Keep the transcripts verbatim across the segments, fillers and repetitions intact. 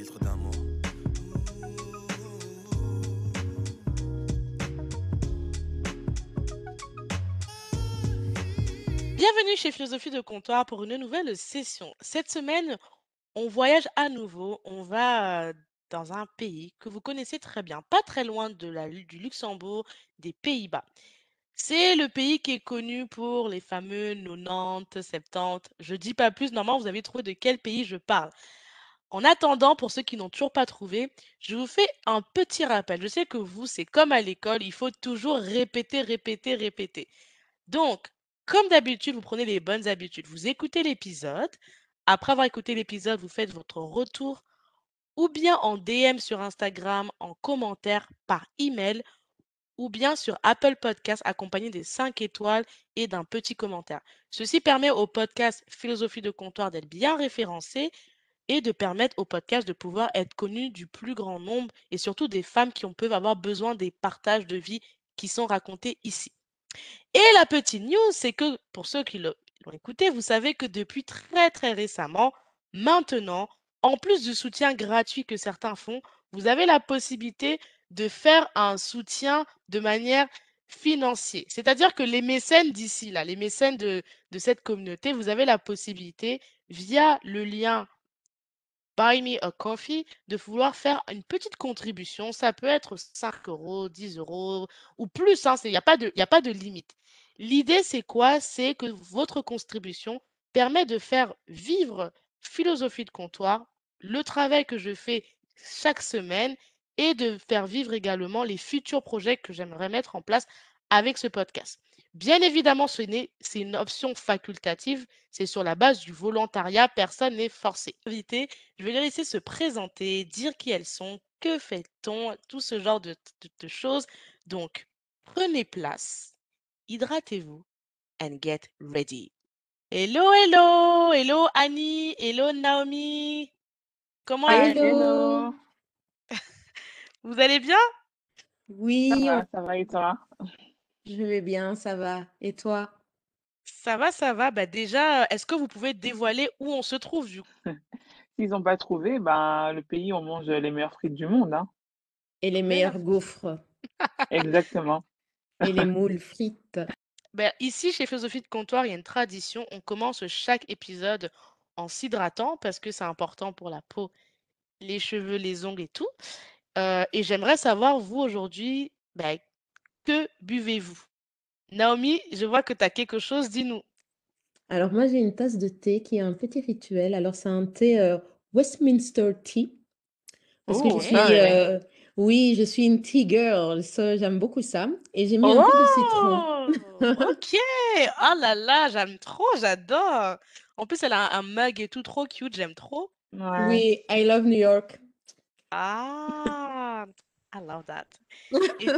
filtre d'amour. Bienvenue chez Philosophie de Comptoir pour une nouvelle session. Cette semaine, on voyage à nouveau. On va euh, dans un pays que vous connaissez très bien, pas très loin de la, du Luxembourg, des Pays-Bas. C'est le pays qui est connu pour les fameux quatre-vingt-dix, soixante-dix. Je dis pas plus, normalement vous avez trouvé de quel pays je parle. En attendant, pour ceux qui n'ont toujours pas trouvé, je vous fais un petit rappel. Je sais que vous, c'est comme à l'école, il faut toujours répéter, répéter, répéter. Donc, comme d'habitude, vous prenez les bonnes habitudes. Vous écoutez l'épisode. Après avoir écouté l'épisode, vous faites votre retour ou bien en D M sur Instagram, en commentaire, par email ou bien sur Apple Podcast accompagné des cinq étoiles et d'un petit commentaire. Ceci permet au podcast Philosophie de comptoir d'être bien référencé et de permettre au podcast de pouvoir être connu du plus grand nombre et surtout des femmes qui ont, peuvent avoir besoin des partages de vie qui sont racontés ici. Et la petite news, c'est que pour ceux qui le- l'ont écouté, vous savez que depuis très très récemment, maintenant, en plus du soutien gratuit que certains font, vous avez la possibilité de faire un soutien de manière financière. C'est-à-dire que les mécènes d'ici, là, les mécènes de, de cette communauté, vous avez la possibilité, via le lien Buy Me a Coffee, de vouloir faire une petite contribution. Ça peut être cinq euros, dix euros ou plus. Il n'y a pas de, y a pas de limite. L'idée, c'est quoi? C'est que votre contribution permet de faire vivre Philosophie de comptoir, le travail que je fais chaque semaine et de faire vivre également les futurs projets que j'aimerais mettre en place avec ce podcast. Bien évidemment, ce n'est, c'est une option facultative. C'est sur la base du volontariat. Personne n'est forcé. Invité, je vais les laisser se présenter, dire qui elles sont, que fait-on, tout ce genre de, de- de choses. Donc, prenez place, hydratez-vous, and get ready. Hello, hello, hello Annie, hello Naomi. Comment Hi, allez-vous? hello. Hello, Vous allez bien? ça Oui, on- va, ça va et toi? je vais bien, ça va. Et toi? Ça va, ça va. Bah déjà, est-ce que vous pouvez dévoiler où on se trouve du coup? S'ils n'ont pas trouvé, ben, le pays, on mange les meilleures frites du monde, hein. Et les Mais meilleurs gaufres Exactement. et les moules frites. ben, ici, chez Philosophie de comptoir, il y a une tradition. On commence chaque épisode en s'hydratant parce que c'est important pour la peau, les cheveux, les ongles et tout. Euh, et j'aimerais savoir, vous, aujourd'hui, ben, que buvez-vous? Naomi, je vois que tu as quelque chose, dis-nous. Alors moi, j'ai une tasse de thé qui est un petit rituel. Alors c'est un thé euh, Westminster Tea parce que je Oh, Ok. ça, suis, ouais. euh, oui, je suis une tea girl, so j'aime beaucoup ça. Et j'ai mis un peu de citron. Oh, ok. Oh là là, j'aime trop, j'adore. En plus, elle a un, un mug et tout, trop cute, j'aime trop. Ouais. Oui, I love New York. Ah, I love that. Et,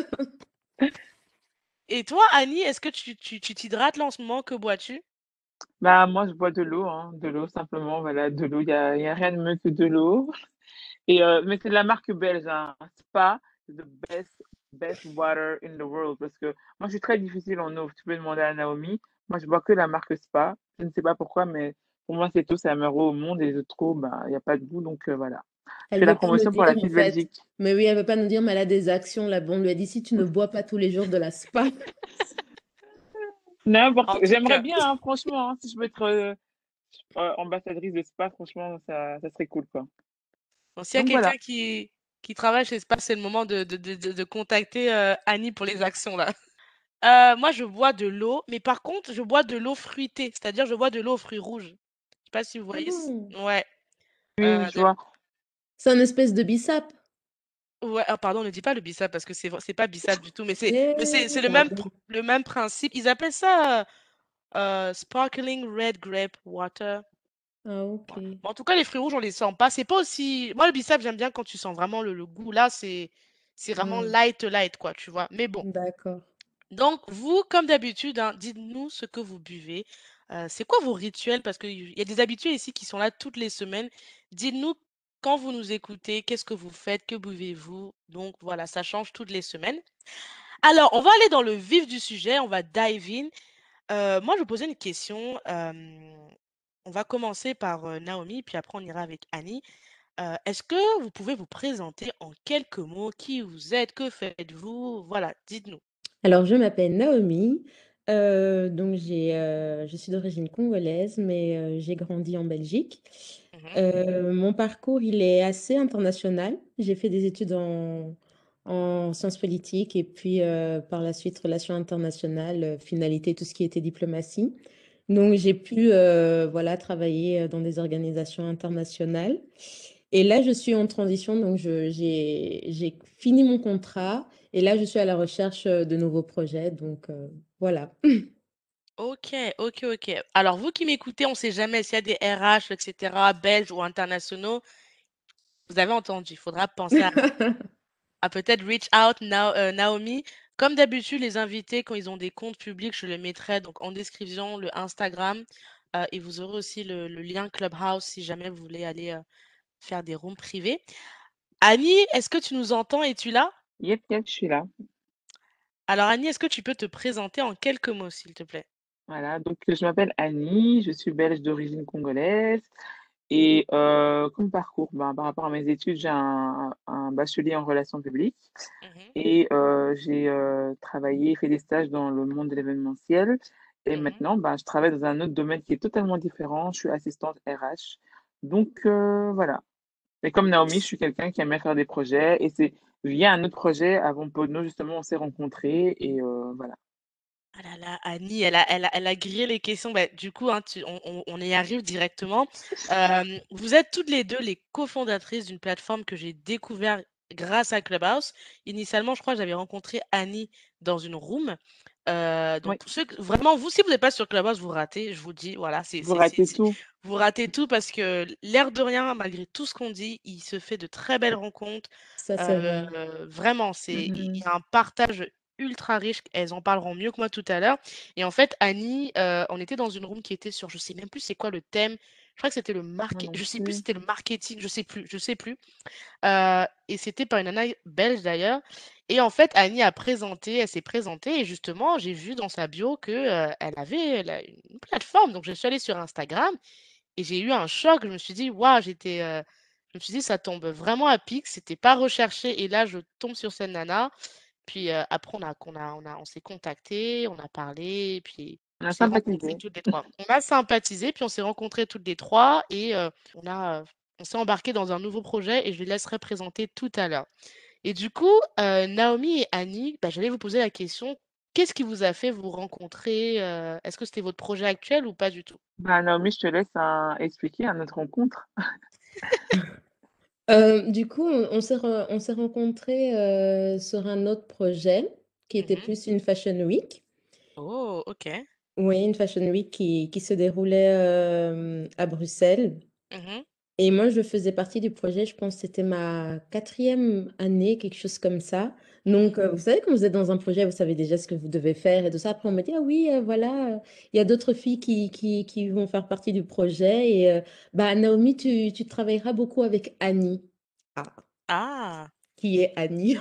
et toi, Annie, est-ce que tu tu tu t'hydrates là en ce moment? Que bois-tu? Bah, moi, je bois de l'eau, hein. De l'eau, simplement. Voilà, de l'eau. Il y a, il y a rien de mieux que de l'eau. Et, euh, mais c'est de la marque belge, hein. Spa, the best, best water in the world. Parce que moi, je suis très difficile en eau. Tu peux demander à Naomi. Moi, je bois que la marque Spa. Je ne sais pas pourquoi, mais pour moi, c'est tout. C'est la meilleure eau au monde. Et les autres eaux, bah, il n'y a pas de goût. Donc, euh, voilà. Je Elle fais la veut pas nous promotion pour dire la en fille de fait. Belgique. Mais oui, elle veut pas nous dire, mais elle a des actions là. Bon, on lui a dit si tu ne bois pas tous les jours de la spa. N'importe. En tout J'aimerais cas, bien, hein, franchement, hein, si je peux être euh, euh, ambassadrice de Spa, franchement, ça, ça serait cool, quoi. bon, s'il y a Donc quelqu'un voilà. qui qui travaille chez Spa, c'est le moment de de de de de contacter, heu, Annie pour les actions là. Heu, moi, je bois de l'eau, mais par contre, je bois de l'eau fruitée, c'est-à-dire je bois de l'eau aux fruits rouges. Je sais pas si vous voyez c Hmm. ouais, heu, Oui, je de vois. C'est un espèce de bissap. ouais, ah pardon, ne dis pas le bissap parce que c'est v c'est pas bissap du tout, mais c'est mais c'est Eh, c'est le même pr pardon. le même principe. Ils appellent ça, heu heu, sparkling red grape water. Ah, ok. Ouais. Mais en tout cas, les fruits rouges, on les sent pas. C'est pas aussi. Moi, le bissap, j'aime bien quand tu sens vraiment le, le goût. Là, c'est c'est vraiment Hmm. light, light, quoi, tu vois. Mais bon. D'accord. Donc, vous, comme d'habitude, hein, dites-nous ce que vous buvez. Euh, c'est quoi vos rituels? Parce qu'il y a des habitués ici qui sont là toutes les semaines. Dites-nous quand vous nous écoutez, qu'est-ce que vous faites, que buvez-vous? Donc, voilà, ça change toutes les semaines. Alors, on va aller dans le vif du sujet. On va dive in. Euh, moi, je vais poser une question. euh, on va commencer par euh, Naomi, puis après on ira avec Annie. Heu, est-ce que vous pouvez vous présenter en quelques mots? Qui vous êtes? Que faites-vous? Voilà, dites-nous. Alors, je m'appelle Naomi, heu, donc j'ai, heu, je suis d'origine congolaise, mais heu, j'ai grandi en Belgique. Mmh. Heu, mon parcours, il est assez international. J'ai fait des études en en sciences politiques et puis, heu, par la suite relations internationales, heu, finalité, tout ce qui était diplomatie. Donc j'ai pu, heu, voilà, travailler, heu, dans des organisations internationales et là, je suis en transition, donc je j'ai j'ai fini mon contrat et là, je suis à la recherche, heu, de nouveaux projets, donc heu, voilà. OK, OK, OK. Alors vous qui m'écoutez, on ne sait jamais s'il y a des R H et cetera, belges ou internationaux, vous avez entendu, il faudra penser à à peut-être reach out Nao heu, Naomi. Comme d'habitude, les invités, quand ils ont des comptes publics, je le mettrai donc en description, le Instagram, heu et vous aurez aussi le le lien Clubhouse si jamais vous voulez aller, heu, faire des rooms privés. Annie, est-ce que tu nous entends? Es-tu là? Yep, yep, je suis là. Alors Annie, est-ce que tu peux te présenter en quelques mots, s'il te plaît? Voilà, donc je m'appelle Annie, je suis belge d'origine congolaise et heu, comme parcours, ben, par rapport à mes études, j'ai un un bachelier en relations publiques Mmh. et heu, j'ai, heu, travaillé, fait des stages dans le monde de l'événementiel et Mmh. maintenant, ben, je travaille dans un autre domaine qui est totalement différent. Je suis assistante R H donc heu, voilà. Et comme Naomi, je suis quelqu'un qui aime bien faire des projets et c'est via un autre projet, à Pompono, justement, on s'est rencontrés et heu, voilà. Ah là là, Annie, elle a elle a elle a grillé les questions. Bah, du coup, hein, tu on on on y arrive directement. Hem, vous êtes toutes les deux les cofondatrices d'une plateforme que j'ai découvert grâce à Clubhouse. Initialement, je crois que j'avais rencontré Annie dans une room. Heu, donc Oui, pour ceux que vraiment vous, si vous n'êtes pas sur Clubhouse, vous ratez, je vous le dis, voilà, c'est vous c'est c'est ratez c'est tout. vous ratez tout parce que l'air de rien, malgré tout ce qu'on dit, il se fait de très belles rencontres. Ça, c'est Heu, vrai. vraiment, c'est il Mmh. y a un partage ultra riche, elles en parleront mieux que moi tout à l'heure. Et en fait, Annie, heu, on était dans une room qui était sur je sais même plus c'est quoi le thème. Je crois que c'était le Moi market non je sais plus si plus. c'était le marketing, je sais plus, je sais plus. Heu et c'était par une nana belge d'ailleurs et en fait, Annie a présenté elle s'est présentée et justement, j'ai vu dans sa bio que, heu, elle avait elle a une plateforme. Donc je suis allée sur Instagram et j'ai eu un choc. Je me suis dit: «Waouh!» j'étais, heu, je me suis dit: «Ça tombe vraiment à pic». C'était pas recherché et là, je tombe sur cette nana. Puis, heu, après on a qu'on a on a on s'est contactés, on a parlé et puis On on a s'est rencontrés sympathisé. toutes les trois. On a sympathisé, puis on s'est rencontrés toutes les trois et heu, on a, heu, on s'est embarqués dans un nouveau projet et je les laisserai présenter tout à l'heure. Et du coup, heu, Naomi et Annie, bah, j'allais vous poser la question, qu'est-ce qui vous a fait vous rencontrer? Heu, est-ce que c'était votre projet actuel ou pas du tout? Bah, Naomi, je te laisse, hein, expliquer à notre rencontre. Heu, du coup, on on s'est re on s'est rencontrés, heu, sur un autre projet qui était Mmh. plus une fashion week. Oh, OK. Oui, une fashion week qui qui se déroulait, hem, à Bruxelles. Mmh. Et moi, je faisais partie du projet, je pense que c'était ma quatrième année, quelque chose comme ça. Mmh. Donc, heu, vous savez, quand vous êtes dans un projet, vous savez déjà ce que vous devez faire et tout ça. Après, on me dit: «Ah oui, heu, voilà, heu, il y a d'autres filles qui qui qui vont faire partie du projet et heu, bah, Naomi, tu tu travailleras beaucoup avec Annie». Ah, Ah! qui est Annie?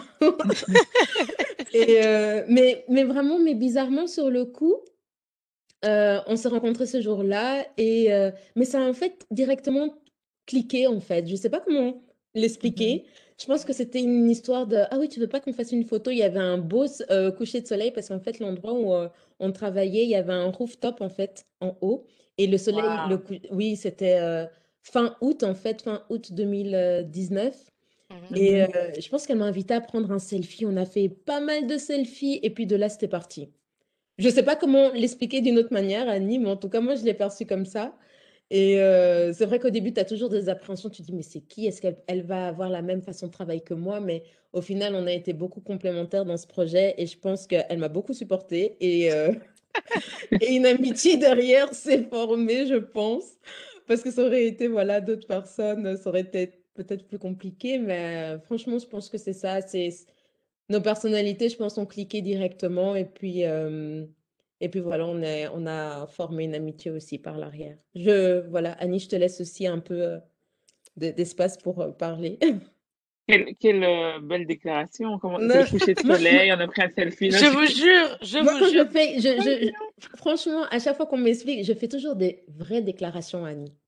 Et heu, mais mais vraiment, mais bizarrement, sur le coup, Heu, on s'est rencontrés ce jour-là et heu, mais ça a en fait directement cliqué en fait. Je sais pas comment Mmh. l'expliquer. Je pense que Mmh. c'était une histoire de: «Ah oui, tu veux pas qu'on fasse une photo?» Il y avait un beau s heu, coucher de soleil parce qu'en fait l'endroit où, heu, on travaillait, il y avait un rooftop en fait en haut et le soleil le Waouh! cou oui, c'était, heu, fin août en fait, fin août deux mille dix-neuf Mmh. et heu, Mmh. je pense qu'elle m'a invitée à prendre un selfie. On a fait pas mal de selfies et puis de là, c'était parti. Je sais pas comment l'expliquer d'une autre manière, Annie, mais en tout cas, moi, je l'ai perçu comme ça et heu, c'est vrai qu'au début, tu as toujours des appréhensions. Tu te dis: «Mais c'est qui? Est-ce qu'elle elle va avoir la même façon de travail que moi?» Mais au final, on a été beaucoup complémentaires dans ce projet et je pense qu'elle m'a beaucoup supportée et heu et une amitié derrière s'est formée, je pense. Parce que ça aurait été, voilà, d'autres personnes, ça aurait été peut-être plus compliqué, mais heu, franchement, je pense que c'est ça, c'est nos personnalités, je pense, ont cliqué directement et puis, hem et puis voilà, on est on a formé une amitié aussi par l'arrière. Je voilà, Annie, je te laisse aussi un peu, heu, d'e d'espace pour, heu, parler. Quelle quelle, heu, belle déclaration. Comment c'est le Non, coucher de moi moi soleil, on a pris un selfie. Non, Je je vous jure, je moi vous quand jure. je fais je trop je mignon. je franchement, à chaque fois qu'on m'explique, je fais toujours des vraies déclarations, Annie.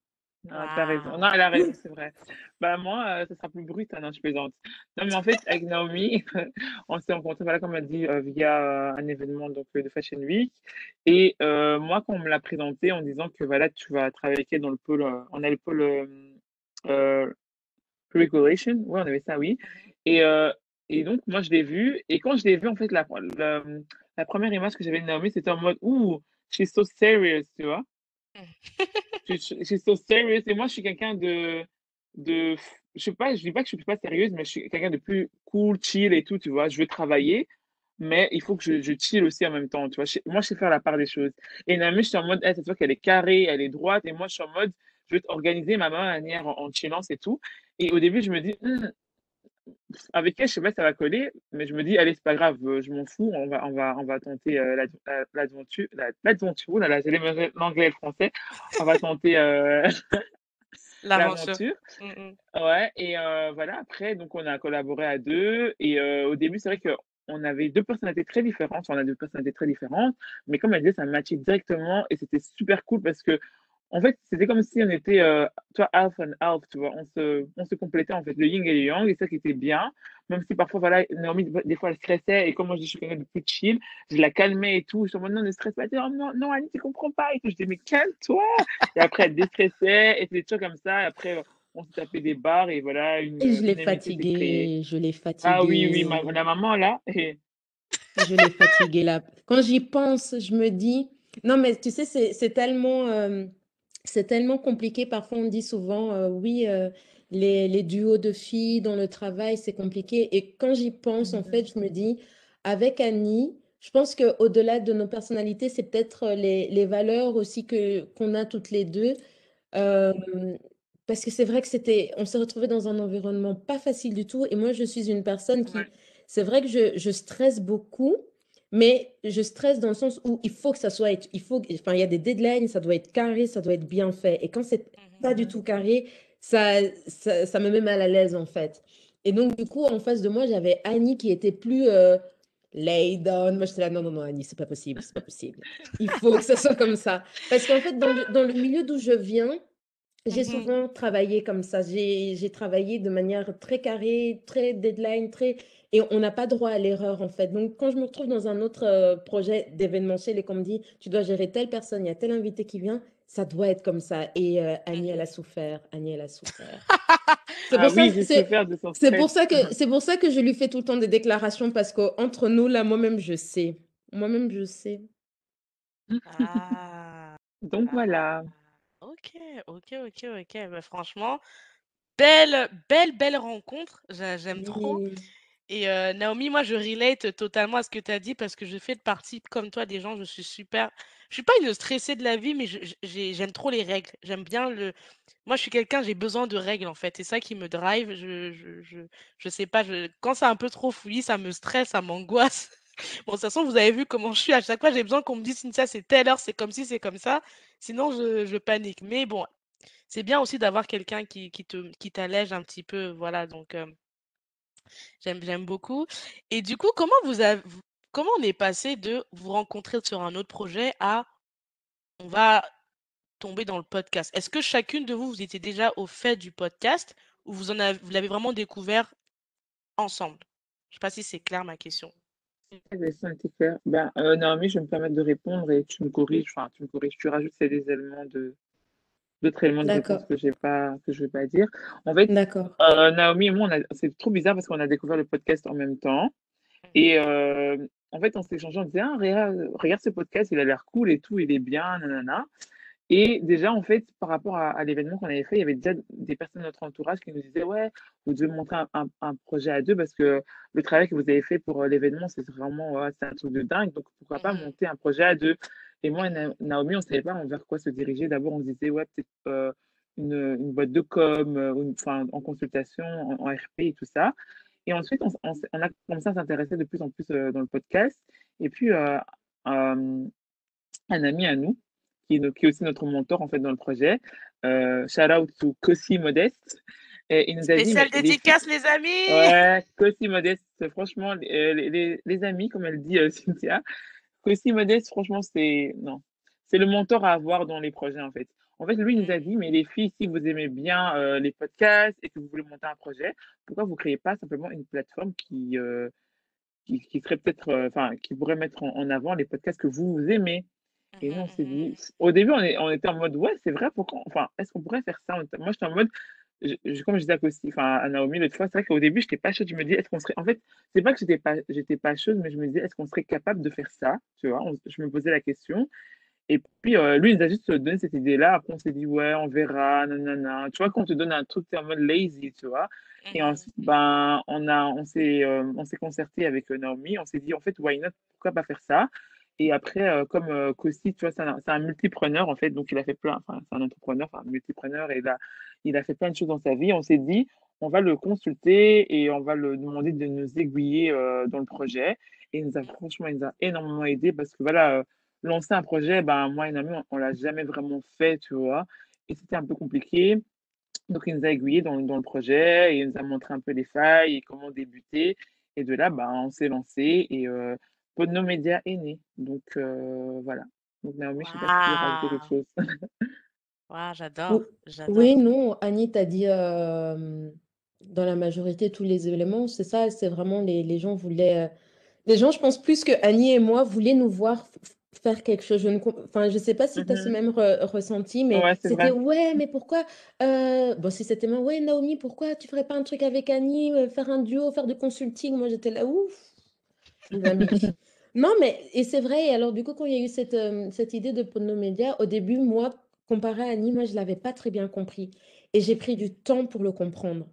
Ah, t'as raison. Waouh! Non, elle a raison, c'est vrai. Bah, moi, heu, ça sera plus brut, ah non, je plaisante. Non, mais en fait, avec Naomi, on s'est rencontrés, voilà, comme elle dit, heu, via, heu, un événement donc heu, de Fashion Week et heu, moi, quand on me l'a présentée en disant que, voilà, tu vas travailler avec elle dans le pôle, heu, on a le pôle, hem, heu, Regulation, ouais, on avait ça, oui Mmh. et heu et donc moi, je l'ai vue et quand je l'ai vue, en fait, la la, mmh, la première image que j'avais de Naomi, c'était en mode: «Ouh, she's so serious», tu vois? Mmh. She's she's so serious et moi, je suis quelqu'un de de je sais pas, je dis pas que je suis pas sérieuse, mais je suis quelqu'un de plus cool, chill et tout, tu vois? Je veux travailler, mais il faut que je je chill aussi en même temps, tu vois? Je sais moi, je sais faire la part des choses et Naomi, je suis en mode, elle, ça se voit qu'elle est carrée, elle est droite et moi, je suis en mode, je veux organiser ma manière en en chillant, c'est tout et au début, je me dis: «Mmh, avec elle, je sais pas si ça va coller», mais je me dis: «Allez, c'est pas grave, heu, je m'en fous, on va on va on va tenter, heu, l'ad heu, l'adventure la l'adventure». Ouh là là, j'ai les mélanger l'anglais et le français. On va tenter, heu, L'aventure. l'aventure. Mmh mh. Ouais et heu, voilà, après donc on a collaboré à deux et heu, au début, c'est vrai qu'on avait deux personnalités très différentes, enfin, on a deux personnalités très différentes, mais comme elle disait, ça matchait directement et c'était super cool parce que en fait, c'était comme si on était, heu, tu vois, half and half, tu vois? On se on se complétait, en fait, le yin et le yang et ça qui était bien, même si parfois, voilà, Naomi, des fois des fois, elle stressait et comme moi, je suis quelqu'un de plus chill, je la calmais et tout. Je suis en mode: «Non, ne stresse pas». Elle dit: «Oh non, non, Annie, tu comprends pas» et tout. Je dis: «Mais calme-toi» et après elle déstressait et c'est des trucs comme ça et après, heu, on se tapait des barres et voilà, une, Et je l'ai une amitié s'est créée. fatiguée, je l'ai Ah oui, oui, ma fatiguée. la maman là et Je l'ai fatiguée là. Quand j'y pense, je me dis non, mais tu sais, c'est c'est tellement, hem, c'est tellement compliqué. Parfois, on dit souvent, heu: «Oui, heu, les les duos de filles dans le travail, c'est compliqué» et quand j'y pense, en mmh fait, je me dis: «Avec Annie, je pense qu'au-delà de nos personnalités, c'est peut-être, heu, les les valeurs aussi que qu'on a toutes les deux. Hem, Parce que c'est vrai que c'était on s'est retrouvés dans un environnement pas facile du tout et moi, je suis une personne qui ouais, c'est vrai que je je stresse beaucoup, mais je stresse dans le sens où il faut que ça soit il faut enfin, il y a des deadlines, ça doit être carré, ça doit être bien fait et quand c'est Mmh mh. pas du mmh tout carré, ça ça ça me met mal à l'aise, en fait et donc du coup, en face de moi, j'avais Annie qui était plus, heu, lay down. Moi, j'étais là: «Non, non, non, Annie, c'est pas possible, c'est pas possible. Il faut que ça soit comme ça». Parce qu'en fait, dans le dans le milieu d'où je viens, j'ai Mmh. souvent travaillé comme ça. J'ai j'ai travaillé de manière très carrée, très deadline, très et on n'a pas droit à l'erreur, en fait. Donc quand je me retrouve dans un autre, heu, projet d'événementiel et qu'on me dit: «Tu dois gérer telle personne, il y a tel invité qui vient», ça doit être comme ça et heu, Annie, elle a Mmh. souffert, Annie, elle a souffert. C'est Ah pour ça oui, j'ai c'est souffert de son c'est stress. pour ça que c'est pour ça que je lui fais tout le temps des déclarations parce qu'entre nous, là, moi-même, je sais. Moi-même, je sais. Ah! Donc Ah! voilà. OK, OK, OK, OK. Bah, franchement, belle belle, belle rencontre. J'ai j'aime trop Oui. et heu, Naomi, moi, je relate totalement à ce que tu as dit parce que je fais partie, comme toi, des gens, je suis super je suis pas une stressée de la vie, mais je je j'ai j'aime trop les règles. J'aime bien le moi, je suis quelqu'un, j'ai besoin de règles, en fait. C'est ça qui me drive. Je je je je sais pas, je quand c'est un peu trop fouillis, ça me stresse, ça m'angoisse. Bon, de toute façon, vous avez vu comment je suis. À chaque fois, j'ai besoin qu'on me dise: «Cynthia, c'est telle heure, c'est comme ci, c'est comme ça». Sinon, je je panique. Mais bon, c'est bien aussi d'avoir quelqu'un qui qui te qui t'allège un petit peu, voilà, donc hem, j'aime j'aime beaucoup et du coup, comment vous avez vous comment on est passé de vous rencontrer sur un autre projet à on va tomber dans le podcast? Est-ce que chacune de vous, vous étiez déjà au fait du podcast ou vous en avez vous l'avez vraiment découvert ensemble? Je sais pas si c'est clair ma question. Ah beh, ça a été clair. Ben, heu, Naomi, je vais me permettre de répondre et tu me corriges, enfin, tu me corriges, tu rajoutes s'il y a des éléments de d'autres éléments de réponse D'accord, que j'ai pas que je vais pas dire. En fait, d'accord. heu, Naomi et moi, on a c'est trop bizarre parce qu'on a découvert le podcast en même temps Mmh. et heu, en fait, on s'est échangé, on disait: «Ah regarde regarde ce podcast, il a l'air cool et tout, il est bien, nanana». Et déjà, en fait, par rapport à à l'événement qu'on avait fait, il y avait déjà des personnes de notre entourage qui nous disaient: «Ouais, vous devez monter un un un projet à deux parce que le travail que vous avez fait pour, heu, l'événement, c'est vraiment, ouais, c'est un truc de dingue, donc pourquoi pas Mmh. monter un projet à deux». Et moi et Mmh. Na Naomi, on ne savait pas envers quoi se diriger. D'abord, on se disait: «Ouais, peut-être, heu, une, une boîte de com, heu, ou une enfin, en consultation, en en R P et tout ça». Et ensuite, on s on s'est on a commencé à s'intéresser de plus en plus, heu, dans le podcast et puis, heu, hem un ami à nous, qui est no qui est aussi notre mentor, en fait, dans le projet, heu, shout out to Cossi Modeste et il nous a dit: «Mais Spéciale les filles» dédicace les amis! ouais, Cossi Modeste, franchement, les, les les les amis, comme elle dit, heu, Cynthia, Cossi Modeste, franchement, c'est non, c'est le mentor à avoir dans les projets, en fait. En fait, lui, il nous a Mmh. dit: «Mais les filles, si vous aimez bien, heu, les podcasts et que vous voulez monter un projet, pourquoi vous créez pas simplement une plateforme qui, heu, qui qui serait peut-être, heu, enfin, qui pourrait mettre en en avant les podcasts que vous, vous aimez?» Mmh Et nous, on mh, s'est mmh dit mh. au début, on est on était en mode: «Ouais, c'est vrai, pourquoi enfin, est-ce qu'on pourrait faire ça?» On était moi, j'étais en mode je je comme je disais à Costy enfin, à Naomi l'autre fois, c'est vrai qu'au début, j'étais pas chaude. Je me dis: «Est-ce qu'on serait» en fait, c'est pas que j'étais pas j'étais pas chaude, mais je me disais: «Est-ce qu'on serait capable de faire ça?» Tu vois? On je me posais la question et puis, heu, lui, il nous a juste donné cette idée-là. Après, on s'est dit: «Ouais, on verra, nanana». Tu vois, quand on te donne un truc, tu es en mode lazy, tu vois? Et Mmh ensuite, ben, on a on s'est, hem, on s'est concerté avec, heu, Naomi. On s'est dit: «En fait, why not? Pourquoi pas faire ça?» Et après, heu, comme, heu, Costy, tu vois, c'est un c'est un multipreneur, en fait, donc il a fait plein enfin, c'est un entrepreneur, enfin, multipreneur et il a il a fait plein de choses dans sa vie. On s'est dit: «On va le consulter et on va le demander de nous aiguiller, heu, dans le projet». Et il nous a franchement, il nous a énormément aidé parce que voilà, lancer un projet, ben, moi et une amie, on on l'a jamais vraiment fait, tu vois? Et c'était un peu compliqué. Donc il nous a aiguillés dans dans le projet et il nous a montré un peu les failles et comment débuter. Et de là, ben, on s'est lancé et heu, Podno Média est né. Donc heu, voilà. Donc Naomi, je sais pas si tu veux rajouter quelque Waouh! chose? Waouh, Ou j'adore, j'adore. oui, non, Annie t'a dit, hem, dans la majorité tous les éléments, c'est ça, c'est vraiment les les gens voulaient, heu les gens, je pense plus que Annie et moi voulaient nous voir f f faire quelque chose. Je ne com enfin, je sais pas si tu as ce Mmh. même re ressenti, mais Ouais, c'est c'était: vrai. «Ouais, mais pourquoi, heu» bon, si c'était moi: «Ouais, Naomi, pourquoi tu ferais pas un truc avec Annie, heu, faire un duo, faire du consulting?» Moi, j'étais là: «Ouf, les amis». Non, mais et c'est vrai et alors du coup, quand il y a eu cette, hem, cette idée de Podno Média, au début, moi, comparé à Annie, moi, je l'avais pas très bien compris et j'ai pris du temps pour le comprendre.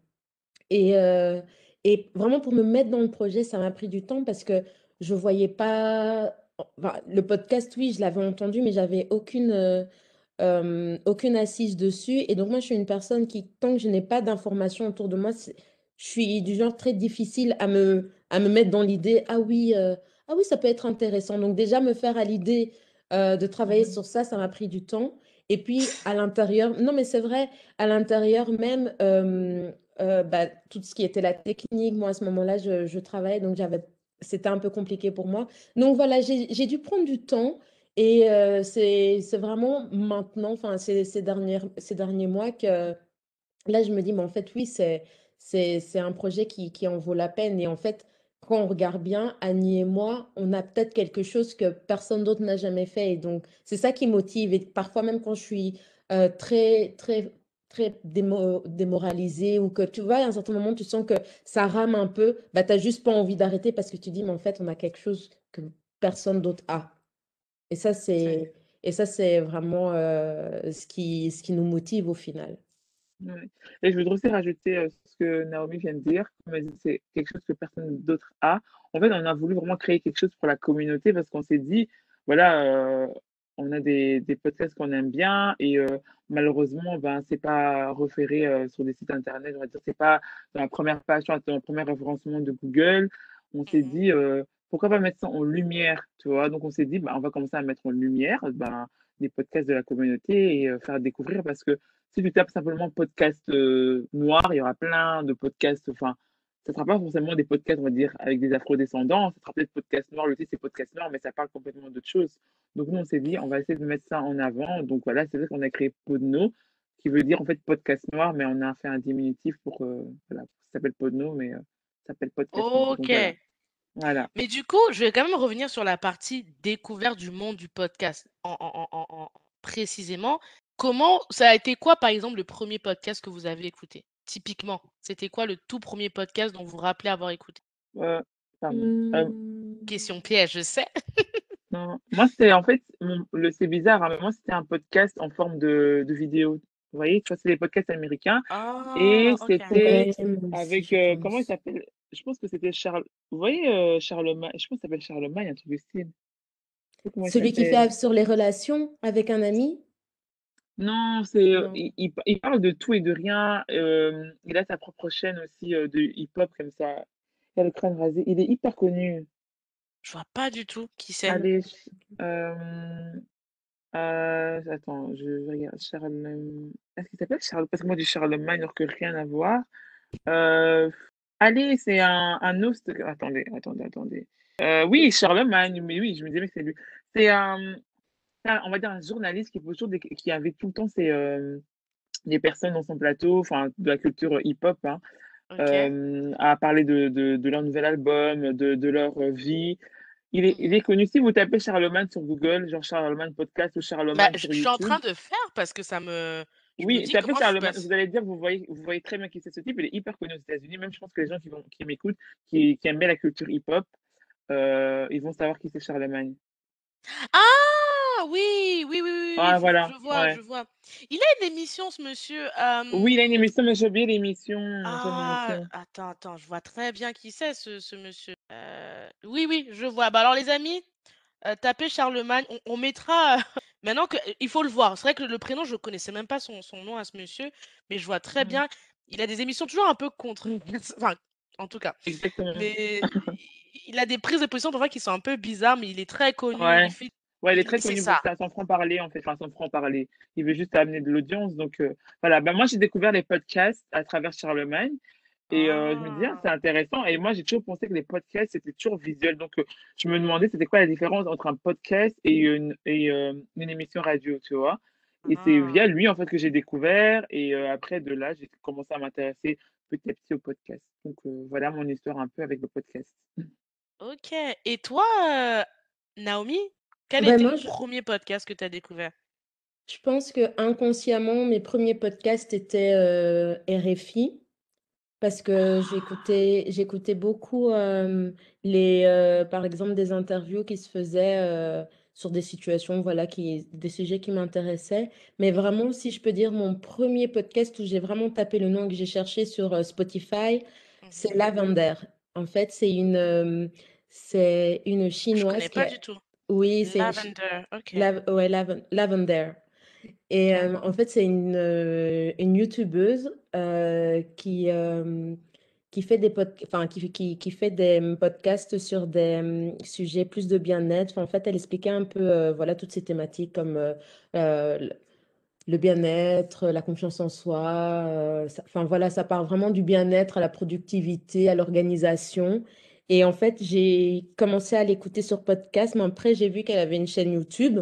Et heu et vraiment pour me mettre dans le projet, ça m'a pris du temps parce que je voyais pas enfin, le podcast, oui, je l'avais entendu, mais j'avais aucune, heu, hem, aucune assise dessus et donc moi, je suis une personne qui, tant que je n'ai pas d'informations autour de moi, c'est je suis du genre très difficile à me à me mettre dans l'idée: «Ah oui, heu, ah oui, ça peut être intéressant». Donc déjà me faire à l'idée, heu, de travailler Mmh. sur ça, ça m'a pris du temps et puis à l'intérieur non, mais c'est vrai, à l'intérieur même, hem Heu, bah, tout ce qui était la technique, moi, à ce moment-là, je je travaillais, donc j'avais c'était un peu compliqué pour moi. Donc voilà, j'ai j'ai dû prendre du temps et heu, c'est c'est vraiment maintenant, enfin, ces ces dernières ces derniers mois que là, je me dis: «Mais en fait, oui, c'est c'est c'est un projet qui qui en vaut la peine» et en fait, quand on regarde bien, Annie et moi, on a peut-être quelque chose que personne d'autre n'a jamais fait et donc c'est ça qui motive et parfois même quand je suis, heu, très, très, très démo démoralisée ou que tu vois, à un certain moment, tu sens que ça rame un peu, bah, tu as juste pas envie d'arrêter parce que tu dis: «Mais en fait, on a quelque chose que personne d'autre a» et ça, C'est c'est et ça, c'est vraiment, heu, ce qui ce qui nous motive au final. Ouais et je voudrais aussi rajouter, heu, ce que Naomi vient de dire. Comme elle dit, c'est quelque chose que personne d'autre a. En fait, on a voulu vraiment créer quelque chose pour la communauté parce qu'on s'est dit: «Voilà, heu, on a des des podcasts qu'on aime bien et heu, malheureusement, ben, c'est pas référé, heu, sur des sites internet, on va dire, c'est pas dans la première page, tu vois, dans le premier référencement de Google». On s'est mmh dit, heu: «Pourquoi pas mettre ça en lumière?» Tu vois? Donc on s'est dit: «Bah, on va commencer à mettre en lumière, ben, les podcasts de la communauté et heu, faire découvrir» parce que si tu tapes simplement podcast, heu, noir, il y aura plein de podcasts, enfin, ça sera pas forcément des podcasts, on va dire, avec des afro-descendants, ça sera peut-être podcast noir, le titre c'est podcast noir, mais ça parle complètement d'autre chose. Donc nous, on s'est dit: «On va essayer de mettre ça en avant». Donc voilà, c'est vrai qu'on a créé Podno, qui veut dire, en fait, podcast noir, mais on a fait un diminutif pour, heu, voilà, ça s'appelle Podno, mais heu, ça s'appelle podcast noir. Donc voilà, OK. voilà. Mais du coup, je vais quand même revenir sur la partie découverte du monde du podcast. En en en en en précisément, comment ça a été quoi, par exemple, le premier podcast que vous avez écouté? Typiquement, c'était quoi le tout premier podcast dont vous vous rappelez avoir écouté? Heu, pardon, hem Mmh. Question piège, je sais. Non, moi, c'était en fait, mon le c'est bizarre, hein, mais moi, c'était un podcast en forme de de vidéo. Vous voyez? Tu vois, c'est des podcasts américains et Ah, OK. c'était Ouais, moi aussi, avec, je heu, comment il pense. s'appelle? Je pense que c'était Charles vous voyez, heu, Charlemagne je pense qu'il s'appelle Charlemagne, un truc du style. Je sais plus comment il Celui qui s'appelle. fait sur les relations avec un ami? Non, c'est, heu, Non. il il pa il parle de tout et de rien, hem, il a sa propre chaîne aussi, heu, de hip-hop comme ça. Il a le crâne rasé, il est hyper connu. Je vois pas du tout qui c'est. Non. Allez, ch hem Heu, attends, je je regarde Charlem est-ce qu'il s'appelle Charles? Parce que moi, je dis Charlemagne alors que rien à voir. Heu, allez, c'est un un ost attendez, attendez, attendez. Heu, oui, Charlemagne, mais oui, je me disais bien que c'est lui. C'est un un on va dire un journaliste qui pose toujours des qui invite tout le temps ses, hem, des personnes dans son plateau, enfin de la culture hip-hop, hein, OK. hem, à parler de de de leur nouvel album, de de leur, heu, vie. Il est Mmh il mh. est connu. Si vous tapez Charlemagne sur Google, genre Charlemagne podcast ou Bah, Charlemagne je sur je suis en YouTube, train de faire parce que ça me je me oui, dis tapez comment je Charlemagne, passe. vous allez dire, vous voyez vous voyez très bien qui c'est ce type. Il est hyper connu aux États-Unis. Même je pense que les gens qui vont qui m'écoutent, qui qui aiment bien la culture hip-hop, heu, ils vont savoir qui c'est Charlemagne. Ah! Oui, oui, oui, oui, oui, Ah je voilà, je vois, ouais. je vois. Il a une émission ce monsieur, Oui, il a une hem émission, mais j'ai oublié l'émission, j'ai oublié ah! l'émission. Attends, attends, je vois très bien qui c'est ce ce monsieur. Heu, oui, oui, je vois. Bah, alors les amis, heu, tapez Charlemagne, on on mettra maintenant que il faut le voir. C'est vrai que le prénom, je connaissais même pas son son nom à ce monsieur, mais je vois très Mmh. bien. Il a des émissions toujours un peu controversées, enfin, en tout cas. Exactement. Mais il a des prises de position parfois qui sont un peu bizarres, mais il est très connu, il Ouais. fait Ouais, il est il très c'est connu pour ça. ça, son franc-parler, en fait, enfin son franc-parler. Il veut juste amener de l'audience, donc heu, voilà. Bah, moi, j'ai découvert les podcasts à travers Charlemagne et heu, je me disais: «Ah, Ah! c'est intéressant» et moi, j'ai toujours pensé que les podcasts, c'était toujours visuel, donc heu, je me demandais c'était quoi la différence entre un podcast et une et hem, une émission radio, tu vois? Et c'est Ah! via lui, en fait, que j'ai découvert et heu, après de là, j'ai commencé à m'intéresser petit à petit au podcast. Donc heu, voilà mon histoire un peu avec le podcast. OK, et toi, heu, Naomi, quel Bah, était moi, le je premier podcast que tu as découvert? je pense qu'inconsciemment, mes premiers podcasts étaient, heu, R F I. Parce que j'écoutais j'écoutais beaucoup, hem, les, heu, par exemple, des interviews qui se faisaient, heu, sur des situations, voilà, qui des sujets qui m'intéressaient. Mais Mmh mh. vraiment, si je peux dire mon premier podcast où j'ai vraiment tapé le nom et que j'ai cherché sur, heu, Spotify, Mmh. c'est Lavender. En fait, c'est une, hem, c'est une Je Chinoise connais qui pas a du tout. oui, c'est une chi Lavender, OK, lav ouais, Laven Lavender. Et OK. hem, en fait, c'est une, heu, une youtubeuse, heu, qui, hem, qui fait des pod enfin qui qui qui fait des, mmh, podcasts sur des, mmh, sujets plus de bien-être. Enfin, en fait, elle expliquait un peu, heu, voilà, toutes ces thématiques comme, heu heu, le le bien-être, la confiance en soi, heu, ça enfin voilà, ça part vraiment du bien-être à la productivité, à l'organisation. Et en fait, j'ai commencé à l'écouter sur podcast, mais après j'ai vu qu'elle avait une chaîne YouTube.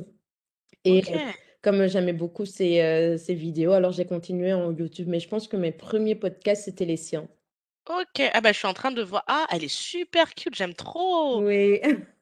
Et heu, OK, comme j'aimais beaucoup ses, heu, ses vidéos, alors j'ai continué en YouTube, mais je pense que mes premiers podcasts, c'était les siens. OK. Ah bah, je suis en train de voir. Ah, elle est super cute, j'aime trop! Oui.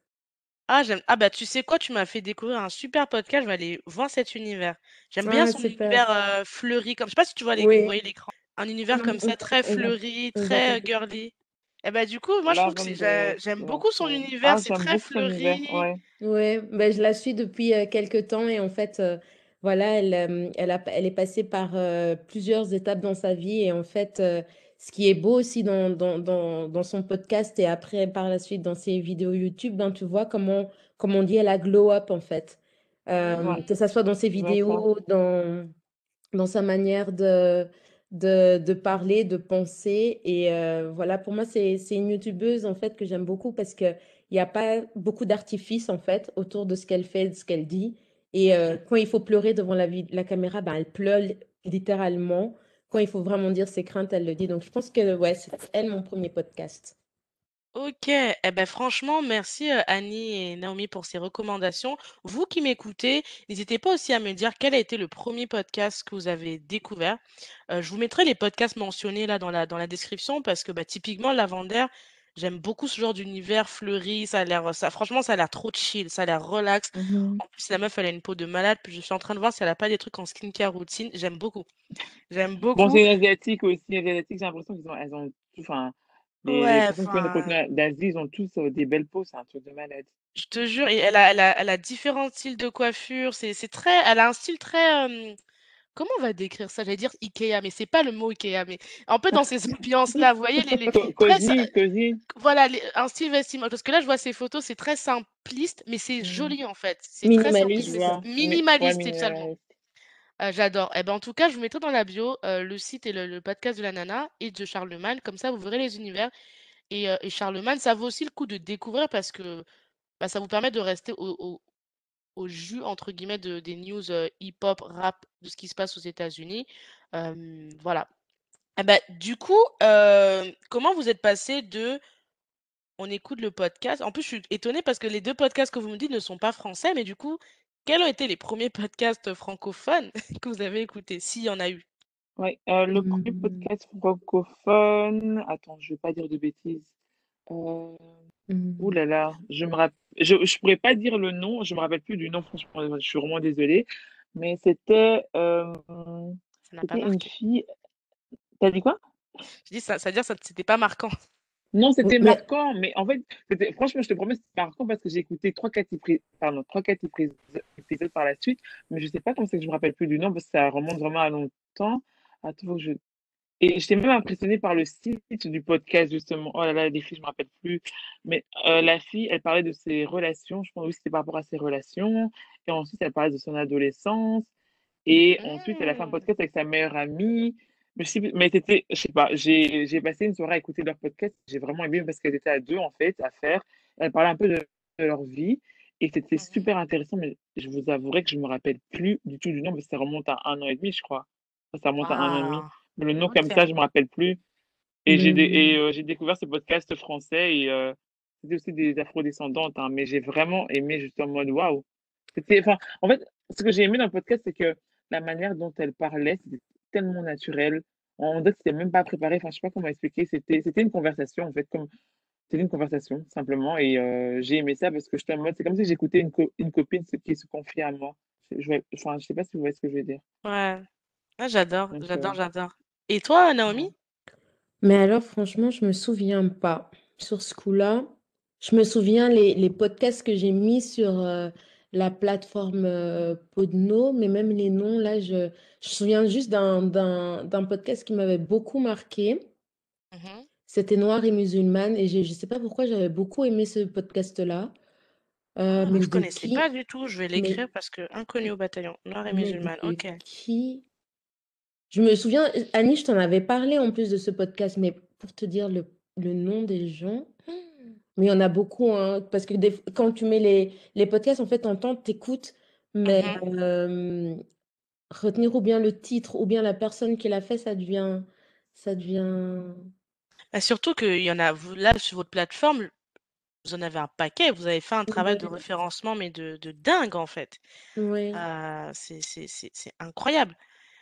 Ah j'aime ah bah, tu sais quoi? Tu m'as fait découvrir un super podcast, je vais aller voir cet univers. J'aime bien Ah son super. univers, heu, fleuri comme je sais pas si tu vois les vous Oui. voyez l'écran? Un Ah univers non, comme ça très exact fleuri, très, heu, exactement. girly. Et bah, du coup, moi je trouve que c'est Lavender, j'ai j'aime beaucoup son d'accord. univers, Ah, c'est j'aime très beaucoup son univers, fleuri. ouais. Ouais, ben je la suis depuis, heu, quelque temps et en fait, heu, voilà, elle, hem, elle a elle est passée par, heu, plusieurs étapes dans sa vie et en fait, heu, ce qui est beau aussi dans dans dans dans son podcast et après par la suite dans ses vidéos YouTube, ben, tu vois comment comme on dit, elle a glow up en fait. Ouais, Hem, que ça soit dans ses je vois ça. vidéos, dans dans sa manière de de de parler, de penser et heu, voilà, pour moi, c'est c'est une youtubeuse, en fait, que j'aime beaucoup parce qu'il y a pas beaucoup d'artifice, en fait, autour de ce qu'elle fait, de ce qu'elle dit et Mmh. heu, quand il faut pleurer devant la vid la caméra, ben, elle pleure littéralement. Quand il faut vraiment dire ses craintes, elle le dit. Donc je pense que, ouais, c'est elle mon premier podcast. OK. Eh ben franchement, merci, heu, Annie et Naomi pour ces recommandations. Vous qui m'écoutez, n'hésitez pas aussi à me dire quel a été le premier podcast que vous avez découvert. Heu, je vous mettrai les podcasts mentionnés là dans la dans la description parce que, bah, typiquement Lavandaire, j'aime beaucoup ce genre d'univers fleuri, ça a l'air, ça franchement ça a l'air trop chill, ça a l'air relax. Mmh. En plus la meuf elle a une peau de malade, puis je suis en train de voir si elle a pas des trucs en skincare routine, j'aime beaucoup. J'aime Bon, beaucoup. c'est une asiatique aussi, les asiatiques, j'ai l'impression qu'ils ont elles ont tout enfin, les les Ouais, personnes qui viennent de enfin continent d'Asie, ils ont tous, heu, des belles peaux, c'est un truc de malade. je te jure, et elle a elle a elle a différents styles de coiffure, c'est c'est très elle a un style très, hem, comment on va décrire ça? J'allais dire IKEA, mais c'est pas le mot IKEA, mais un peu dans ces ambiances-là, vous voyez les les Co très sa cosy, cosy. voilà, les un style vestimentaire parce que là, je vois ces photos, c'est très simpliste, mais c'est Mmh. joli, en fait. C'est très Je simpliste, Minimaliste, mais ça. c'est vois, mais ouais, minimaliste, c'est ça le mot. minimaliste. Heu, j'adore. Et ben, en tout cas, je vous mettrai dans la bio, heu, le site et le le podcast de la nana et de Charlemagne, comme ça vous verrez les univers et heu et Charlemagne, ça vaut aussi le coup de découvrir parce que, bah, ça vous permet de rester au au au jus entre guillemets de des news, heu, hip-hop, rap, de ce qui se passe aux États-Unis. Hem, voilà. Et bah, du coup, hem, comment vous êtes passé de on écoute le podcast en plus, je suis étonnée parce que les deux podcasts que vous me dites ne sont pas français, mais du coup, Quels ont été les premiers podcasts francophones que vous avez écoutés? S'il y en a eu? Ouais, euh, le premier Mmh. podcast francophone. Attends, je vais pas dire de bêtises. Euh, Ouh Mmh. là là, je me rappelle, je, je pourrais pas dire le nom, je me rappelle plus du nom, franchement, je suis vraiment désolée. Mais c'était, euh, Ça n'a pas c'était une marqué. fille. T'as dit quoi? Je dis ça, ça veut dire ça c'était pas marquant. Non, Oui, c'était mais marquant, mais en fait, c'était, franchement, je te promets, c'était marquant parce que j'ai écouté trois, quatre épri- pardon, trois, quatre épri- épisodes par la suite, mais je sais pas comment c'est que je me rappelle plus du nom parce que ça remonte vraiment à longtemps. Attends, faut que je Et j'étais même impressionnée par le site du podcast, justement. Oh là là, les filles, je me rappelle plus. Mais euh, la fille, elle parlait de ses relations. Je pense que c'était par rapport à ses relations. Et ensuite, elle parlait de son adolescence. Et ensuite, elle a fait un Mmh. podcast avec sa meilleure amie. Mais, je sais, plus- mais c'était, je sais pas, j'ai, j'ai passé une soirée à écouter leur podcast. J'ai vraiment aimé parce qu'elles étaient à deux, en fait, à faire. Elles parlaient un peu de, de leur vie. Et c'était Mmh. super intéressant. Mais je vous avouerai que je me rappelle plus du tout du nom parce que ça remonte à un an et demi, je crois. Ça remonte à un an et demi. Waouh! Mais le nom comme OK. ça, je me rappelle plus. Et j'ai dé- et, mmh. euh, j'ai découvert ce podcast français et euh, c'était aussi des afro-descendantes, hein, mais j'ai vraiment aimé, juste en mode waouh. C'était, enfin, en fait, ce que j'ai aimé dans le podcast, c'est que la manière dont elle parlait, c'était tellement naturel. On dirait que c'était même pas préparé. Enfin, je sais pas comment expliquer. C'était, c'était une conversation, en fait, comme c'était une conversation, simplement. Et euh, j'ai aimé ça parce que j'étais en mode, c'est comme si j'écoutais une, co- une copine se- qui se confiait à moi. Je, je, enfin, je sais pas si vous voyez ce que je veux dire. Ouais. Ah j'adore, Donc, euh, j'adore, j'adore. Et toi, Naomi? ouais. Mais alors, franchement, je me souviens pas sur ce coup-là. Je me souviens les, les podcasts que j'ai mis sur euh, la plateforme euh, Podno, mais même les noms, là, je, je me souviens juste d'un d'un d'un podcast qui m'avait beaucoup marqué. Mmh. C'était Noir et musulmane, et j'ai- je ne sais pas pourquoi j'avais beaucoup aimé ce podcast-là. Euh, Ah, mais je de connaissais pas qui? du tout, je vais Mais, l'écrire parce que inconnu au bataillon, noir et mais musulmane, de OK. qui? Je me souviens, Annie, je t'en avais parlé en plus de ce podcast, mais pour te dire le, le nom des gens, mais il y en a beaucoup, hein, parce que des- quand tu mets les, les podcasts, en fait, t'entends, t'écoutes, mais Mmh. euh, retenir ou bien le titre ou bien la personne qui l'a fait, ça devient, ça devient, Bah, surtout qu'il y en a vous là, sur votre plateforme, vous en avez un paquet. Vous avez fait un travail de ouais, référencement, mais de de dingue, en fait. ouais. Heu, c'est c'est c'est c'est incroyable.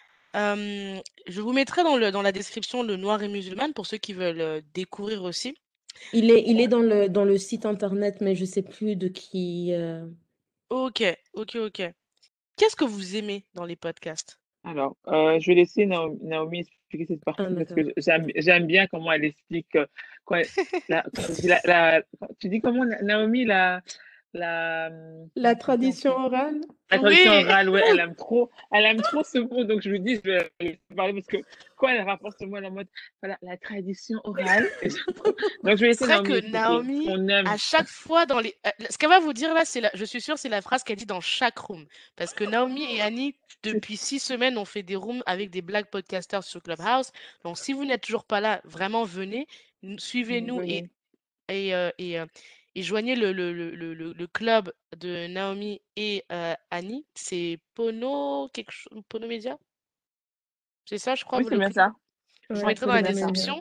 Hem, je vous mettrai dans le dans la description le Noir et musulmane pour ceux qui veulent, heu, découvrir aussi. Il est, il est dans le, dans le site internet, mais je sais plus de qui. euh, OK, OK, OK. Qu'est-ce que vous aimez dans les podcasts? Alors, euh, je vais laisser Naomi, Naomi expliquer cette Ah, partie parce que d'accord. j'aime, j'aime bien comment elle explique. euh, Quoi, la, comment tu dis, la, la- tu dis comment, Na- Naomi, la, la, hum, La comment tu dis en tradition français? orale? La tradition Oui! orale, ouais, elle aime trop, elle aime trop ce mot, donc je me dis, je vais lui parler parce que quand elle rapporte ce mot, elle est en mode, voilà, la tradition orale. Et j'aime trop. Donc, je vais C'est laisser vrai Naomi que expliquer ce Naomi, qu'on à aime. chaque fois dans les heu, ce qu'elle va vous dire là, c'est la je suis sûre, c'est la phrase qu'elle dit dans chaque room. Parce que Naomi et Annie, C'est- depuis six semaines, ont fait des rooms avec des black podcasters sur Clubhouse. Donc si vous n'êtes toujours pas là, vraiment venez, n suivez-nous et Venez. et heu et heu et joignez le le le le le le club de Naomi et heu, Annie. C'est Pono quelque chose Pono Média? C'est ça, je crois, Oui, c'est le bien club? ça. Je vous Ouais, mettrai dans pour la le C'est ça. média. description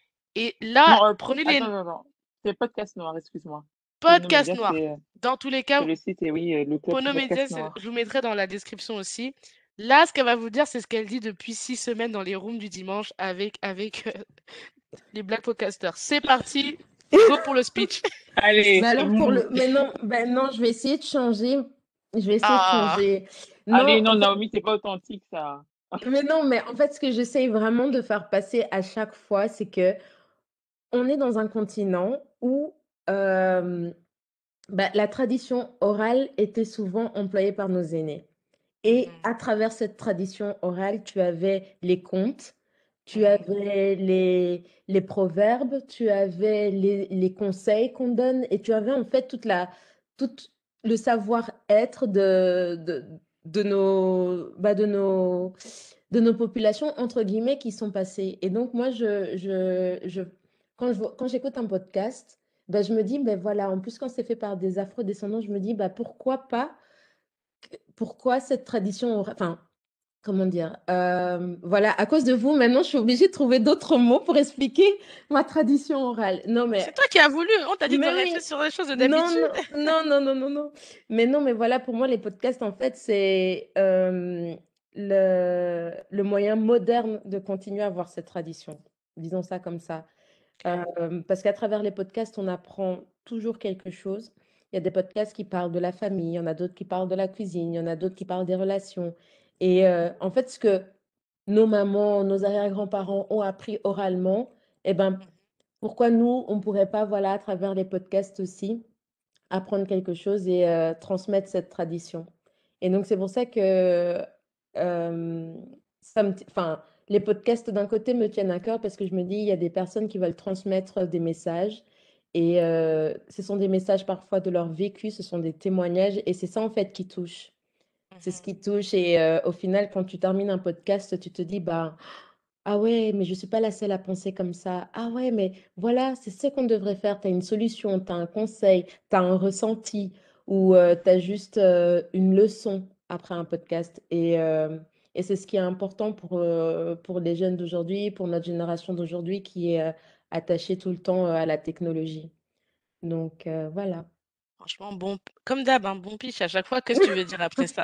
et là, Non, euh, po- prenez attends, les attends, attends. C'est podcast noir, excuse-moi. Pono podcasts Media, noirs. c'est euh, Dans tous les c'est cas, le site et oui, euh, le club, c'est Pono Média, podcast c'est noir. je vous mettrai dans la description aussi. Là, ce qu'elle va vous dire, c'est ce qu'elle dit depuis six semaines dans les rooms du dimanche avec avec, heu, les black podcasters. C'est parti, go pour le speech. Mais Allez, alors pour mm, le, mais non, ben non, je vais essayer de changer. Je vais essayer de Ah! changer. allez, Non, non, en fait, Naomi, c'est pas authentique, ça. mais non, mais en fait, ce que j'essaye vraiment de faire passer à chaque fois, c'est que on est dans un continent où euh, bah, la tradition orale était souvent employée par nos aînés. Et Mmh. à travers cette tradition orale, tu avais les contes, tu Mmh. avais les, les proverbes, tu avais les, les conseils qu'on donne et tu avais en fait toute la, tout le savoir-être de, de, de nos, bah, de nos, de nos populations, entre guillemets, qui sont passées. Et donc, moi, je, je, je, quand je, vois- quand j'écoute un podcast, bah, je me dis, ben voilà, en plus, quand c'est fait par des afro-descendants, je me dis, bah, pourquoi pas pourquoi cette tradition, aura- enfin, Comment dire? Hem, voilà, à cause de vous, maintenant, je suis obligée de trouver d'autres mots pour expliquer ma tradition orale. Non, C'est mais toi qui as voulu, on t'a dit de mais rester oui! sur les choses de Non, d'habitude. non, non, non, non, non, non. Mais non, mais voilà, pour moi, les podcasts, en fait, c'est, hem, le le moyen moderne de continuer à avoir cette tradition. Disons ça comme ça. OK. Hem, parce qu'à travers les podcasts, on apprend toujours quelque chose. Il y a des podcasts qui parlent de la famille, il y en a d'autres qui parlent de la cuisine, il y en a d'autres qui parlent des relations et heu, en fait, ce que nos mamans, nos arrière-grands-parents ont appris oralement et ben, Mmh. pourquoi nous, on ne pourrait pas, voilà, à travers les podcasts aussi, apprendre quelque chose et heu, transmettre cette tradition et donc c'est pour ça que, hem, ça me t enfin, les podcasts d'un côté me tiennent à cœur parce que je me dis: «Il y a des personnes qui veulent transmettre des messages» et heu, ce sont des messages parfois de leur vécu, ce sont des témoignages et c'est ça en fait qui touche. C'est ce Mmh. qui touche et heu, au final quand tu termines un podcast, tu te dis: «Bah, ah ouais, mais je suis pas la seule à penser comme ça. Ah ouais, mais voilà, c'est ce qu'on devrait faire. Tu as une solution, tu as un conseil, tu as un ressenti ou heu, tu as juste, heu, une leçon après un podcast et hem et c'est ce qui est important pour, heu, pour les jeunes d'aujourd'hui, pour notre génération d'aujourd'hui qui est, heu, attachée tout le temps, heu, à la technologie. Donc heu, voilà. Franchement, bon p comme d'hab, hein, bon pitch à chaque fois. Qu'est-ce que tu veux dire après ça?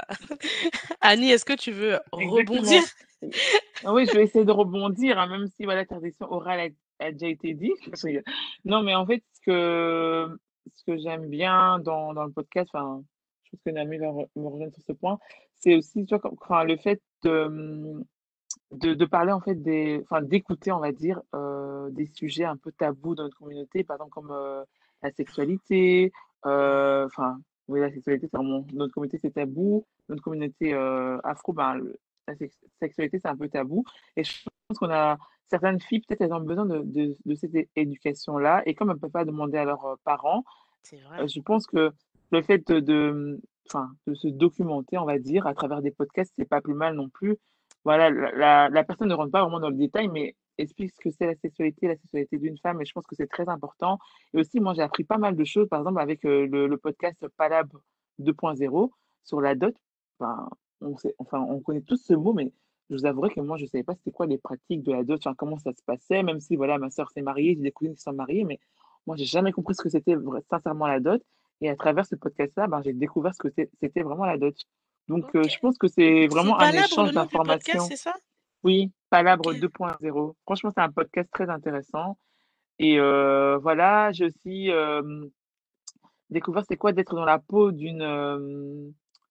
Annie, est-ce que tu veux rebondir? Exactement. Oui. Ah oui, je vais essayer de rebondir, hein, même si voilà, la tradition orale a, a déjà été dit. Je rigole. Non, mais en fait, ce que, ce que j'aime bien dans, dans le podcast, enfin, je pense que Nami va re- me rejoindre sur ce point, c'est aussi, tu vois, comme- enfin, le fait de, de, de parler, en fait, des, enfin, d'écouter, on va dire, euh, des sujets un peu tabous dans notre communauté, par exemple, comme euh, la sexualité, Ouais, euh, enfin, oui, la sexualité, c'est vraiment, notre communauté, c'est tabou, notre communauté euh, afro, ben, le- la sex- sexualité, c'est un peu tabou. Et je pense qu'on a certaines filles, peut-être, elles ont besoin de, de, de cette é- éducation-là. Et comme elles ne peuvent pas demander à leurs euh, parents, c'est euh, vrai. je pense que le fait de, de, enfin, de se documenter, on va dire, à travers des podcasts, c'est pas plus mal non plus. Voilà, la, la, la personne ne rentre pas vraiment dans le détail, mais explique ce que c'est la sexualité, la sexualité d'une femme, et je pense que c'est très important. Et aussi, moi, j'ai appris pas mal de choses, par exemple, avec euh, le, le podcast Palab deux point zéro sur la dot. Enfin, on sait, enfin, on connaît tous ce mot, mais je vous avouerai que moi, je ne savais pas c'était quoi les pratiques de la dot, enfin, comment ça se passait, même si, voilà, ma soeur s'est mariée, j'ai des cousines qui sont mariées, mais moi, j'ai jamais compris ce que c'était vra- sincèrement la dot. Et à travers ce podcast-là, ben, j'ai découvert ce que c'est- c'était vraiment la dot. Donc, euh, OK. je pense que c'est C'est vraiment un Palabre le échange nom du podcast, d'informations. c'est ça? Oui, OK. Palabre deux point zéro. Franchement, c'est un podcast très intéressant. Et euh, voilà, j'ai aussi euh, découvert c'est quoi d'être dans la peau d'une, euh,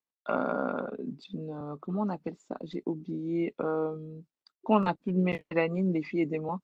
euh, d'une, euh, comment on appelle ça? J'ai oublié. Euh, quand on n'a plus de mélanine, les filles, aidez-moi.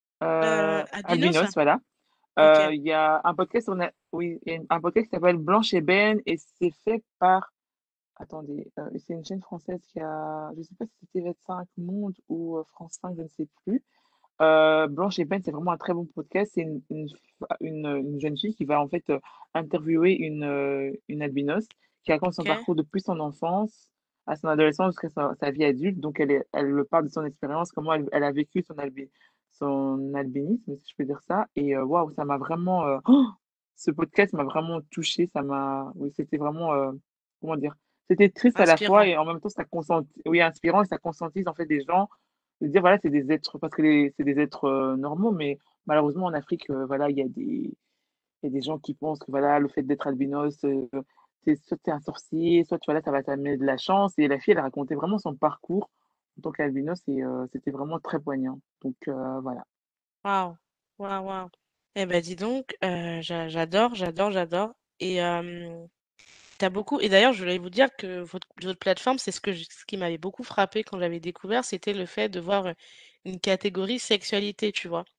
Heu, Euh, albinos? albinos, voilà. OK. Euh, Il y a un podcast, on a, oui, il y a un podcast qui s'appelle Blanche et Ben et c'est fait par, attendez, euh, c'est une chaîne française qui a, je sais pas si c'était vingt-cinq Monde ou euh, France cinq, je ne sais plus. Euh, Blanche et Ben, c'est vraiment un très bon podcast. C'est une, une, une, une jeune fille qui va en fait euh, interviewer une, euh, une albinos qui raconte son OK. parcours depuis son enfance à son adolescence jusqu'à sa, sa vie adulte. Donc, elle, est, elle parle de son expérience, comment elle, elle a vécu son, albi, son albinisme, si je peux dire ça. Et euh, waouh, ça m'a vraiment. euh, oh, ce podcast m'a vraiment touchée. Ça m'a. Oui, c'était vraiment. euh, comment dire? C'était triste à la fois Inspirant. et en même temps, ça consenti, oui, inspirant et ça conscientise en fait des gens de dire voilà, c'est des êtres, parce que les- c'est des êtres euh, normaux, mais malheureusement en Afrique, euh, voilà, il y a des, il y a des gens qui pensent que voilà, le fait d'être albinos, euh, c'est soit t'es un sorcier, soit tu vois là, ça va t'amener de la chance. Et la fille, elle racontait vraiment son parcours en tant qu'albinos et euh, c'était vraiment très poignant. Donc euh, voilà. Waouh. Waouh, waouh. Eh ben, dis donc, heu, j'a j'adore, j'adore, j'adore et hem, tu beaucoup et d'ailleurs, je voulais vous dire que votre votre plateforme, c'est ce que j ce qui m'avait beaucoup frappé quand j'avais découvert, c'était le fait de voir, heu, une catégorie sexualité, tu vois?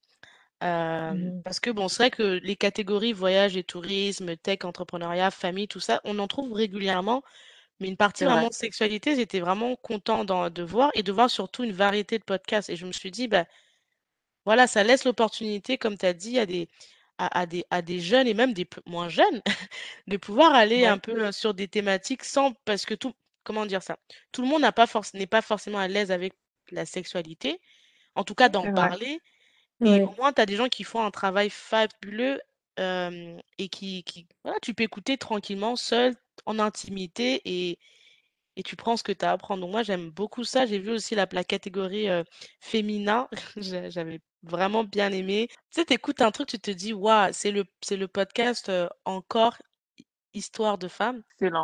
Hem, Mhm. parce que bon, c'est vrai que les catégories voyage et tourisme, tech, entrepreneuriat, famille, tout ça, on en trouve régulièrement, mais une partie C'est vrai, vraiment sexualité, j'étais vraiment content d'en de voir et de voir surtout une variété de podcasts et je me suis dit: «Bah, voilà, ça laisse l'opportunité, comme tu as dit, à des à à des à des jeunes et même des p moins jeunes, de pouvoir aller un ouais, peu, heu, sur des thématiques sans parce que tout comment dire ça? Tout le monde n'a pas forc n'est pas forcément à l'aise avec la sexualité, en tout cas d'en c'est vrai, parler et au Ouais. moins tu as des gens qui font un travail fabuleux, hem et qui qui voilà, tu peux écouter tranquillement seul, en intimité et et tu prends ce que tu as à prendre. Donc moi, j'aime beaucoup ça. J'ai vu aussi la, la catégorie euh, féminin. J'a- J'avais vraiment bien aimé. Tu sais, t'écoutes un truc, tu te dis, waouh, c'est le, c'est le podcast euh, encore Histoire de femmes. Excellent.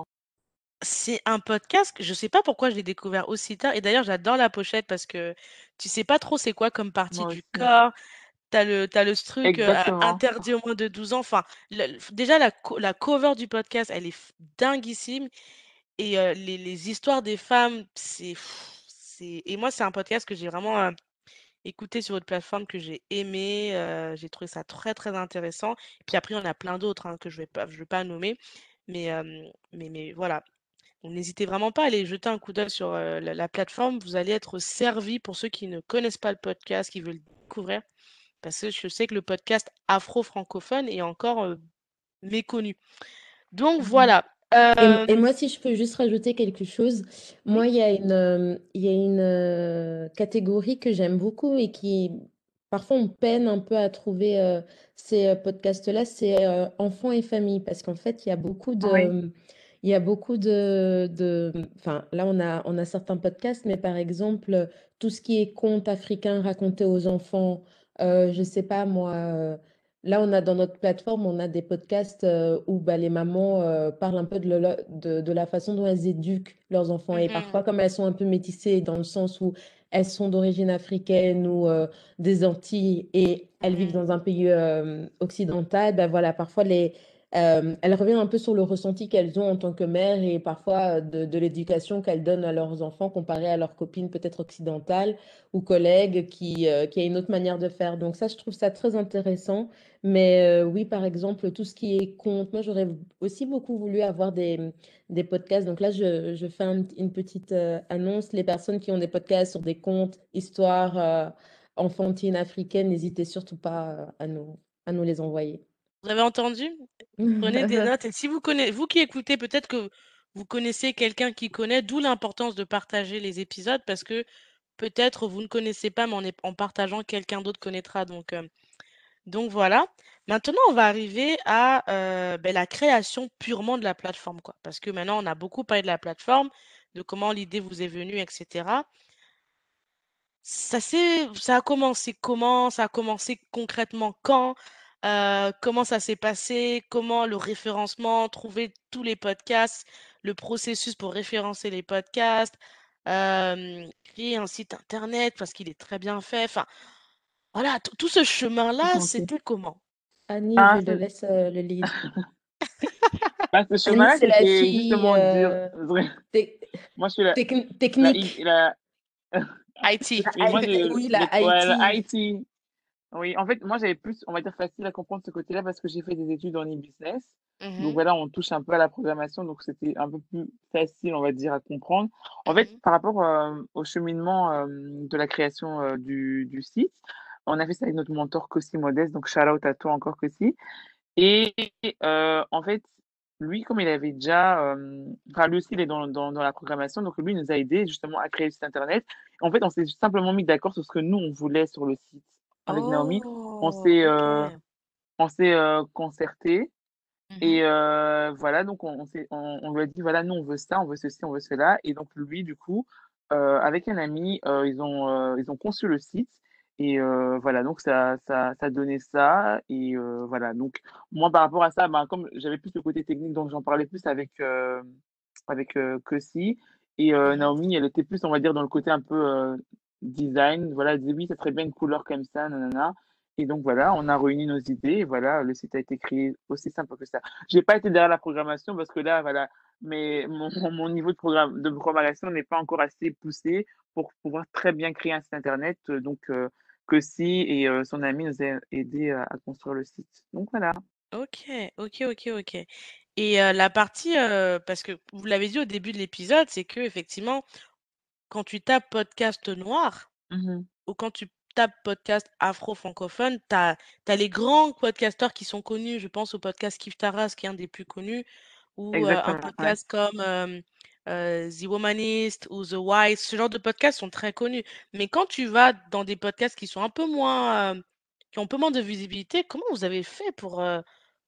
C'est un podcast, que je sais pas pourquoi je l'ai découvert aussi tard. Et d'ailleurs, j'adore la pochette parce que tu sais pas trop c'est quoi comme partie Moi du aussi. corps. T'as le, t'as le truc euh, à- Exactement. interdit au moins de douze ans. Enfin, le- le- déjà, la, co- la cover du podcast, elle est f- dinguissime. Et euh, les, les histoires des femmes, c'est, pff, c'est... Et moi, c'est un podcast que j'ai vraiment euh, écouté sur votre plateforme, que j'ai aimé. Euh, j'ai trouvé ça très, très intéressant. Puis après, il y en a plein d'autres hein, que je vais pas, je vais pas nommer. Mais, euh, mais, mais voilà. Donc, n'hésitez vraiment pas à aller jeter un coup d'œil sur euh, la, la plateforme. Vous allez être servi pour ceux qui ne connaissent pas le podcast, qui veulent le découvrir. Parce que je sais que le podcast afro-francophone est encore euh, méconnu. Donc Mhm. voilà. Et, m- et Euh, moi, si je peux juste rajouter quelque chose, oui. moi, il y a une, euh, il y a une euh, catégorie que j'aime beaucoup et qui, parfois, on peine un peu à trouver euh, ces euh, podcasts-là, c'est euh, enfants et famille. Parce qu'en fait, il y a beaucoup Oui, de, il y a beaucoup de, de, enfin, là, on a, on a certains podcasts, mais par exemple, tout ce qui est contes africains racontés aux enfants, euh, je sais pas, moi. euh, Là, on a dans notre plateforme, on a des podcasts euh, où bah, les mamans euh, parlent un peu de, le- de, de la façon dont elles éduquent leurs enfants. Et Mhm, parfois, comme elles sont un peu métissées dans le sens où elles sont d'origine africaine ou euh, des Antilles et elles vivent mhm. dans un pays euh, occidental, ben voilà, parfois les, euh, elles reviennent un peu sur le ressenti qu'elles ont en tant que mères et parfois euh, de, de l'éducation qu'elles donnent à leurs enfants comparé à leurs copines peut-être occidentales ou collègues qui, euh, qui a une autre manière de faire. Donc ça, je trouve ça très intéressant. Mais euh, oui, par exemple, tout ce qui est conte, moi j'aurais aussi beaucoup voulu avoir des, des podcasts. Donc là, je, je fais un- une petite euh, annonce. Les personnes qui ont des podcasts sur des contes, histoires euh, enfantines africaines, n'hésitez surtout pas euh, à nous, à nous les envoyer. Vous avez entendu? Prenez des notes. Et si vous connaissez, vous qui écoutez, peut-être que vous connaissez quelqu'un qui connaît, d'où l'importance de partager les épisodes parce que peut-être vous ne connaissez pas, mais en, est- en partageant, quelqu'un d'autre connaîtra. Donc, euh, Donc voilà. Maintenant, on va arriver à euh, ben, la création purement de la plateforme, quoi. Parce que maintenant, on a beaucoup parlé de la plateforme, de comment l'idée vous est venue, et cetera. Ça s'est, ça a commencé comment? Ça a commencé concrètement quand? Euh, comment ça s'est passé? Comment le référencement, trouver tous les podcasts, le processus pour référencer les podcasts, euh, créer un site internet parce qu'il est très bien fait. Enfin, voilà, tout tout ce chemin-là, Ok. c'était comment? Annie, je Ah, le ce, laisse euh, le lead. bah, ce Annie, chemin-là, c'est la c'était fille justement dur. euh, Vrai. tec- Moi, je suis la, Mmh. techni- la, I- technique. la, I T. La oui, moi, I- je, oui, la le, ouais, la I T. I T. Oui, en fait, moi, j'avais plus, on va dire, facile à comprendre ce côté-là parce que j'ai fait des études en e-business. Donc Mmh. voilà, on touche un peu à la programmation, donc c'était un peu plus facile, on va dire, à comprendre. En fait, Mmh. par rapport euh, au cheminement euh, de la création euh, du, du site, on a fait ça avec notre mentor Cossi Modeste, donc shout out à toi encore Cossi. Et euh, en fait, lui, comme il avait déjà, euh, enfin lui aussi, il est dans, dans, dans la programmation, donc lui, il nous a aidé justement à créer le site internet. En fait, on s'est simplement mis d'accord sur ce que nous, on voulait sur le site avec Naomi. On Oh! s'est euh, OK. on s'est euh, concerté Mmh. et euh, voilà, donc on, on, s'est- on, on lui a dit, voilà, nous, on veut ça, on veut ceci, on veut cela. Et donc lui, du coup, euh, avec un ami, euh, ils ont, euh, ils ont conçu le site. Et euh, voilà, donc ça, ça, ça donnait ça. Et euh, voilà, donc moi, par rapport à ça, ben, comme j'avais plus le côté technique, donc j'en parlais plus avec, euh, avec euh, Kessie. Et euh, Mmh. Naomi, elle était plus, on va dire, dans le côté un peu euh, design. Voilà, elle disait, oui, ça serait bien une couleur comme ça, nanana. Et donc voilà, on a réuni nos idées et voilà, le site a été créé aussi simple que ça. J'ai pas été derrière la programmation parce que là, voilà, mais mon, mon niveau de programme de programmation n'est pas encore assez poussé pour pouvoir très bien créer un site internet. Euh, Donc euh, que si et euh, son ami nous a aidé à, à construire le site. Donc voilà. OK, OK, OK, OK. Et heu, la partie, heu, parce que vous l'avez dit au début de l'épisode, c'est que effectivement, quand tu tapes podcast noir Mhm. ou quand tu tapes podcast afro-francophone, tu as les grands podcasteurs qui sont connus. Je pense au podcast Kif Taras qui est un des plus connus ou, heu, un Exactement, ouais. podcast comme, hem, heu, The Womanist ou The Wise. Ce genre de podcasts sont très connus. Mais quand tu vas dans des podcasts qui sont un peu moins, hem, qui ont un peu moins de visibilité, comment vous avez fait pour, heu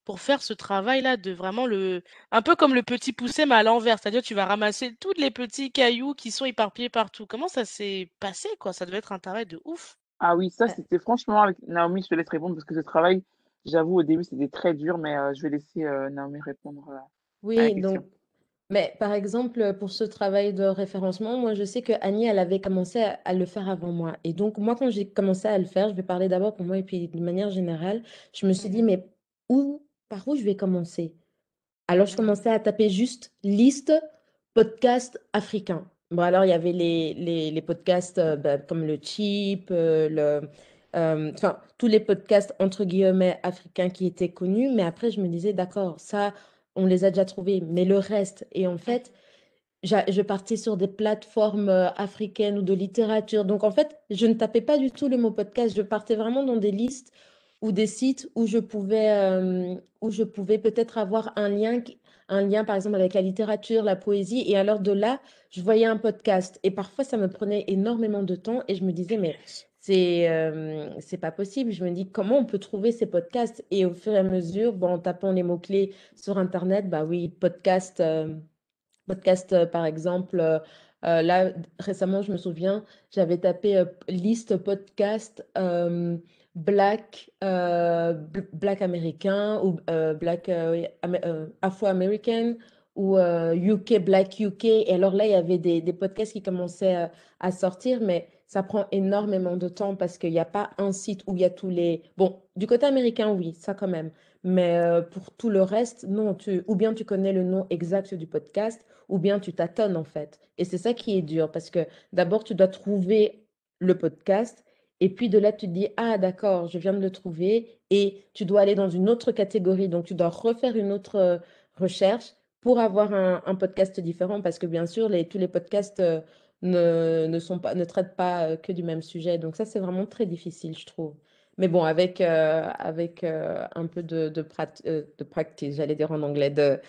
pour faire ce travail-là de vraiment le un peu comme le Petit Poucet mais à l'envers, c'est-à-dire tu vas ramasser tous les petits cailloux qui sont éparpillés partout. Comment ça s'est passé, quoi? Ça devait être un travail de ouf. Ah oui, ça, Heu, c'était franchement avec Naomi, je te laisse répondre parce que ce travail, j'avoue, au début, c'était très dur, mais heu, je vais laisser, heu, Naomi répondre, heu, à la oui, question. donc mais par exemple, pour ce travail de référencement, moi, je sais qu'Annie, elle avait commencé à à le faire avant moi et donc moi, quand j'ai commencé à le faire, je vais parler d'abord pour moi et puis de manière générale, je me suis dit: Mmh. «Mais où par où je vais commencer?» Alors, je Mmh. commençais à taper juste liste podcasts africains. Bon, alors, il y avait les, les, les podcasts euh, bah, comme le Cheap, euh, le, euh, enfin, tous les podcasts entre guillemets africains qui étaient connus. Mais après, je me disais, d'accord, ça, on les a déjà trouvés. Mais le reste, et en Mmh. fait, j'a- je partais sur des plateformes euh, africaines ou de littérature. Donc, en fait, je ne tapais pas du tout le mot podcast. Je partais vraiment dans des listes ou des sites où je pouvais, euh, où je pouvais peut-être avoir un lien, qui- un lien, par exemple, avec la littérature, la poésie. Et alors, de là, je voyais un podcast. Et parfois, ça me prenait énormément de temps. Et je me disais, mais c'est euh, c'est pas possible. Je me dis, comment on peut trouver ces podcasts? Et au fur et à mesure, bon, en tapant les mots-clés sur Internet, bah oui, podcast. euh, Podcast, euh, par exemple, euh, euh, là, récemment, je me souviens, j'avais tapé euh, liste podcast euh, Black, euh, bl- Black américain ou euh, Black euh, oui, Amé- euh, Afro-Américain ou euh, U K, Black U K. Et alors là, il y avait des, des podcasts qui commençaient euh, à sortir, mais ça prend énormément de temps parce qu'il n'y a pas un site où il y a tous les... Bon, du côté américain, oui, ça quand même. Mais euh, pour tout le reste, non, tu... ou bien tu connais le nom exact du podcast ou bien tu tâtonnes en fait. Et c'est ça qui est dur parce que d'abord, tu dois trouver le podcast et puis de là, tu te dis, ah d'accord, je viens de le trouver et tu dois aller dans une autre catégorie. Donc, tu dois refaire une autre euh, recherche pour avoir un, un podcast différent parce que bien sûr, les, tous les podcasts euh, ne, ne sont pas, ne traitent pas euh, que du même sujet. Donc ça, c'est vraiment très difficile, je trouve. Mais bon, avec, euh, avec euh, un peu de, de, prat- euh, de practice, j'allais dire en anglais, de,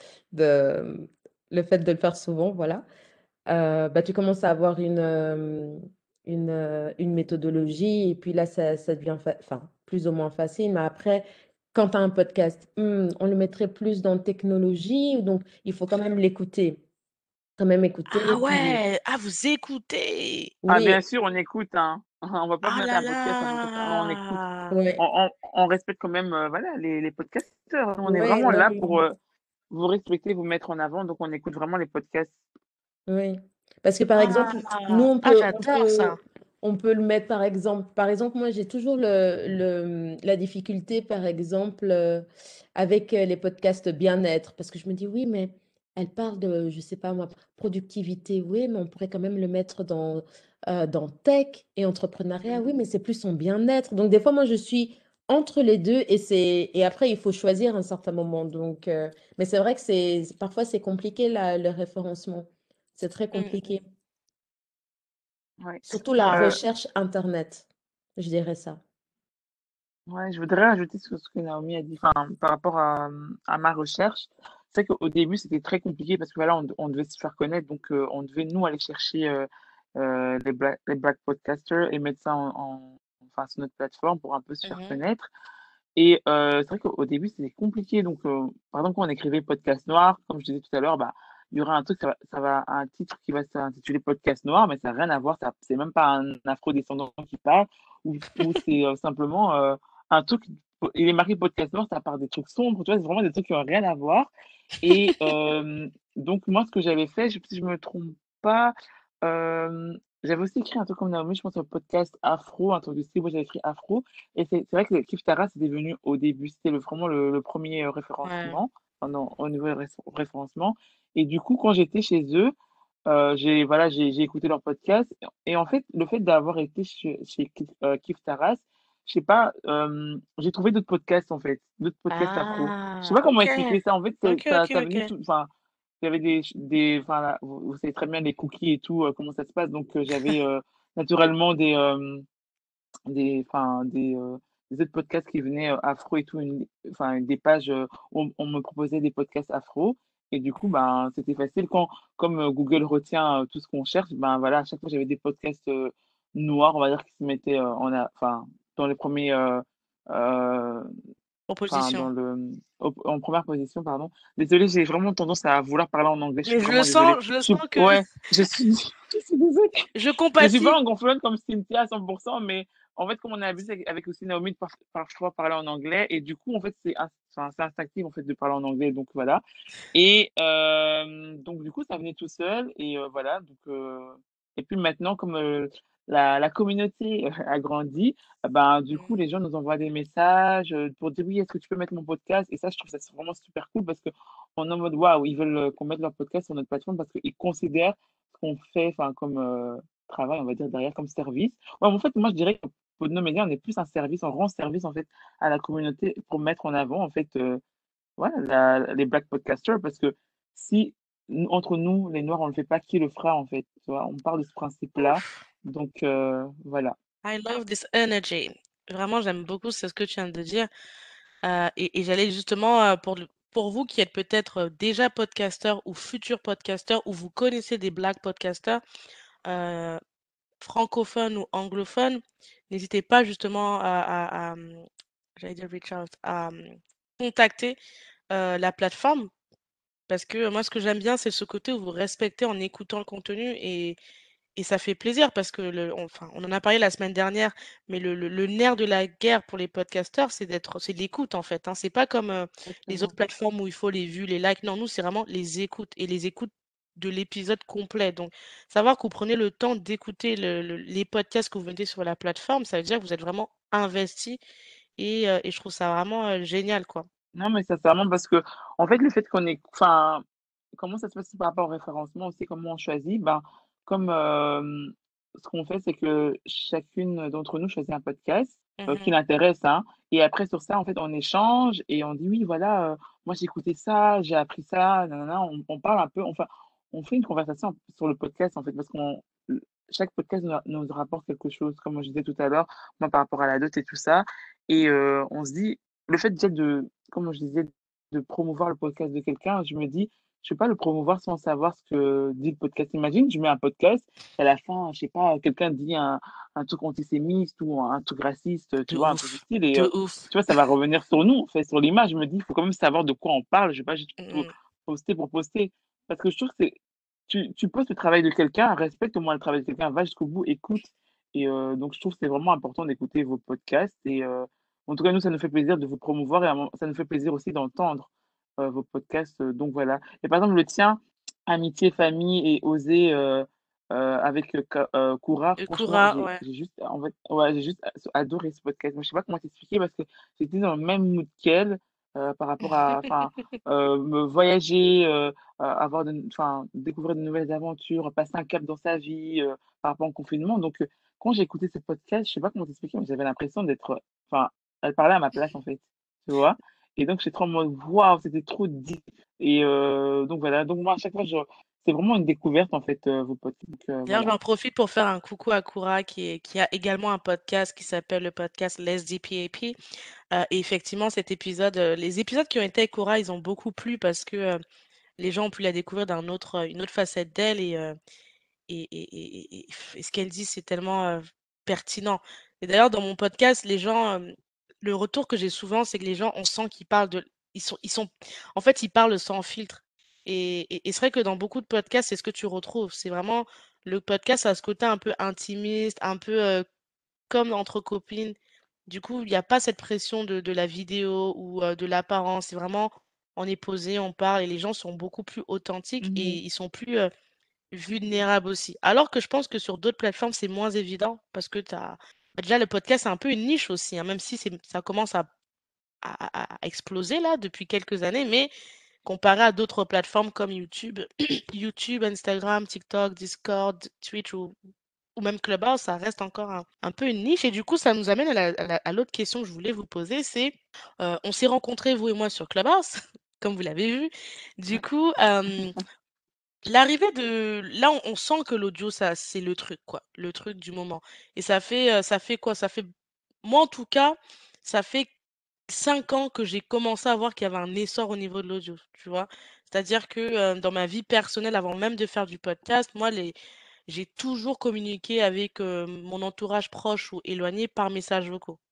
de, le fait de le faire souvent, voilà, euh, bah, tu commences à avoir une, euh, une, euh, une méthodologie et puis là, ça, ça devient fa- enfin, plus ou moins facile. Mais après, quand tu as un podcast, hmm, on le mettrait plus dans technologie, donc il faut quand même l'écouter, quand même écouter. Ah Et puis, ouais! Ah, vous écoutez! Ah oui, bien sûr, on écoute, hein. On va pas Ah mettre là un podcast n'importe quoi, on écoute. là! ouais, On on on respecte quand même, heu, voilà, les les podcasteurs. On est ouais, vraiment là énormément. pour, heu, vous respecter, vous mettre en avant, donc on écoute vraiment les podcasts. Oui, parce que par Ah! exemple, nous on Ah, peut, on j'adore peut, ça! on peut le mettre par exemple. Par exemple, moi j'ai toujours le, le- la difficulté, par exemple, euh, avec euh, les podcasts bien-être, parce que je me dis oui, mais elle parle de, je sais pas moi, productivité, oui, mais on pourrait quand même le mettre dans, euh, dans tech et entrepreneuriat, oui, Mmh. mais c'est plus son bien-être. Donc des fois, moi je suis entre les deux et c'est, et après il faut choisir à un certain moment. Donc, euh, mais c'est vrai que c'est, parfois c'est compliqué là, le référencement. C'est très Mmh compliqué. mh. Ouais. Surtout la Heu, recherche internet, je dirais ça. ouais, je voudrais ajouter sur ce que Naomi a dit, enfin, par rapport à, mmh, à ma recherche. C'est vrai qu'au début, c'était très compliqué parce que voilà, on, de- on devait se faire connaître, donc euh, on devait nous aller chercher euh, euh, les black, les black podcasters et mettre ça en, en- enfin, sur notre plateforme pour un peu se faire Mmh. connaître. Et euh, c'est vrai qu'au au début, c'était compliqué. Donc, euh, par exemple, quand on écrivait podcast noir, comme je disais tout à l'heure, bah, il y aura un truc, ça va, ça va, un titre qui va s'intituler podcast noir, mais ça n'a rien à voir. Ça, c'est même pas un afro-descendant qui parle, ou, ou c'est euh, simplement euh, un truc. Il est marqué podcast noir, ça part des trucs sombres, tu vois, c'est vraiment des trucs qui n'ont rien à voir. Et euh, donc, moi, ce que j'avais fait, je, si je me trompe pas, euh, j'avais aussi écrit un truc comme Naomi, je pense, un podcast afro, un truc de style, moi j'avais écrit afro. Et c'est c'est vrai que le Kif Tara, c'est devenu au début, c'était le, vraiment le, le premier euh, Ouais. référencement, enfin, non, au niveau ré- référencement. Et du coup, quand j'étais chez eux, euh, j'ai voilà, j'ai j'ai écouté leur podcast. Et en fait, le fait d'avoir été chez, chez Kif, euh, Kif Taras, je sais pas, euh, j'ai trouvé d'autres podcasts en fait, d'autres podcasts afro. Je sais Ah! pas comment OK. expliquer ça. En fait, c'est- OK, ça, OK, ça venait OK. tout, enfin, il y avait des, des, enfin, là, vous, vous savez très bien les cookies et tout, euh, comment ça se passe. Donc, euh, j'avais euh, naturellement des, euh, des, enfin, des, euh, des autres podcasts qui venaient euh, afro et tout, une- enfin, des pages euh, où on, on me proposait des podcasts afro. Et du coup, ben, c'était facile. Quand, comme euh, Google retient euh, tout ce qu'on cherche, ben voilà, à chaque fois, j'avais des podcasts euh, noirs, on va dire, qui se mettaient euh, en, a- enfin, dans les premiers, euh, euh, enfin dans Proposition. le au- en première position, pardon. Désolée, j'ai vraiment tendance à vouloir parler en anglais. Je suis Mais je le vraiment désolée. sens, je le Je suis, sens que ouais, je suis, je suis désolée. je Je suis pas compatis. anglophone comme Cynthia à cent pour cent, mais en fait, comme on a habitué avec, avec aussi Naomi de par- parfois parler en anglais, et du coup, en fait, c'est ins- enfin, c'est instinctif en fait de parler en anglais, donc voilà. Et euh, donc du coup, ça venait tout seul, et euh, voilà. Donc euh, et puis maintenant, comme euh, la, la communauté euh, a grandi, euh, ben du coup, Mmh. les gens nous envoient des messages euh, pour dire oui, est-ce que tu peux mettre mon podcast? Et ça, je trouve ça c'est vraiment super cool parce que on est en mode waouh, ils veulent euh, qu'on mette leur podcast sur notre plateforme parce qu'ils considèrent ce qu'on fait, enfin comme euh, travail, on va dire derrière comme service. Ouais, en fait, moi, je dirais que pour nos médias, on est plus un service, on rend service en fait à la communauté pour mettre en avant en fait euh, voilà, la- les black podcasters parce que si nous- entre nous, les Noirs, on le fait pas, qui le fera en fait? Tu vois, on part de ce principe-là. Ouf, Donc euh, voilà. I love this energy. Vraiment, j'aime beaucoup c'est ce que tu viens de dire. Heu et et j'allais justement, heu, pour le pour vous qui êtes peut-être, heu, déjà podcasteurs ou futurs podcasteurs ou vous connaissez des black podcasters, heu, francophones ou anglophones, n'hésitez pas justement à à à, mmh, j'allais dire reach out, à, mmh, contacter, heu, la plateforme. Parce que moi, ce que j'aime bien, c'est ce côté où vous respectez en écoutant le contenu et et ça fait plaisir parce que le on enfin, on en a parlé la semaine dernière, mais le le le nerf de la guerre pour les podcasteurs, c'est d'être c'est de l'écoute, en fait, hein. C'est pas comme, heu, les autres Exactement. plateformes où il faut les vues, les likes. Non, nous, c'est vraiment les écoutes et les écoutes de l'épisode complet. Donc savoir que vous prenez le temps d'écouter le le les podcasts que vous mettez sur la plateforme, ça veut dire que vous êtes vraiment investis et heu et je trouve ça vraiment, heu, génial, quoi. Non, mais sincèrement, parce que, en fait, le fait qu'on est, enfin, comment ça se passe par rapport au référencement aussi, comment on choisit, ben, comme euh, ce qu'on fait, c'est que chacune d'entre nous choisit un podcast euh, qui Mmh. l'intéresse, hein, et après, sur ça, en fait, on échange et on dit, oui, voilà, euh, moi, j'ai écouté ça, j'ai appris ça, nanana, on, on parle un peu, enfin, on fait une conversation sur le podcast, en fait, parce qu'on, chaque podcast nous, nous rapporte quelque chose, comme je disais tout à l'heure, moi, par rapport à la dot et tout ça, et euh, on se dit, le fait déjà de, comme je disais, de promouvoir le podcast de quelqu'un, je me dis, je ne vais pas le promouvoir sans savoir ce que dit le podcast. Imagine, je mets un podcast, et à la fin, je sais pas, quelqu'un dit un, un truc antisémite ou un, truc raciste, tu De vois, un truc du ouf, style, et de euh, ouf. tu vois, ça va revenir sur nous, en fait, sur l'image. Je me dis, il faut quand même savoir de quoi on parle, je ne vais pas juste po- Mmh. poster pour poster. Parce que je trouve que c'est, tu, tu postes le travail de quelqu'un, respecte au moins le travail de quelqu'un, va jusqu'au bout, écoute. Et euh, donc, je trouve que c'est vraiment important d'écouter vos podcasts. Et euh, en tout cas, nous, ça nous fait plaisir de vous promouvoir et à un moment- ça nous fait plaisir aussi d'entendre euh, vos podcasts. euh, donc voilà. Et par exemple, le tien, Amitié, famille et oser euh, euh, avec euh, Ka- euh, Koura, Et franchement, Koura, j'ai ouais. j'ai juste, en fait, ouais, j'ai juste adoré ce podcast. Moi, je sais pas comment t'expliquer parce que j'étais dans le même mood qu'elle euh, par rapport à, enfin, euh, me voyager, euh, euh, avoir, de, enfin, découvrir de nouvelles aventures, passer un cap dans sa vie euh, par rapport au confinement. Donc, euh, quand j'ai écouté ce podcast, je sais pas comment t'expliquer, mais j'avais l'impression d'être, enfin, elle parlait à ma place en fait, tu vois. Et donc, j'étais trop en mode, waouh, c'était trop deep. Et euh, donc, voilà. Donc, moi, à chaque fois, je... c'est vraiment une découverte, en fait, euh, vos podcasts. Donc, euh, D'ailleurs, voilà. j'en profite pour faire un coucou à Koura qui est qui a également un podcast qui s'appelle le podcast Let's D P A P. Heu et effectivement, cet épisode, heu, les épisodes qui ont été avec Koura, ils ont beaucoup plu parce que, heu, les gens ont pu la découvrir d'un autre, heu, une autre facette d'elle et heu et et et et et et ce qu'elle dit, c'est tellement, heu, pertinent. Et d'ailleurs, dans mon podcast, les gens, hem, le retour que j'ai souvent, c'est que les gens, on sent qu'ils parlent de ils sont ils sont en fait, ils parlent sans filtre et et et c'est vrai que dans beaucoup de podcasts, c'est ce que tu retrouves. C'est vraiment le podcast a ce côté un peu intimiste, un peu, heu, comme entre copines. Du coup, il y a pas cette pression de de la vidéo ou, heu, de l'apparence. C'est vraiment on est posé, on parle et les gens sont beaucoup plus authentiques et Mhm. ils sont plus, heu vulnérable aussi. Alors que je pense que sur d'autres plateformes, c'est moins évident parce que tu as bah, déjà le podcast, c'est un peu une niche aussi, hein, même si c'est ça commence à à à à exploser là depuis quelques années, mais comparé à d'autres plateformes comme YouTube YouTube, Instagram, TikTok, Discord, Twitch ou ou même Clubhouse, ça reste encore un un peu une niche et du coup, ça nous amène à la à la à l'autre question que je voulais vous poser, c'est, heu, on s'est rencontrés vous et moi sur Clubhouse, comme vous l'avez vu. Du Ouais. coup, hem l'arrivée de là, on on sent que l'audio, ça c'est le truc, quoi, le truc du moment et ça fait, heu, ça fait quoi? Ça fait moi, en tout cas, ça fait cinq ans que j'ai commencé à voir qu'il y avait un essor au niveau de l'audio, tu vois? C'est-à-dire que, heu, dans ma vie personnelle, avant même de faire du podcast, moi, les j'ai toujours communiqué avec, heu, mon entourage proche ou éloigné par messages vocaux.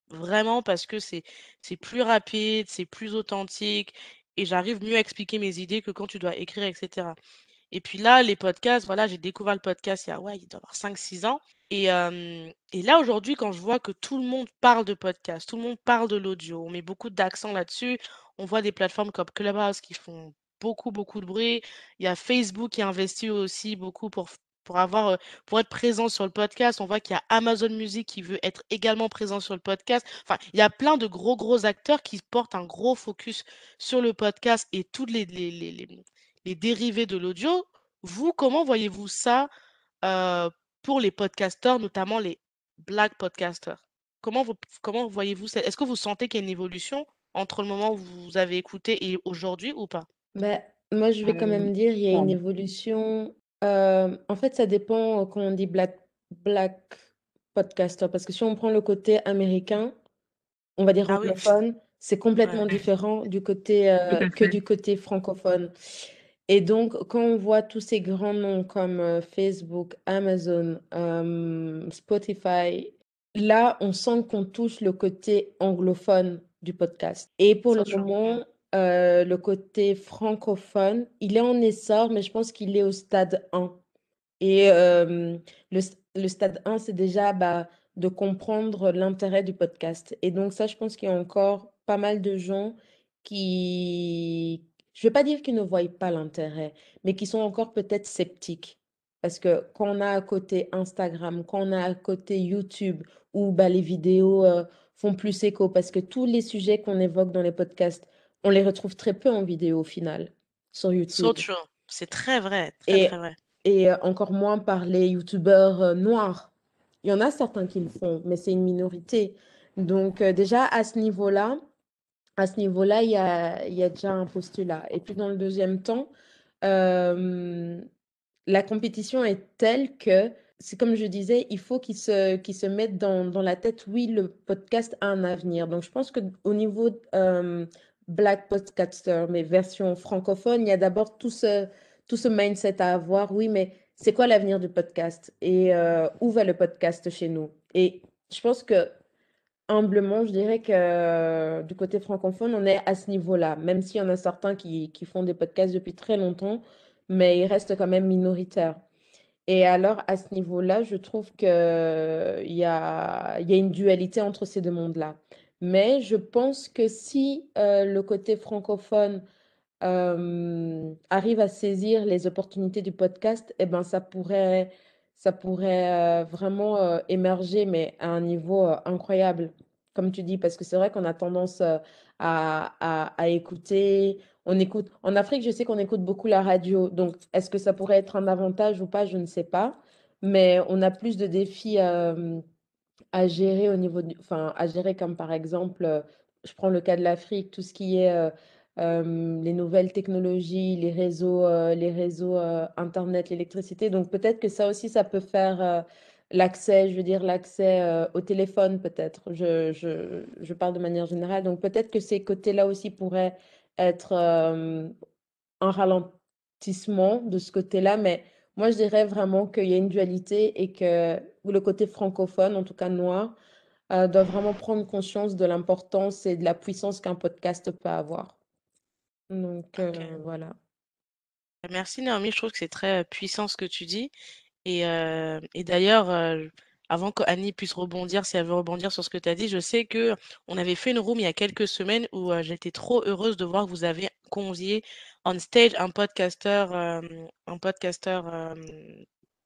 Vraiment parce que c'est c'est plus rapide, c'est plus authentique et j'arrive mieux à expliquer mes idées que quand tu dois écrire et cetera. Et puis là, les podcasts, voilà, j'ai découvert le podcast il y a, ouais, il doit avoir cinq six ans. Et, hem et là, aujourd'hui, quand je vois que tout le monde parle de podcast, tout le monde parle de l'audio, on met beaucoup d'accent là-dessus. On voit des plateformes comme Clubhouse qui font beaucoup, beaucoup de bruit. Il y a Facebook qui investit aussi beaucoup pour f pour avoir, heu, pour être présent sur le podcast. On voit qu'il y a Amazon Music qui veut être également présent sur le podcast. Enfin, il y a plein de gros, gros acteurs qui portent un gros focus sur le podcast et toutes les les les les les dérivés de l'audio. Vous, comment voyez-vous ça, heu, pour les podcasteurs, notamment les black podcasters? Comment vous comment voyez-vous ça? Est-ce que vous sentez qu'il y a une évolution entre le moment où vous avez écouté et aujourd'hui ou pas? Bah, moi, je vais quand Euh, même dire, il y a une pardon. évolution. Euh, en fait, ça dépend euh, quand on dit black, black podcaster, parce que si on prend le côté américain, on va dire Ah oui, anglophone, c'est ouais, complètement différent du côté, Tout euh, à que fait. du côté francophone. Et donc, quand on voit tous ces grands noms comme euh, Facebook, Amazon, euh, Spotify, là, on sent qu'on touche le côté anglophone du podcast. Et pour so le true. Mmh. moment, euh, le côté francophone, il est en essor, mais je pense qu'il est au stade un. Et euh, le, s- le stade un, c'est déjà bah, de comprendre l'intérêt du podcast. Et donc ça, je pense qu'il y a encore pas mal de gens qui, je ne vais pas dire qu'ils ne voient pas l'intérêt, mais qui sont encore peut-être sceptiques. Parce que quand on a à côté Instagram, quand on a à côté YouTube, où bah, les vidéos euh, font plus écho, parce que tous les sujets qu'on évoque dans les podcasts, on les retrouve très peu en vidéo au final sur So YouTube. true. C'est très vrai, très, Et, très vrai. et euh, encore moins par les youtubeurs euh, noirs. Il y en a certains qui le font, mais c'est une minorité. Donc euh, déjà, à ce niveau-là, à ce niveau-là, il y a, il y a déjà un postulat. Et puis dans le deuxième temps, euh, la compétition est telle que, c'est comme je disais, il faut qu'ils se, qu'ils se mettent dans, dans la tête, oui, le podcast a un avenir. Donc je pense qu'au niveau euh, Black Podcaster, mais version francophone, il y a d'abord tout ce, tout ce mindset à avoir, oui, mais c'est quoi l'avenir du podcast? Et euh, où va le podcast chez nous? Et je pense que humblement, je dirais que euh, du côté francophone, on est à ce niveau-là, même s'il y en a certains qui, qui font des podcasts depuis très longtemps, mais ils restent quand même minoritaires. Et alors, à ce niveau-là, je trouve qu'il y a, il y a une dualité entre ces deux mondes-là. Mais je pense que si euh, le côté francophone euh, arrive à saisir les opportunités du podcast, eh ben, ça pourrait, ça pourrait euh, vraiment euh, émerger, mais à un niveau euh, incroyable, comme tu dis, parce que c'est vrai qu'on a tendance euh, à, à, à écouter. On écoute, en Afrique, je sais qu'on écoute beaucoup la radio, donc est-ce que ça pourrait être un avantage ou pas, je ne sais pas, mais on a plus de défis euh, à gérer au niveau du, enfin, à gérer comme par exemple, euh, je prends le cas de l'Afrique, tout ce qui est euh, euh, les nouvelles technologies, les réseaux, euh, les réseaux euh, Internet, l'électricité. Donc peut-être que ça aussi, ça peut faire euh, l'accès, je veux dire, l'accès euh, au téléphone peut-être. Je, je, je parle de manière générale. Donc peut-être que ces côtés-là aussi pourraient être euh, un ralentissement de ce côté-là, mais moi, je dirais vraiment qu'il y a une dualité et que le côté francophone, en tout cas noir, euh, doit vraiment prendre conscience de l'importance et de la puissance qu'un podcast peut avoir. Donc, OK. euh, voilà. Merci Naomi, je trouve que c'est très, heu, puissant ce que tu dis et heu et d'ailleurs, heu, avant qu'Annie puisse rebondir, si elle veut rebondir sur ce que tu as dit, je sais que on avait fait une room il y a quelques semaines où, heu, j'étais trop heureuse de voir que vous avez convié on stage un podcasteur, hem, un podcasteur, hem,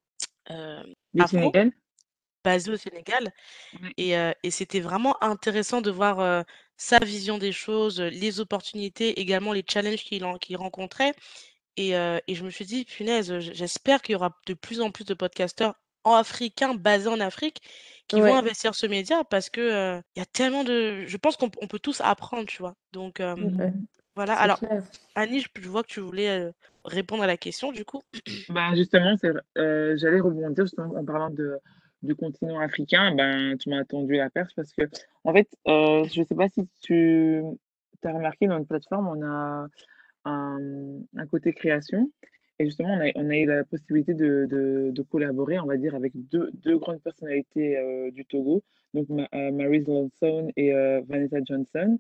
hem, Du afro, Sénégal? basé au Sénégal Oui. et heu et c'était vraiment intéressant de voir, heu, sa vision des choses, heu, les opportunités, également les challenges qu'il en qu'il rencontrait et heu et je me suis dit: «Punaise, j j'espère qu'il y aura de plus en plus de podcasteurs en africains basés en Afrique qui vont Ouais, investir ce média» parce que, heu, il y a tellement de je pense qu'on p on peut tous apprendre, tu vois? Donc hem, ouais, voilà. c'est Alors clair. Annie, je je vois que tu voulais, heu, répondre à la question du coup. Ben justement, c'est, euh, j'allais rebondir justement en parlant de, du continent africain. Ben, tu m'as tendu la perche parce que, en fait, euh, je sais pas si tu as remarqué dans notre plateforme, on a un, un côté création. Et justement, on a, on a eu la possibilité de, de, de collaborer, on va dire, avec deux, deux grandes personnalités euh, du Togo, donc Ma- euh, Maryse Lawson et euh, Vanessa Johnson.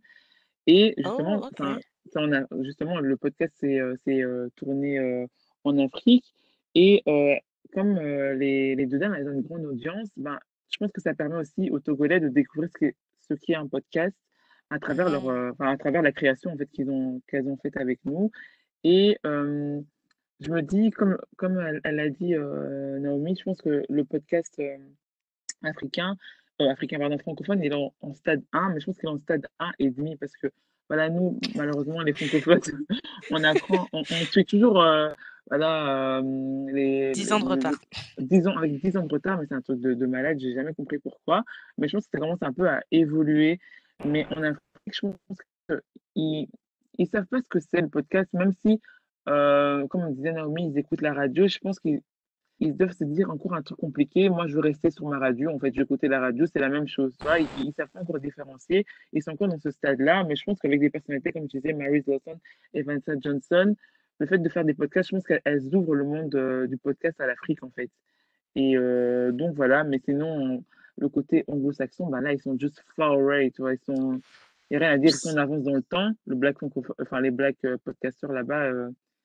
Et Oh, justement, enfin, OK. ça, on a, justement, le podcast s'est euh, s'est, euh, tourné euh, en Afrique. Et euh, comme euh, les, les deux dames, elles ont une grande audience, ben, je pense que ça permet aussi aux Togolais de découvrir ce qu'est ce qu'est un podcast à travers leur, Mmh. euh, enfin, à travers la création en fait qu'ils ont qu'elles ont faite avec nous. Et euh, je me dis, comme, comme elle, elle a dit euh, Naomi, je pense que le podcast euh, africain, euh, africain, pardon, francophone, il est en, en stade un, mais je pense qu'il est en stade un et demi parce que, voilà, nous, malheureusement, les francophones, on apprend, on, on suit toujours, euh, voilà, euh, les, dix les ans de nouveaux, retard. dix ans, avec dix ans de retard, mais c'est un truc de, de malade, j'ai jamais compris pourquoi. Mais je pense que ça commence un peu à évoluer. Mais en Afrique, je pense qu'ils ils savent pas ce que c'est le podcast, même si, euh, comme on disait Naomi, ils écoutent la radio. Je pense qu'ils ils doivent se dire encore un truc compliqué. Moi, je veux rester sur ma radio. En fait, je vais écouter la radio, c'est la même chose. Tu vois, ils, ils savent pas encore différencier. Ils sont encore dans ce stade-là. Mais je pense qu'avec des personnalités, comme je disais, Mary Lawson et Vanessa Johnson, le fait de faire des podcasts, je pense qu'elles ouvrent le monde euh, du podcast à l'Afrique, en fait. Et euh, donc, voilà. Mais sinon, on- le côté anglo-saxon, ben là, ils sont juste far away. Tu vois, ils sont. Il n'y a rien à dire. Ils sont en avance dans le temps. Le black francophone- enfin, les black euh, podcasters là-bas, euh,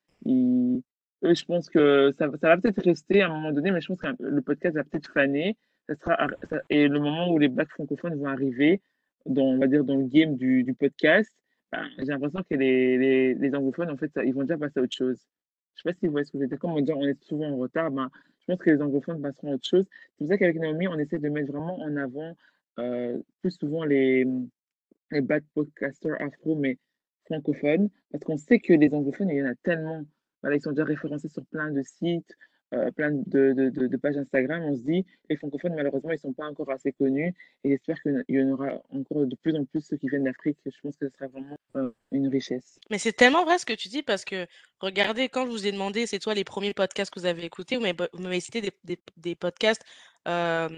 ils- eux, je pense que ça, ça va peut-être rester à un moment donné, mais je pense que le podcast va peut-être faner. Ça sera, ça- et le moment où les blacks francophones vont arriver, dans, on va dire, dans le game du, du podcast, ben, j'ai l'impression que les, les, les anglophones, en fait, ça- ils vont déjà passer à autre chose. Je sais pas si vous voyez ce que je veux dire. Comme on dit, on est souvent en retard, ben, je pense que les anglophones passeront à autre chose. C'est pour ça qu'avec Naomi, on essaie de mettre vraiment en avant euh, plus souvent les, les black podcasters afro, mais francophones, parce qu'on sait que les anglophones, il y en a tellement. Voilà, ils sont déjà référencés sur plein de sites, euh, plein de, de, de, de pages Instagram. On se dit, les francophones, malheureusement, ils ne sont pas encore assez connus. Et j'espère qu'il y en aura encore de plus en plus ceux qui viennent d'Afrique. Je pense que ce sera vraiment euh, une richesse. Mais c'est tellement vrai ce que tu dis parce que regardez, quand je vous ai demandé c'est toi les premiers podcasts que vous avez écoutés, vous m'avez vous m'avez cité des, des, des podcasts euh,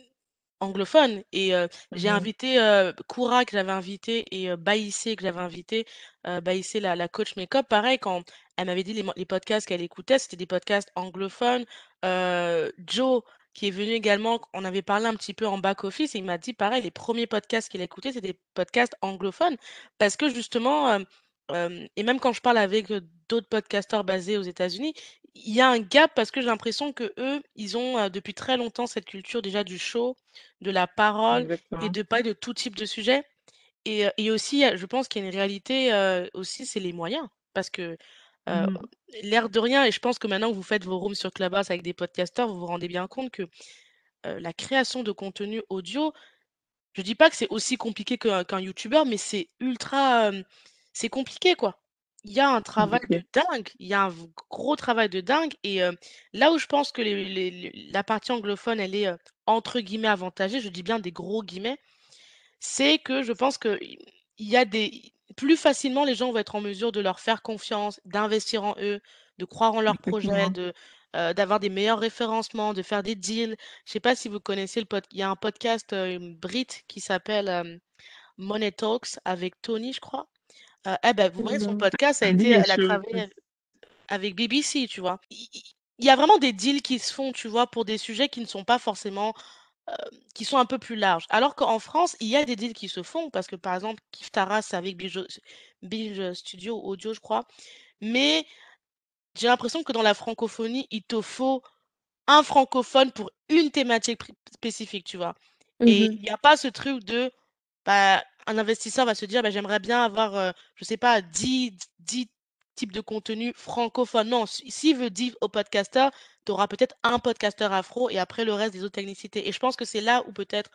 anglophone et heu, j'ai Mhm. invité, heu, Koura que j'avais invité et heu, Baïssé que j'avais invité, heu, Baïssé la la coach make-up pareil quand elle m'avait dit les mo les podcasts qu'elle écoutait, c'était des podcasts anglophones. Heu, Joe qui est venu également, on avait parlé un petit peu en back office et il m'a dit pareil, les premiers podcasts qu'il a écoutés, c'est des podcasts anglophones parce que justement, hem, hem et même quand je parle avec, heu, d'autres podcasteurs basés aux États-Unis, il y a un gap parce que j'ai l'impression qu'eux, ils ont, heu, depuis très longtemps cette culture déjà du show, de la parole et Exactement. de parler de tout type de sujet et heu et aussi, heu, je pense qu'il y a une réalité, heu, aussi, c'est les moyens. Parce que, heu, Mhm. l'air de rien et je pense que maintenant que vous faites vos rooms sur Clubhouse avec des podcasteurs, vous vous rendez bien compte que, heu, la création de contenu audio, je dis pas que c'est aussi compliqué qu'un qu'un youtubeur, mais c'est ultra, hem, c'est compliqué, quoi. Il y a un travail de Compliqué. dingue, il y a un v gros travail de dingue et heu, là où je pense que les les les la partie anglophone, elle est, heu, entre guillemets «avantagée», je dis bien des gros guillemets, c'est que je pense que i il y a des plus facilement les gens vont être en mesure de leur faire confiance, d'investir en eux, de croire en leurs projets, Effectivement. de, heu, d'avoir des meilleurs référencements, de faire des deals. Je sais pas si vous connaissez le pod il y a un podcast, heu, brit qui s'appelle, hem, Money Talks avec Tony, je crois. Heu, eh bah, vous voyez son Non, podcast a ça me dit été quelque elle a chose. travaillé avec B B C, tu vois? Il il il y a vraiment des deals qui se font, tu vois, pour des sujets qui ne sont pas forcément heu, qui sont un peu plus larges. Alors qu'en France, il y a des deals qui se font parce que, par exemple, Kif Taras c'est avec Binge Binge Studio Audio, je crois. Mais j'ai l'impression que dans la francophonie, il te faut un francophone pour une thématique pré spécifique, tu vois? Et Mmh. il y a pas ce truc de, bah, un investisseur va se dire: «Bah, j'aimerais bien avoir, heu, je sais pas, dix dix types de contenus francophones». Non, s s'il veut dix au podcasteurs, tu auras peut-être un podcasteur afro et après le reste des autres technicités et je pense que c'est là où peut-être,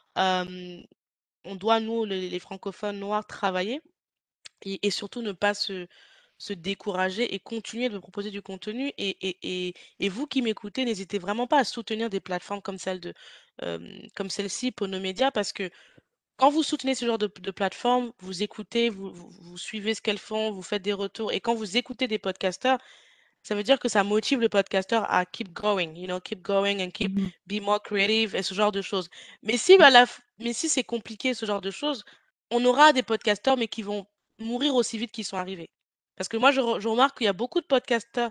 hem, on doit nous, les les francophones noirs, travailler et et surtout ne pas se se décourager et continuer de proposer du contenu et et et et vous qui m'écoutez, n'hésitez vraiment pas à soutenir des plateformes comme celle de, hem, comme celle-ci, Ponomedia, parce que quand vous soutenez ce genre de de plateforme, vous écoutez, vous vous vous suivez ce qu'elles font, vous faites des retours et quand vous écoutez des podcasteurs, ça veut dire que ça motive le podcasteur à keep going, you know, keep going and keep Mhm. be more creative et ce genre de choses. Mais si à la f mais si c'est compliqué ce genre de choses, on aura des podcasteurs, mais qui vont mourir aussi vite qu'ils sont arrivés. Parce que moi je re je remarque qu'il y a beaucoup de podcasteurs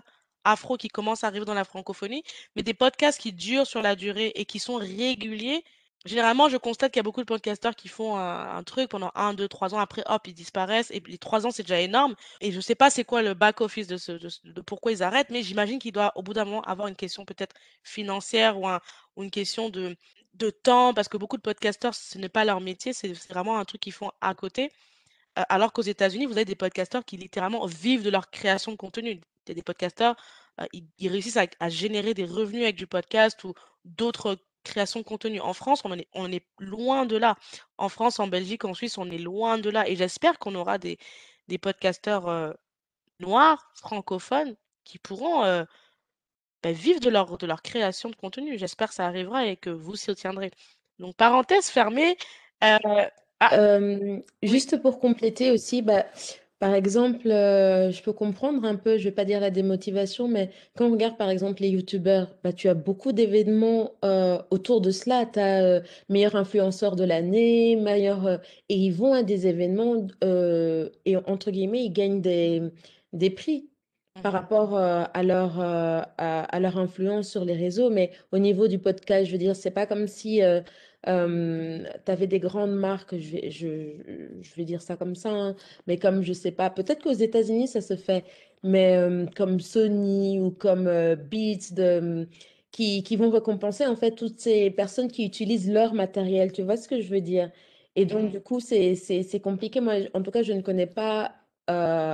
afro qui commencent à arriver dans la francophonie, mais des podcasts qui durent sur la durée et qui sont réguliers. Généralement, je constate qu'il y a beaucoup de podcasteurs qui font un, un truc pendant un, deux, trois ans, après, hop, ils disparaissent. Et les trois ans, c'est déjà énorme. Et je sais pas c'est quoi le back-office de, ce, de, ce- de pourquoi ils arrêtent, mais j'imagine qu'il doit, au bout d'un moment, avoir une question peut-être financière ou, un- ou une question de, de temps, parce que beaucoup de podcasteurs, ce n'est pas leur métier, c'est c'est vraiment un truc qu'ils font à côté. Euh, alors qu'aux États-Unis, vous avez des podcasteurs qui littéralement vivent de leur création de contenu. Il y a des podcasteurs, euh, ils, ils réussissent à, à générer des revenus avec du podcast ou d'autres créations de contenu. En France, on en est, on est loin de là. En France, en Belgique, en Suisse, on est loin de là. Et j'espère qu'on aura des, des podcasteurs euh, noirs, francophones, qui pourront euh, bah, vivre de leur, de leur création de contenu. J'espère que ça arrivera et que vous s'y tiendrez. Donc, parenthèse fermée. Euh, ah, Hem, oui. juste pour compléter aussi, bah, par exemple, heu, je peux comprendre un peu, je vais pas dire la démotivation, mais quand on regarde par exemple les youtubeurs, bah, tu as beaucoup d'événements, heu, autour de cela. Tu as, heu, meilleur influenceur de l'année, meilleur, heu et ils vont à des événements, heu et entre guillemets, «ils gagnent des des prix» par Mhm, rapport, heu, à leur, heu, à à leur influence sur les réseaux. Mais au niveau du podcast, je veux dire, c'est pas comme si, heu Hem, tu avais des grandes marques, je vais je je vais dire ça comme ça, hein, mais comme je sais pas, peut-être qu'aux États-Unis ça se fait, mais hem, comme Sony ou comme, heu, Beats de, mmh, qui qui vont récompenser en fait toutes ces personnes qui utilisent leur matériel, tu vois ce que je veux dire? Et donc mhm. du coup, c'est c'est c'est compliqué. Moi, en tout cas, je ne connais pas, heu,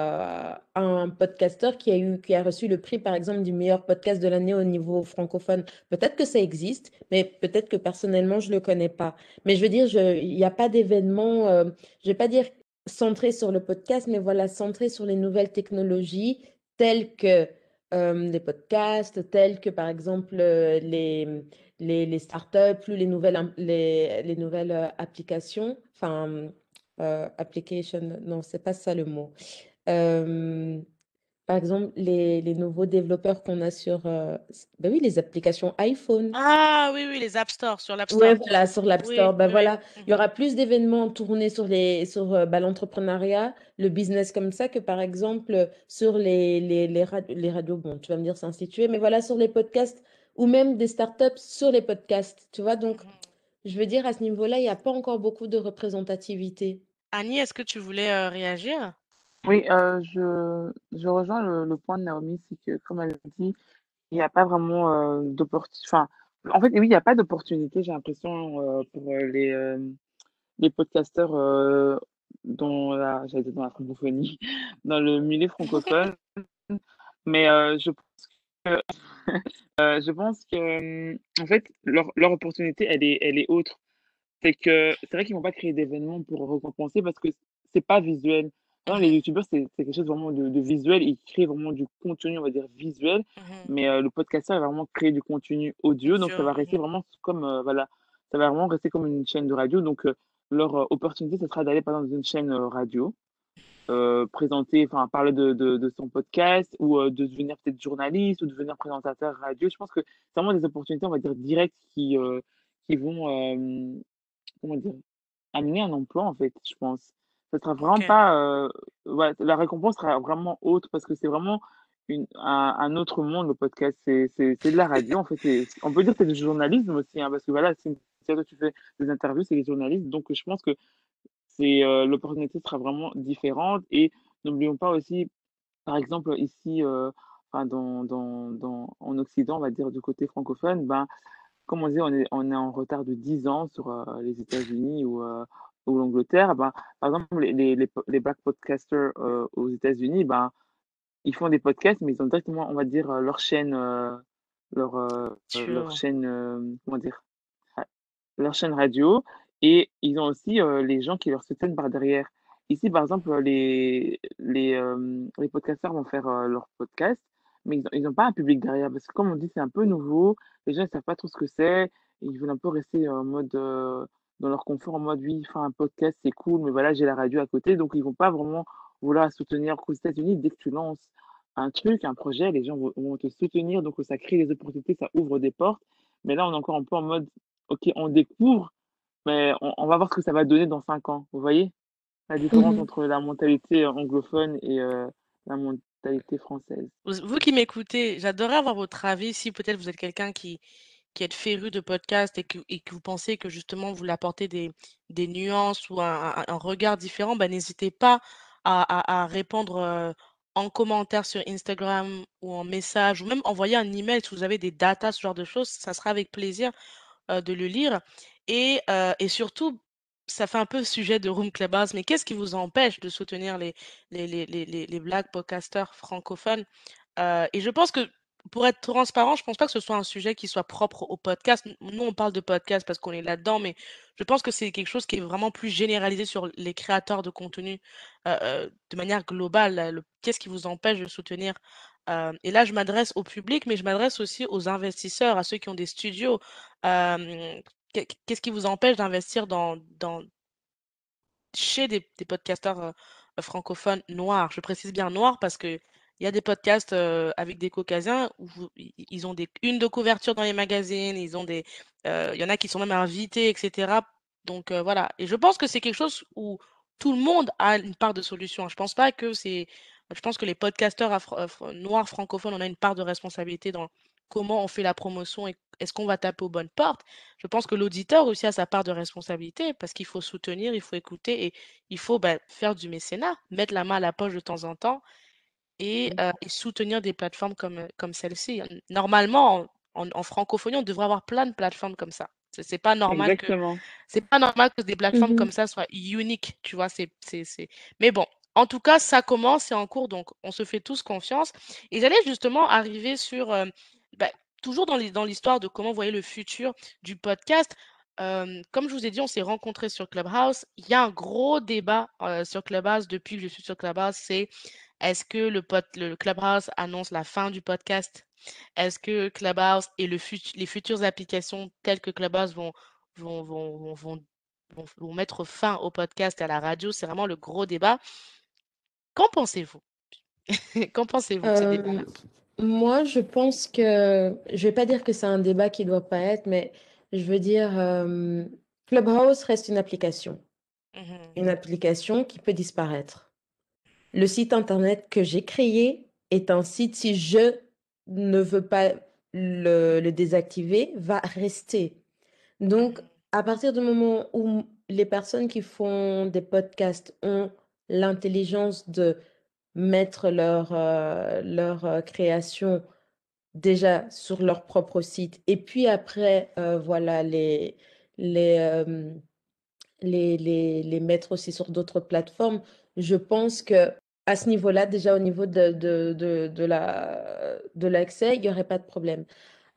un podcasteur qui a eu qui a reçu le prix, par exemple, du meilleur podcast de l'année au niveau francophone. Peut-être que ça existe, mais peut-être que personnellement, je ne le connais pas. Mais je veux dire, je, il n'y a pas d'événement, euh, je ne vais pas dire centré sur le podcast, mais voilà, centré sur les nouvelles technologies telles que euh, les podcasts, telles que par exemple euh, les, les, les startups, plus les nouvelles, im- les, les nouvelles euh, applications. Enfin, euh, application, non, c'est pas ça le mot. Euh, Par exemple, les, les nouveaux développeurs qu'on a sur, euh, s- ben oui, les applications iPhone. Ah oui, oui, les App Store, sur l'App Ouais, Store. voilà, sur l'App Oui, Store. Ben oui, oui. voilà, il y Mhm, aura plus d'événements tournés sur les, sur euh, ben, l'entrepreneuriat, le business comme ça, que par exemple sur les, les, les, rad- les radios. Bon, tu vas me dire c'est institué, mais voilà, sur les podcasts ou même des startups sur les podcasts. Tu vois, donc mhm. je veux dire, à ce niveau-là, il n'y a pas encore beaucoup de représentativité. Annie, est-ce que tu voulais euh, réagir? Oui, euh, je, je rejoins le, le point de Naomi, c'est que, comme elle dit, il n'y a pas vraiment euh, d'opportunité. Enfin, en fait, oui, il n'y a pas d'opportunité, j'ai l'impression, euh, pour euh, les, euh, les podcasteurs euh, dans la, j'allais dire dans la francophonie, dans le milieu francophone. Mais euh, je, euh, je pense que, euh, en fait, leur, leur opportunité, elle est, elle est autre. C'est que c'est vrai qu'ils vont pas créer d'événements pour récompenser parce que c'est pas visuel. Non, les Mhm, youtubeurs, c'est c'est quelque chose vraiment de, de visuel. Ils créent vraiment du contenu, on va dire, visuel. mhm. Mais euh, le podcasteur va vraiment créer du contenu audio. Donc, ça Audio, va rester mhm. vraiment comme, euh, voilà, ça va vraiment rester comme une chaîne de radio. Donc, euh, leur euh, opportunité, ce sera d'aller, par exemple, dans une chaîne euh, radio, euh, présenter, enfin, parler de, de, de son podcast ou euh, de devenir peut-être journaliste ou devenir présentateur radio. Je pense que c'est vraiment des opportunités, on va dire, directes qui, euh, qui vont, euh, comment dire, amener un emploi, en fait, je pense. Ça sera Ok, vraiment pas, heu, ouais, la récompense sera vraiment haute parce que c'est vraiment une un un autre monde, le podcast. C'est c'est c'est de la radio, en fait, c'est on peut dire que c'est du journalisme aussi, hein, parce que voilà, c'est c'est toi tu fais des interviews, c'est des journalistes, donc je pense que c'est, heu, l'opportunité sera vraiment différente et n'oublions pas aussi, par exemple, ici, heu, enfin dans dans dans en Occident, on va dire du côté francophone, ben, comme on disait, on est, on est en retard de dix ans sur euh, les États-Unis ou, euh, ou l'Angleterre. Ben, par exemple, les, les, les, po- les black podcasters euh, aux États-Unis, ben, ils font des podcasts, mais ils ont directement, on va dire, euh, leur chaîne, euh, leur, euh, leur sûr. chaîne, euh, comment dire, ra- leur chaîne radio, et ils ont aussi euh, les gens qui leur soutiennent par derrière. Ici, par exemple, les, les, euh, les podcasteurs vont faire euh, leur podcast, mais ils n'ont pas un public derrière, parce que comme on dit, c'est un peu nouveau, les gens ne savent pas trop ce que c'est, et ils veulent un peu rester en mode, euh, dans leur confort, en mode, oui, faire un podcast, c'est cool, mais voilà, j'ai la radio à côté, donc ils vont pas vraiment vouloir soutenir. Qu'aux États-Unis, dès que tu lances un truc, un projet, les gens vont, vont te soutenir, donc ça crée des opportunités, ça ouvre des portes, mais là, on est encore un peu en mode, OK, on découvre, mais on, on va voir ce que ça va donner dans cinq ans. Vous voyez la différence Mhm. entre la mentalité anglophone et euh, la mentalité française. Vous vous qui m'écoutez, j'adorerais avoir votre avis si peut-être vous êtes quelqu'un qui qui êtes féru de podcasts et que et que vous pensez que justement vous voulez apporter des des nuances ou un un un regard différent, bah, n'hésitez pas à à à répondre, heu, en commentaire sur Instagram ou en message ou même envoyer un email si vous avez des datas, ce genre de choses, ça sera avec plaisir, heu, de le lire et heu et surtout, ça fait un peu sujet de Room Clubhouse, mais qu'est-ce qui vous empêche de soutenir les les les les les les black podcasters francophones? Heu et je pense que pour être transparent, je pense pas que ce soit un sujet qui soit propre au podcast. N nous, on parle de podcast parce qu'on est là-dedans, mais je pense que c'est quelque chose qui est vraiment plus généralisé sur les créateurs de contenu, heu heu, de manière globale, là, le qu'est-ce qui vous empêche de soutenir? Hem et là, je m'adresse au public, mais je m'adresse aussi aux investisseurs, à ceux qui ont des studios. Hem, qu'est qu'est-ce qui vous empêche d'investir dans dans chez des des podcasteurs, heu heu, francophones noirs. Je précise bien noirs parce qu'il y a des podcasts, heu, avec des caucasiens où vous i i ils ont des unes de couverture dans les magazines, ils ont des, heu, il y en a qui sont même invités et cetera. Donc heu, voilà et je pense que c'est quelque chose où tout le monde a une part de solution. Je pense pas que c'est je pense que les podcasteurs afro heu, fr noirs francophones, on a une part de responsabilité dans comment on fait la promotion et est-ce qu'on va taper aux bonnes portes? Je pense que l'auditeur aussi a sa part de responsabilité parce qu'il faut soutenir, il faut écouter et il faut, bah, faire du mécénat, mettre la main à la poche de temps en temps et Mmh. heu et soutenir des plateformes comme, heu, comme celle-ci. N normalement, en en en francophonie, on devrait avoir plein de plateformes comme ça. C'est c'est pas normal que Exactement. c'est pas normal que des plateformes Mmh. comme ça soient uniques, tu vois? C'est c'est c'est mais bon, en tout cas, ça commence, c'est en cours, donc on se fait tous confiance et j'allais justement arriver sur, hem, bah, toujours dans l'hi dans l'histoire de comment vous voyez le futur du podcast. Hem, comme je vous ai dit, on s'est rencontrés sur Clubhouse. Il y a un gros débat, heu, sur Clubhouse depuis que je suis sur Clubhouse, c'est est-ce que le pod le Clubhouse annonce la fin du podcast? Est-ce que Clubhouse et le fut les futures applications telles que Clubhouse vont vont vont vont vont vont vont mettre fin au podcast et à la radio? C'est vraiment le gros débat. Qu'en pensez-vous? Qu'en pensez-vous de ce débat-là? Hem, Moi, je pense que je vais pas dire que c'est un débat qui doit pas être, mais je veux dire, hem, Clubhouse reste une application. Mmh. Une application qui peut disparaître. Le site internet que j'ai créé est un site, si je ne veux pas le le désactiver, va rester. Donc, Mmh. à partir du moment où les personnes qui font des podcasts ont l'intelligence de mettre leur, heu, leur, heu, création déjà sur leur propre site et puis après, heu, voilà les les, hem, les les les mettre aussi sur d'autres plateformes. Je pense que à ce niveau-là, déjà au niveau de de de de la de l'accès, il y aurait pas de problème.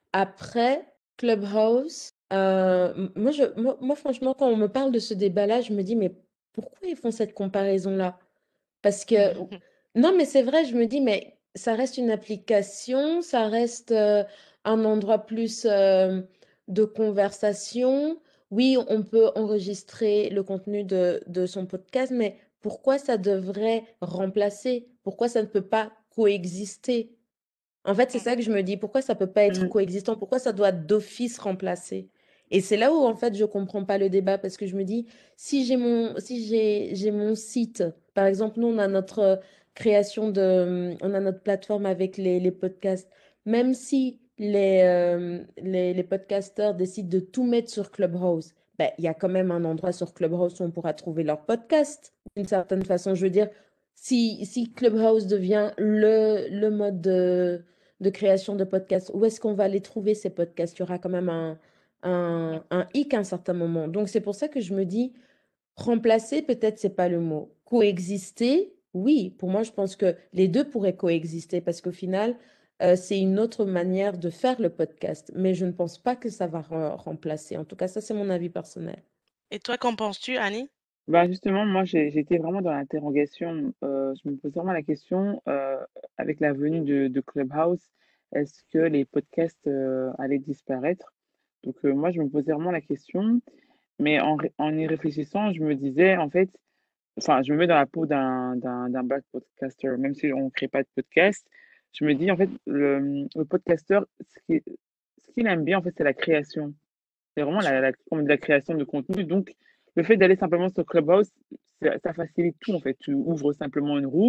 Après, Clubhouse, heu, m moi je moi moi franchement quand on me parle de ce débat-là, je me dis: «Mais pourquoi ils font cette comparaison-là?» Parce que ou non, mais c'est vrai, je me dis: «Mais ça reste une application, ça reste, heu, un endroit plus, hem, de conversation. Oui, on peut enregistrer le contenu de de son podcast, mais pourquoi ça devrait remplacer? Pourquoi ça ne peut pas coexister?» En fait, c'est Mmh. ça que je me dis. Pourquoi ça peut pas être Mmh. coexistant? Pourquoi ça doit d'office remplacer? Et c'est là où, en fait, je comprends pas le débat parce que je me dis, si j'ai mon, si j'ai, j'ai mon site, par exemple, nous, on a notre euh, création de, on a notre plateforme avec les, les podcasts. Même si les, euh, les, les podcasteurs décident de tout mettre sur Clubhouse, ben, il y a quand même un endroit sur Clubhouse où on pourra trouver leur podcast, d'une certaine façon. Je veux dire, si, si Clubhouse devient le, le mode de, de création de podcasts, où est-ce qu'on va les trouver ces podcasts? Il y aura quand même un, un, un hic à un certain moment. Donc c'est pour ça que je me dis, remplacer, peut-être c'est pas le mot. Coexister, oui, pour moi je pense que les deux pourraient coexister parce qu'au final, euh, c'est une autre manière de faire le podcast, mais je ne pense pas que ça va re- remplacer. En tout cas, ça c'est mon avis personnel. Et toi, qu'en penses-tu, Annie? Bah, justement, moi, j'ai j'étais vraiment dans l'interrogation. Euh, je me posais vraiment la question, euh, avec la venue de, de Clubhouse, est-ce que les podcasts euh, allaient disparaître? Donc, euh, moi, je me posais vraiment la question, mais en, ré- en y réfléchissant, je me disais, en fait, enfin, je me mets dans la peau d'un d'un d'un black podcaster, même si on ne crée pas de podcast, je me dis, en fait, le, le podcasteur, ce qui- ce qu'il aime bien, en fait, c'est la création. C'est vraiment la, la, comme de la création de contenu. Donc, le fait d'aller simplement sur Clubhouse, ça, ça facilite tout en fait. Tu ouvres simplement une room,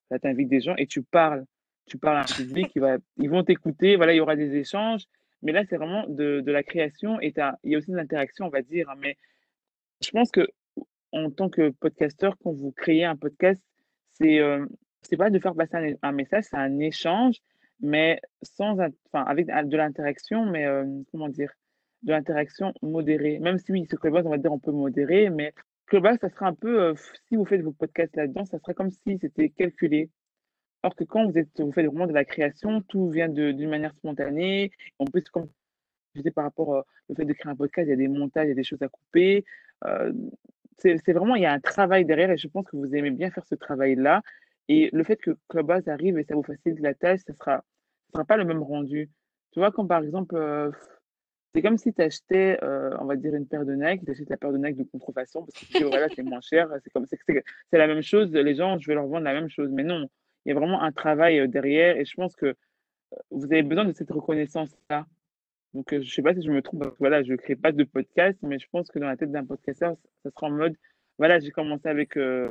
là, tu invites des gens et tu parles. Tu parles à un public, il va, ils vont t'écouter, voilà, il y aura des échanges. Mais là, c'est vraiment de, de la création et t'as- il y a aussi de l'interaction, on va dire, hein. Mais je pense que en tant que podcasteur, quand vous créez un podcast, c'est euh, c'est pas de faire passer un, un message, c'est un échange, mais sans, in- enfin, avec de l'interaction, mais euh, comment dire, de l'interaction modérée. Même si oui, ce Clubhouse, on va dire, on peut modérer, mais Clubhouse, ça sera un peu, euh, si vous faites vos podcasts là-dedans, ça serait comme si c'était calculé. Alors que quand vous êtes, vous faites vraiment de la création, tout vient de- d'une manière spontanée. En plus, comme je disais par rapport euh, au fait de créer un podcast, il y a des montages, il y a des choses à couper. Euh, c'est c'est vraiment, il y a un travail derrière et je pense que vous aimez bien faire ce travail-là. Et le fait que Clubhouse arrive et ça vous facilite la tâche, ça sera, ça sera pas le même rendu. Tu vois, comme par exemple, euh, c'est comme si tu achetais, euh, on va dire, une paire de Nike, tu achètes la paire de Nike de contrefaçon parce que tu dis, voilà, c'est moins cher, c'est comme c'est c'est- c'est la même chose, les gens, je vais leur vendre la même chose. Mais non, il y a vraiment un travail euh, derrière et je pense que vous avez besoin de cette reconnaissance-là. Donc, euh, je sais pas si je me trompe, parce que voilà, je crée pas de podcast, mais je pense que dans la tête d'un podcasteur, ça sera en mode, voilà, j'ai commencé avec, euh,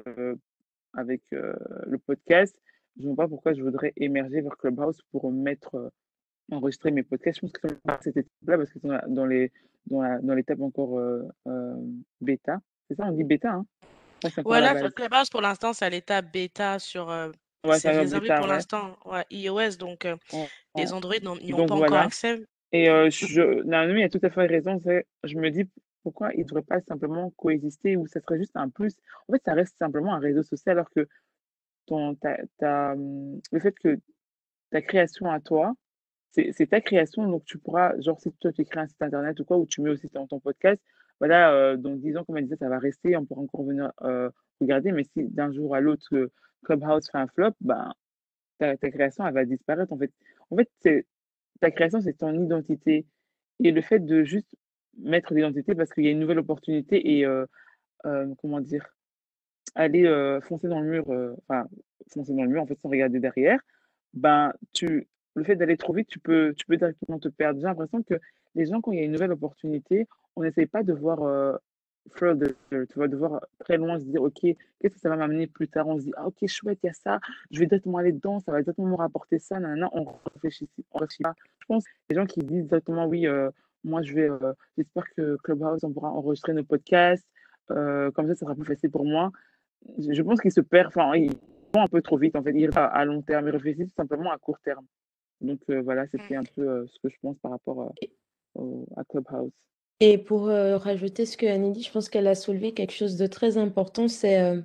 avec euh, le podcast. Je ne vois pas pourquoi je voudrais émerger vers Clubhouse pour mettre, euh, enregistrer mes podcasts. Je pense que ça va cette étape-là, parce que c'est dans, la- dans les, dans la- dans l'étape encore euh, euh, bêta. C'est ça, on dit bêta, hein? Ouais, c'est encore à la Voilà, base. Clubhouse pour l'instant, c'est à l'état bêta sur, euh, Ouais, c'est c'est encore réservé bêta, pour ouais. l'instant, ouais, iOS, donc euh, Ouais, ouais. les Android n'ont- n'y ont Donc pas encore voilà. accès. Et euh, je, Naomi a tout à fait raison. c'est- Je me dis pourquoi il ne devrait pas simplement coexister ou ça serait juste un plus. En fait, ça reste simplement un réseau social alors que ton, ta, ta, hum, le fait que ta création à toi, c'est c'est ta création, donc tu pourras, genre si toi tu crées un site internet ou quoi, ou tu mets aussi ton, ton podcast, voilà, euh, dans dix ans, comme elle disait, ça va rester, on pourra encore venir euh, regarder, mais si d'un jour à l'autre, euh, Clubhouse fait un flop, ben, ta, ta création, elle va disparaître en fait. En fait, c'est ta création, c'est ton identité. Et le fait de juste mettre l'identité parce qu'il y a une nouvelle opportunité et euh, euh, comment dire, aller euh, foncer dans le mur, euh, enfin, foncer dans le mur en fait sans regarder derrière, ben, tu, le fait d'aller trop vite, tu peux, tu peux directement te perdre. J'ai l'impression que les gens, quand il y a une nouvelle opportunité, on n'essaye pas de voir euh, further, tu vois, de voir très loin, se dire, OK, qu'est-ce que ça va m'amener plus tard? On se dit, ah, OK, chouette, il y a ça, je vais directement aller dedans, ça va directement me rapporter ça, nanana, on réfléchit, on réfléchit pas. Je pense que les gens qui disent directement, oui, euh, moi, je vais, euh, j'espère que Clubhouse, on pourra enregistrer nos podcasts, euh, comme ça, ça sera plus facile pour moi. Je je pense qu'ils se perdent, enfin, ils vont un peu trop vite, en fait. Ils à, à long terme, ils réfléchissent tout simplement à court terme. Donc euh, voilà, c'était un peu euh, ce que je pense par rapport euh, au- à Clubhouse. Et pour euh, rajouter ce que Annie dit, je pense qu'elle a soulevé quelque chose de très important, c'est euh,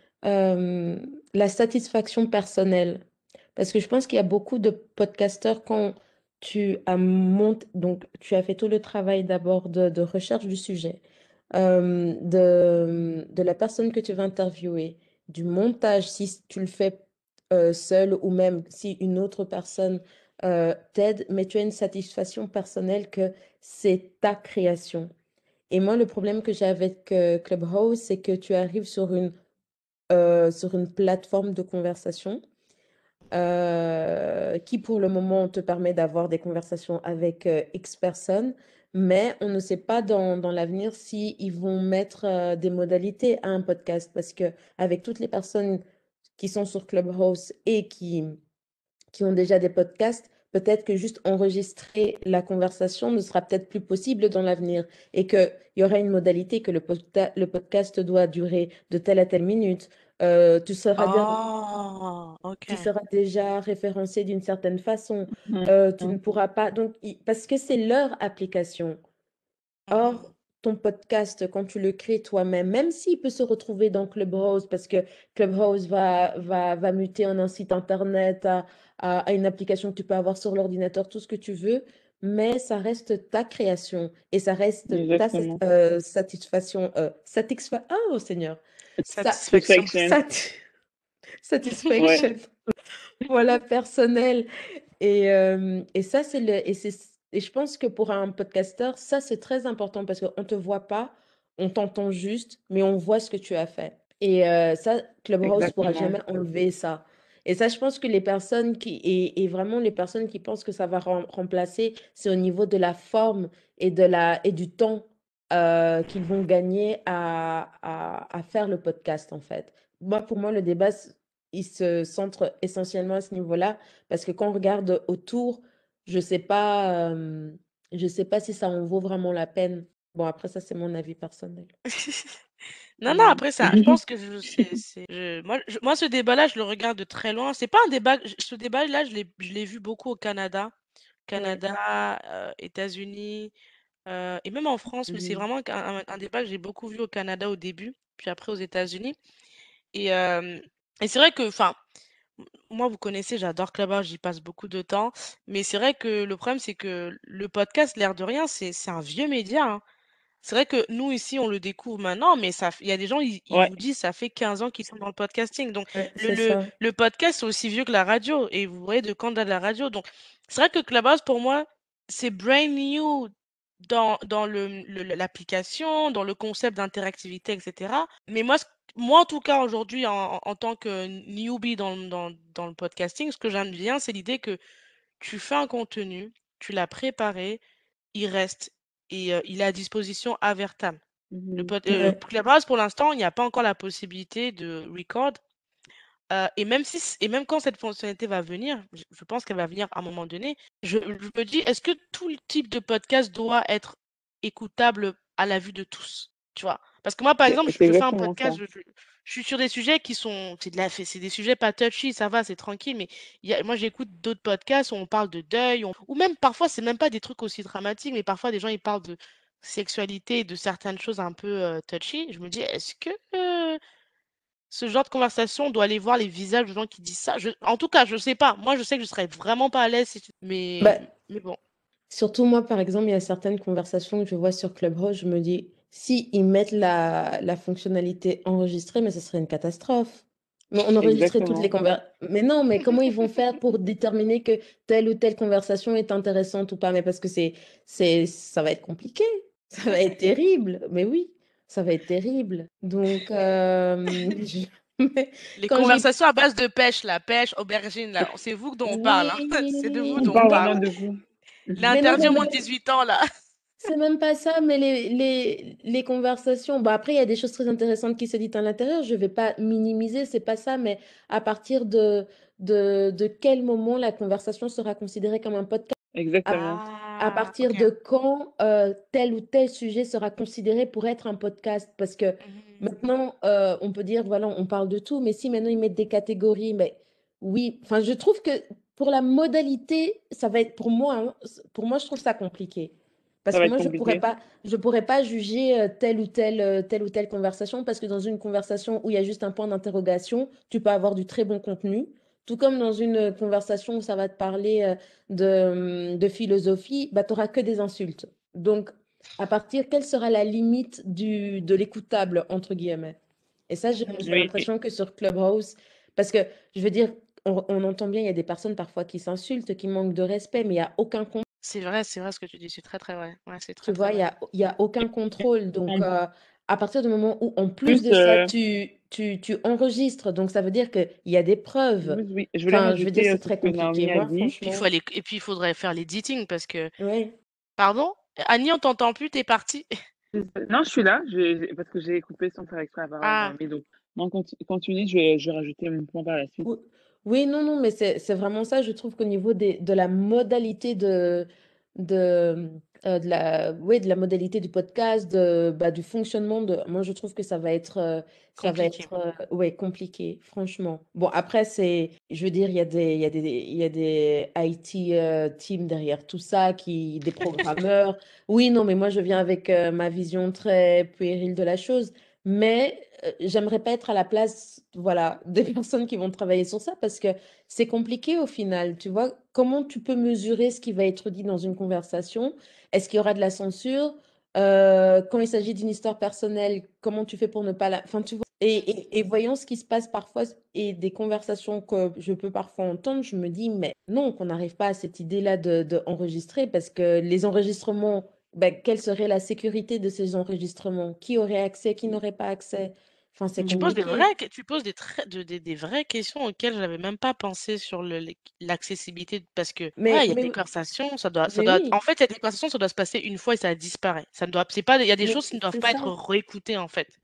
euh, la satisfaction personnelle. Parce que je pense qu'il y a beaucoup de podcasteurs quand tu as monté, donc tu as fait tout le travail d'abord de, de recherche du sujet, euh, de, de la personne que tu vas interviewer, du montage, si tu le fais euh, seul ou même si une autre personne euh, t'aide, mais tu as une satisfaction personnelle que c'est ta création. Et moi, le problème que j'ai avec euh, Clubhouse, c'est que tu arrives sur une, euh, sur une plateforme de conversation euh, qui, pour le moment, te permet d'avoir des conversations avec euh, X personnes, mais on ne sait pas dans, dans l'avenir si ils vont mettre euh, des modalités à un podcast parce que avec toutes les personnes qui sont sur Clubhouse et qui qui ont déjà des podcasts, peut-être que juste enregistrer la conversation ne sera peut-être plus possible dans l'avenir et qu'il y aura une modalité que le, podca- le podcast doit durer de telle à telle minute. Euh, tu seras, bien- Oh, tu ok. seras déjà référencé d'une certaine façon. Mhm. Euh, tu ne pourras pas. Donc, i- parce que c'est leur application. Mhm. Or, ton podcast, quand tu le crées toi-même, même s'il peut se retrouver dans Clubhouse, parce que Clubhouse va, va, va muter en un site internet, à, à- à une application que tu peux avoir sur l'ordinateur, tout ce que tu veux, mais ça reste ta création et ça reste ta sat- Exactement. euh, satisfaction. Euh, satisfa- oh Seigneur! Sa- Satisfaction. Satisfaction. sat- Ouais. satisfaction. Voilà, personnel. Et, euh, et ça, c'est le, et c'est, et je pense que pour un podcasteur, ça, c'est très important parce qu'on ne te voit pas, on t'entend juste, mais on voit ce que tu as fait. Et euh, ça, Clubhouse pourra Exactement. jamais enlever ça. Et ça, je pense que les personnes qui, et, et vraiment les personnes qui pensent que ça va rem- remplacer, c'est au niveau de la forme et, de la, et du temps euh, qu'ils vont gagner à, à, à faire le podcast, en fait. Moi, pour moi, le débat, il se centre essentiellement à ce niveau-là, parce que quand on regarde autour, je sais pas, hem, je sais pas si ça en vaut vraiment la peine. Bon, après ça, c'est mon avis personnel. Non, non, Mmh. après ça, je pense que je c'est c'est je moi je moi ce débat-là, je le regarde de très loin. C'est pas un débat j ce débat-là, je l'ai je l'ai vu beaucoup au Canada. Ouais. Canada, heu, États-Unis, heu et même en France, mais c'est Mmh. vraiment qu'un un un débat que j'ai beaucoup vu au Canada au début, puis après aux États-Unis et hem et c'est vrai que enfin, m moi, vous connaissez, j'adore Clubhouse, j'y passe beaucoup de temps, mais c'est vrai que le problème, c'est que le podcast, l'air de rien, c'est c'est un vieux média, hein. C'est vrai que nous, ici, on le découvre maintenant, mais ça f il y a des gens, ils ils Ouais, vous disent, ça fait quinze ans qu'ils sont dans le podcasting. Donc Ouais, le c'est le ça. le podcast, c'est aussi vieux que la radio et vous voyez de quand date la radio. Donc c'est vrai que Clubhouse, pour moi, c'est brand new dans dans le, mmh, le l'application, dans le concept d'interactivité et cetera. Mais moi, ce moi, en tout cas, aujourd'hui, en en en tant que newbie dans le dans dans le podcasting, ce que j'aime bien, c'est l'idée que tu fais un contenu, tu l'as préparé, il reste et heu, il est à disposition à vertam. Le mmh pod heu, Ouais. Clubhouse pour l'instant, il n'y a pas encore la possibilité de record, heu et même si c et même quand cette fonctionnalité va venir, je je pense qu'elle va venir à un moment donné, je je me dis: «Est-ce que tout le type de podcast doit être écoutable à la vue de tous?» Tu vois? Parce que moi, par C'est exemple, je c'est je fais un exactement ça. podcast, je je je suis sur des sujets qui sont c'est de la c'est c'est des sujets pas touchy, ça va, c'est tranquille, mais il y a moi, j'écoute d'autres podcasts où on parle de deuil, on ou même parfois, c'est même pas des trucs aussi dramatiques, mais parfois des gens, ils parlent de sexualité et de certaines choses un peu, heu, touchy. Je me dis: «Est-ce que, heu, ce genre de conversation, on doit aller voir les visages de gens qui disent ça?» je en tout cas, je sais pas. Moi, je sais que je serais vraiment pas à l'aise si Bah, mais mais bon. surtout moi, par exemple, il y a certaines conversations que je vois sur Clubhouse, je me dis: «Si ils mettent la la fonctionnalité enregistrer, mais ce serait une catastrophe». Mais on enregistrait toutes les Exactement. conver mais non, mais comment ils vont faire pour déterminer que telle ou telle conversation est intéressante ou pas? Mais parce que c'est c'est ça va être compliqué, ça va être terrible. Mais oui, ça va être terrible. Donc hem, je mais Les quand j'ai conversations à base de pêche là, pêche, aubergine là, c'est vous dont on parle, hein. C'est de vous oui, On dont on parle mais parle. vraiment non, de vous. mais non, L'interdit mais aux moins de même dix-huit ans là. c'est même pas ça, mais les les les conversations, bah, après il y a des choses très intéressantes qui se disent à l'intérieur, je vais pas minimiser, c'est pas ça, mais à partir de de de quel moment la conversation sera considérée comme un podcast? À Exactement. à Ah, partir OK. de quand, heu, tel ou tel sujet sera considéré pour être un podcast? Parce que Mmh. maintenant, heu, on peut dire, voilà, on parle de tout, mais si maintenant ils mettent des catégories, mais oui, enfin, je trouve que pour la modalité, ça va être pour moi, hein, c pour moi, je trouve ça compliqué. Ça Parce va que être moi, je pourrais compliqué. pas je pourrais pas juger, heu, telle ou telle, heu, telle ou telle conversation parce que dans une conversation où il y a juste un point d'interrogation, tu peux avoir du très bon contenu. Tout comme dans une, heu, conversation où ça va te parler, heu, de, mmh, de philosophie, bah, tu auras que des insultes. Donc, à partir quelle sera la limite du de «l'écoutable» entre guillemets? Et ça, j'ai Mmh. j'ai Oui, et l'impression que sur Clubhouse parce que je veux dire, on on entend bien, il y a des personnes parfois qui s'insultent, qui manquent de respect, mais il y a aucun con C'est vrai, c'est vrai ce que tu dis, c'est très, très vrai. Ouais, c'est tu très, très vois? Il y vrai. a il y a aucun contrôle. Donc, en heu, à partir du moment où, en plus plus, de ça, heu, tu tu tu enregistres, donc ça veut dire qu'il y a des preuves. oui, oui, je voulais Enfin, je veux dire, rajouter, heu, c'est sur très ce que compliqué. Naomi a Moi, dit. Puis il faut franchement aller et puis il faudrait faire l'editing parce que oui. pardon? Annie, on t'entend plus, tu es partie. Non, je suis là, j'ai j'ai parce que j'ai coupé sans faire exprès la parole à Ah, Naomi, donc non, conti continue, je vais je vais rajouter mon point par la suite. Ou oui, non, non, mais c'est c'est vraiment ça. Je trouve qu'au niveau des de la modalité de de, mmh, heu, de la oui, de la modalité du podcast, de, bah, du fonctionnement de moi, je trouve que ça va être, heu, ça va compliqué. être, heu, ouais, compliqué, franchement. Bon, après, c'est je veux dire, il y a des il y a des il y a des I T, heu, teams derrière tout ça qui des programmeurs. Oui, non, mais moi, je viens avec, heu, ma vision très puérile de la chose, mais heu, j'aimerais pas être à la place, voilà, des personnes qui vont travailler sur ça parce que c'est compliqué au final, tu vois? Comment tu peux mesurer ce qui va être dit dans une conversation? Est-ce qu'il y aura de la censure? Heu, quand il s'agit d'une histoire personnelle, comment tu fais pour ne pas la enfin, tu vois? Et Mmh. et et voyant ce qui se passe parfois et des conversations que je peux parfois entendre, je me dis: «Mais non, qu'on n'arrive pas à cette idée-là de d'enregistrer» parce que les enregistrements, bah, quelle serait la sécurité de ces enregistrements? Qui aurait accès? Qui n'aurait pas accès? Enfin, c'est Tu poses Mmh. des compliqué. vraies q tu poses des très de des des vraies questions auxquelles je n'avais même pas pensé sur le les l'accessibilité parce que, Mais ouais, il y a mais des oui conversations, ça doit ça mais doit en oui, fait, il y a des conversations, ça doit se passer une fois et ça disparaît. Ça ne doit c'est pas il y a des mais choses qui ne doivent c'est pas ça. être réécoutées, en fait.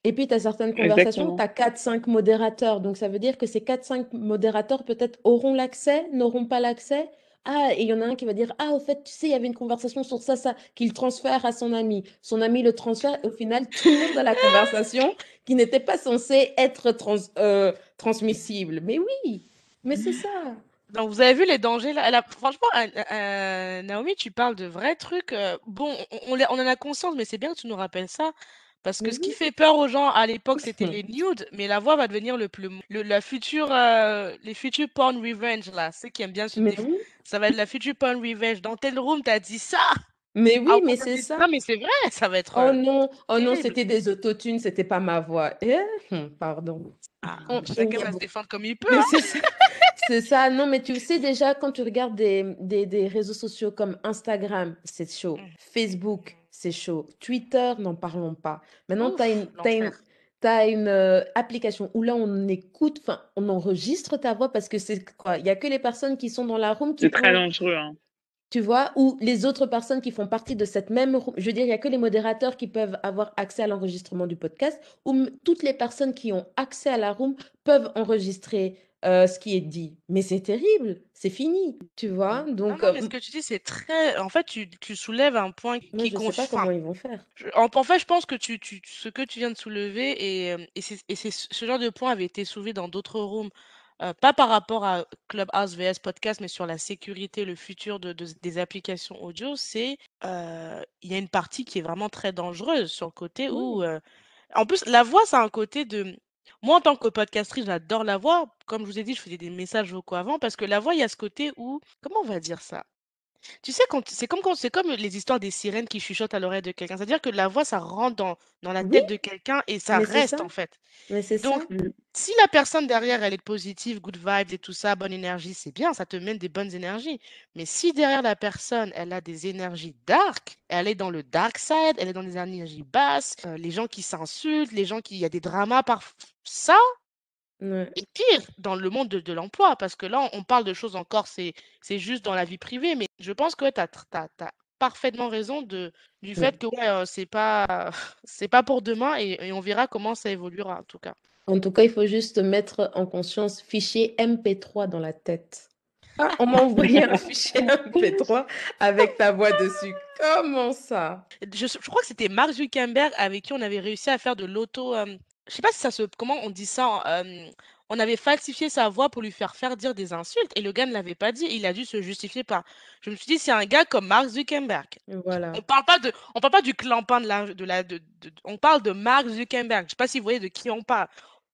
Et puis, tu as certaines conversations, tu Exactement. as quatre cinq modérateurs. Donc, ça veut dire que ces quatre cinq modérateurs, peut-être, auront l'accès, n'auront pas l'accès. Ah, et il y en a un qui va dire, ah, au fait, tu sais, il y avait une conversation sur ça, ça, qu'il transfère à son ami. Son ami le transfère, et au final, tout le monde a la conversation qui n'était pas censée être trans- euh, transmissible. Mais oui, mais c'est ça. Donc, vous avez vu les dangers là? Elle a- Franchement, euh, euh, Naomi, tu parles de vrais trucs. euh, Bon, on, on les- on en a conscience, mais c'est bien que tu nous rappelles ça. Parce que Mais ce qui oui. fait peur aux gens à l'époque, c'était les nudes, mais la voix va devenir le plus. Le, la future, euh, les futurs porn revenge, là. Ceux qui aiment bien se Mais défendre. oui, Ça va être la future porn revenge. Dans tel room, t'as dit ça. mais Ah, oui, moi, mais t'as c'est dit- ça. Non, mais c'est vrai, ça va être Oh euh, non, oh non, terrible. c'était des autotunes, c'était pas ma voix. Eh, hum, pardon. Ah, On- il chacun y a va se beaucoup. défendre comme il peut, Mais hein. c'est ça, c'est ça. Non, mais tu sais déjà, quand tu regardes des, des, des réseaux sociaux comme Instagram, c'est chaud. Mhm. Facebook, c'est chaud. Twitter, n'en parlons pas. Maintenant, tu as Ouf, une, t'as une, l'enfer. t'as une euh, application où là, on écoute, enfin, on enregistre ta voix parce que c'est quoi? Il n'y a que les personnes qui sont dans la room qui C'est très pourront. dangereux, hein. Tu vois, ou les autres personnes qui font partie de cette même room. Je veux dire, il n'y a que les modérateurs qui peuvent avoir accès à l'enregistrement du podcast, ou m- toutes les personnes qui ont accès à la room peuvent enregistrer euh, ce qui est dit. Mais c'est terrible, c'est fini, tu vois. Non, Donc, non, euh, mais ce m- que tu dis, c'est très. En fait, tu, tu soulèves un point moi, qui je ne sais pas confine. comment ils vont faire. Je- En, en fait, je pense que tu, tu, ce que tu viens de soulever, et, euh, et, c'est, et c'est ce ce genre de point avait été soulevé dans d'autres rooms, euh, pas par rapport à Clubhouse V S Podcast, mais sur la sécurité, le futur de, de- des applications audio, c'est euh, il y a une partie qui est vraiment très dangereuse sur le côté où, Oui, euh, en plus, la voix, ça a un côté de. Moi, en tant que podcastrice, j'adore la voix. Comme je vous ai dit, je faisais des messages vocaux avant, parce que la voix, il y a ce côté où, comment on va dire ça? Tu sais, quand c'est comme quand c'est comme les histoires des sirènes qui chuchotent à l'oreille de quelqu'un. C'est-à-dire que la voix, ça rentre dans, dans la oui, tête de quelqu'un et ça mais c'est reste ça, en fait. mais c'est Donc, ça. Mm. si la personne derrière, elle est positive, good vibes et tout ça, bonne énergie, c'est bien, ça te mène des bonnes énergies. Mais si derrière la personne, elle a des énergies dark, elle est dans le dark side, elle est dans des énergies basses, euh, les gens qui s'insultent, les gens qui, il y a des dramas par ça, Ouais. et pire, dans le monde de, de l'emploi, parce que là, on, on parle de choses encore, c'est, c'est juste dans la vie privée, mais je pense que tu as, parfaitement raison de, du fait Ouais. que ouais, euh, c'est pas, c'est pas pour demain et, et on verra comment ça évoluera en tout cas. En tout cas, il faut juste mettre en conscience fichier M P trois dans la tête. Ah, on m'a envoyé un fichier M P trois avec ta voix dessus. Comment ça? Je, je crois que c'était Mark Zuckerberg avec qui on avait réussi à faire de l'auto. Euh, je sais pas si ça se. Comment on dit ça? euh, on avait falsifié sa voix pour lui faire faire dire des insultes et le gars ne l'avait pas dit. Il a dû se justifier par. Je me suis dit, c'est un gars comme Mark Zuckerberg. On Voilà. parle pas de, on parle pas du clampin de la, de la, de, de- on parle de Mark Zuckerberg. Je sais pas si vous voyez de qui on parle.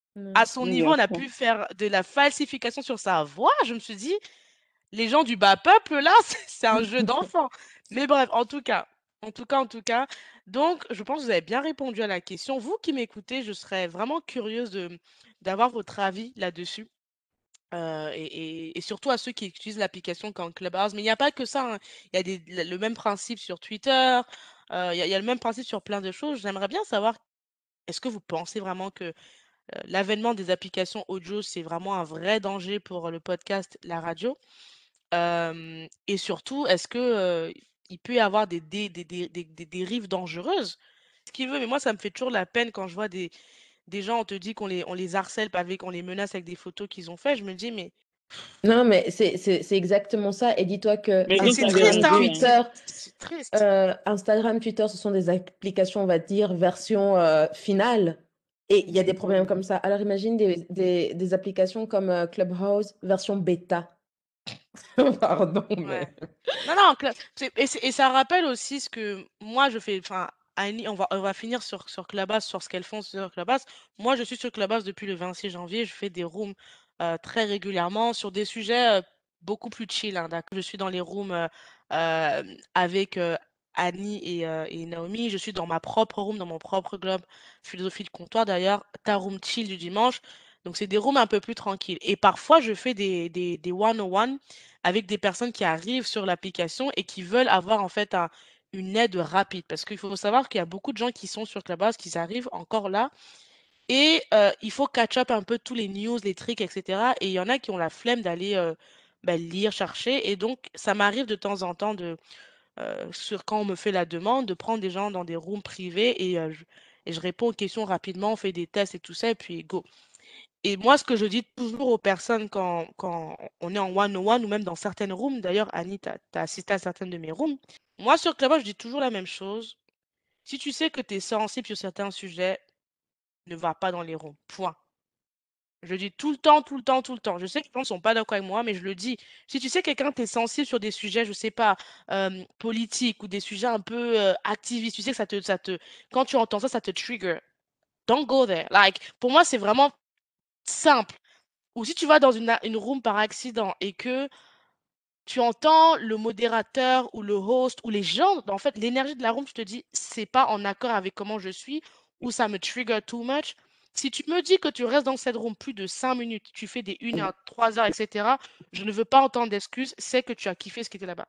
À Ouais. son Oui, niveau, bien on a sûr. pu faire de la falsification sur sa voix. Je me suis dit, les gens du bas peuple, là, c'est c'est un jeu d'enfant. Mais bref, en tout cas, en tout cas, en tout cas. Donc, je pense que vous avez bien répondu à la question. Vous qui m'écoutez, je serais vraiment curieuse de d'avoir votre avis là-dessus. Euh, et, et- et surtout à ceux qui utilisent l'application comme Clubhouse. Mais il n'y a pas que ça, hein. Il y a des, le le même principe sur Twitter. euh, Il y a, il y a le même principe sur plein de choses. J'aimerais bien savoir, est-ce que vous pensez vraiment que euh, l'avènement des applications audio, c'est vraiment un vrai danger pour le podcast, la radio? Hem et surtout, est-ce que, heu, il peut y avoir des dé des des des des dérives dangereuses? Ce qu'il veut, mais moi, ça me fait toujours la peine quand je vois des des gens, on te dit qu'on les on les harcèle avec on les menace avec des photos qu'ils ont fait. Je me dis: «Mais» Non, mais c'est c'est- c'est exactement ça. Et dis-toi que Mais et ils ont c'est pas triste, Instagram, hein, dérangé, hein. c'est Twitter, c'est triste. euh, Instagram, Twitter, ce sont des applications, on va dire, version euh, finale. Et il y a des problèmes comme ça. Alors imagine des, des, des applications comme euh, Clubhouse, version bêta. Pardon, Ouais. mais... Non, non, cla c'est et c'est et ça rappelle aussi ce que moi je fais, enfin, Annie, on va on va finir sur sur Clubhouse, sur ce qu'elles font sur Clubhouse. Moi, je suis sur Clubhouse depuis le vingt-six janvier. Je fais des rooms, heu, très régulièrement sur des sujets, heu, beaucoup plus chill, hein, d'accord? Je suis dans les rooms, heu, hem, avec, heu, Annie et heu et Naomi. Je suis dans ma propre room, dans mon propre club, Philosophie de comptoir d'ailleurs, ta room chill du dimanche. Donc c'est des rooms un peu plus tranquilles et parfois je fais des des des one on one avec des personnes qui arrivent sur l'application et qui veulent avoir en fait un- une aide rapide. Parce qu'il faut savoir qu'il y a beaucoup de gens qui sont sur Clubhouse, qui arrivent encore là, et euh, il faut catch up un peu tous les news, les tricks, et cetera. Et il y en a qui ont la flemme d'aller euh, bah, lire, chercher. Et donc, ça m'arrive de temps en temps de, euh, sur quand on me fait la demande, de prendre des gens dans des rooms privés et, euh, je- et je réponds aux questions rapidement, on fait des tests et tout ça, et puis go. Et moi, ce que je dis toujours aux personnes quand, quand on est en one-on-one ou même dans certaines rooms, d'ailleurs, Annie, tu as assisté à certaines de mes rooms. Moi, sur Clubhouse, je dis toujours la même chose. Si tu sais que tu es sensible sur certains sujets, ne va pas dans les rooms. Point. Je dis tout le temps, tout le temps, tout le temps. Je sais que les gens ne sont pas d'accord avec moi, mais je le dis. Si tu sais que quelqu'un, t'es sensible sur des sujets, je sais pas, euh, politiques ou des sujets un peu euh, activistes, tu sais que ça te, ça te, quand tu entends ça, ça te trigger. Don't go there. Like, pour moi, c'est vraiment simple. Ou si tu vas dans une, a- une room par accident et que tu entends le modérateur ou le host ou les gens, en fait, l'énergie de la room, je te dis, c'est pas en accord avec comment je suis ou ça me trigger too much. Si tu me dis que tu restes dans cette room plus de cinq minutes, tu fais des une heure, trois heures, et cetera, je ne veux pas entendre d'excuses, c'est que tu as kiffé ce qui était là-bas.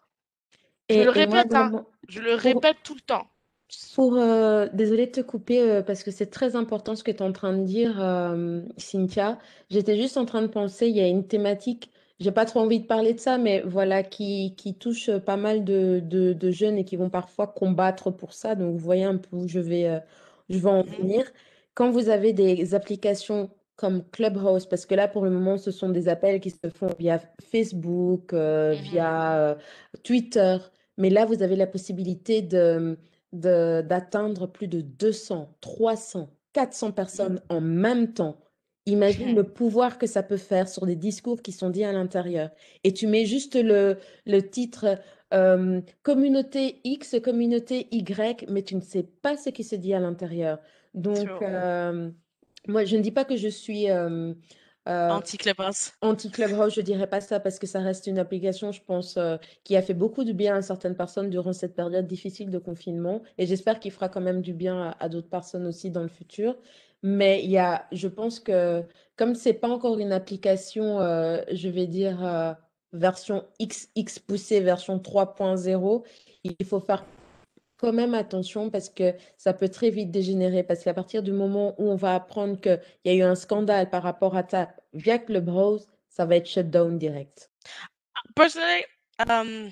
Je le Et, et moi, répète, hein, vraiment, je le pour, répète tout le temps. Pour, euh, désolée de te couper euh, parce que c'est très important ce que tu es en train de dire, euh, Cynthia. J'étais juste en train de penser, il y a une thématique, j'ai pas trop envie de parler de ça, mais voilà, qui, qui touche euh, pas mal de, de, de jeunes et qui vont parfois combattre pour ça. Donc, vous voyez un peu où je vais, euh, je vais en Mhm, venir. Quand vous avez des applications comme Clubhouse, parce que là, pour le moment, ce sont des appels qui se font via Facebook, euh, mhm, via euh, Twitter, mais là, vous avez la possibilité de de- d'atteindre plus de deux cents, trois cents, quatre cents personnes en même temps. Imagine le mhm. pouvoir que ça peut faire sur des discours qui sont dits à l'intérieur. Et tu mets juste le, le titre euh, communauté X, communauté Y, mais tu ne sais pas ce qui se dit à l'intérieur. Donc, True. euh, moi, je ne dis pas que je suis euh, euh, Anti-Clubhouse. anti-Clubhouse, je dirais pas ça parce que ça reste une application, je pense, euh, qui a fait beaucoup de bien à certaines personnes durant cette période difficile de confinement. Et j'espère qu'il fera quand même du bien à, à d'autres personnes aussi dans le futur. Mais il y a, je pense que comme c'est pas encore une application, euh, je vais dire, euh, version X X poussée, version trois point zéro, il faut faire quand même attention parce que ça peut très vite dégénérer. Parce qu'à partir du moment où on va apprendre qu'il y a eu un scandale par rapport à ça via Clubhouse, ça va être shut down direct. Personally, um,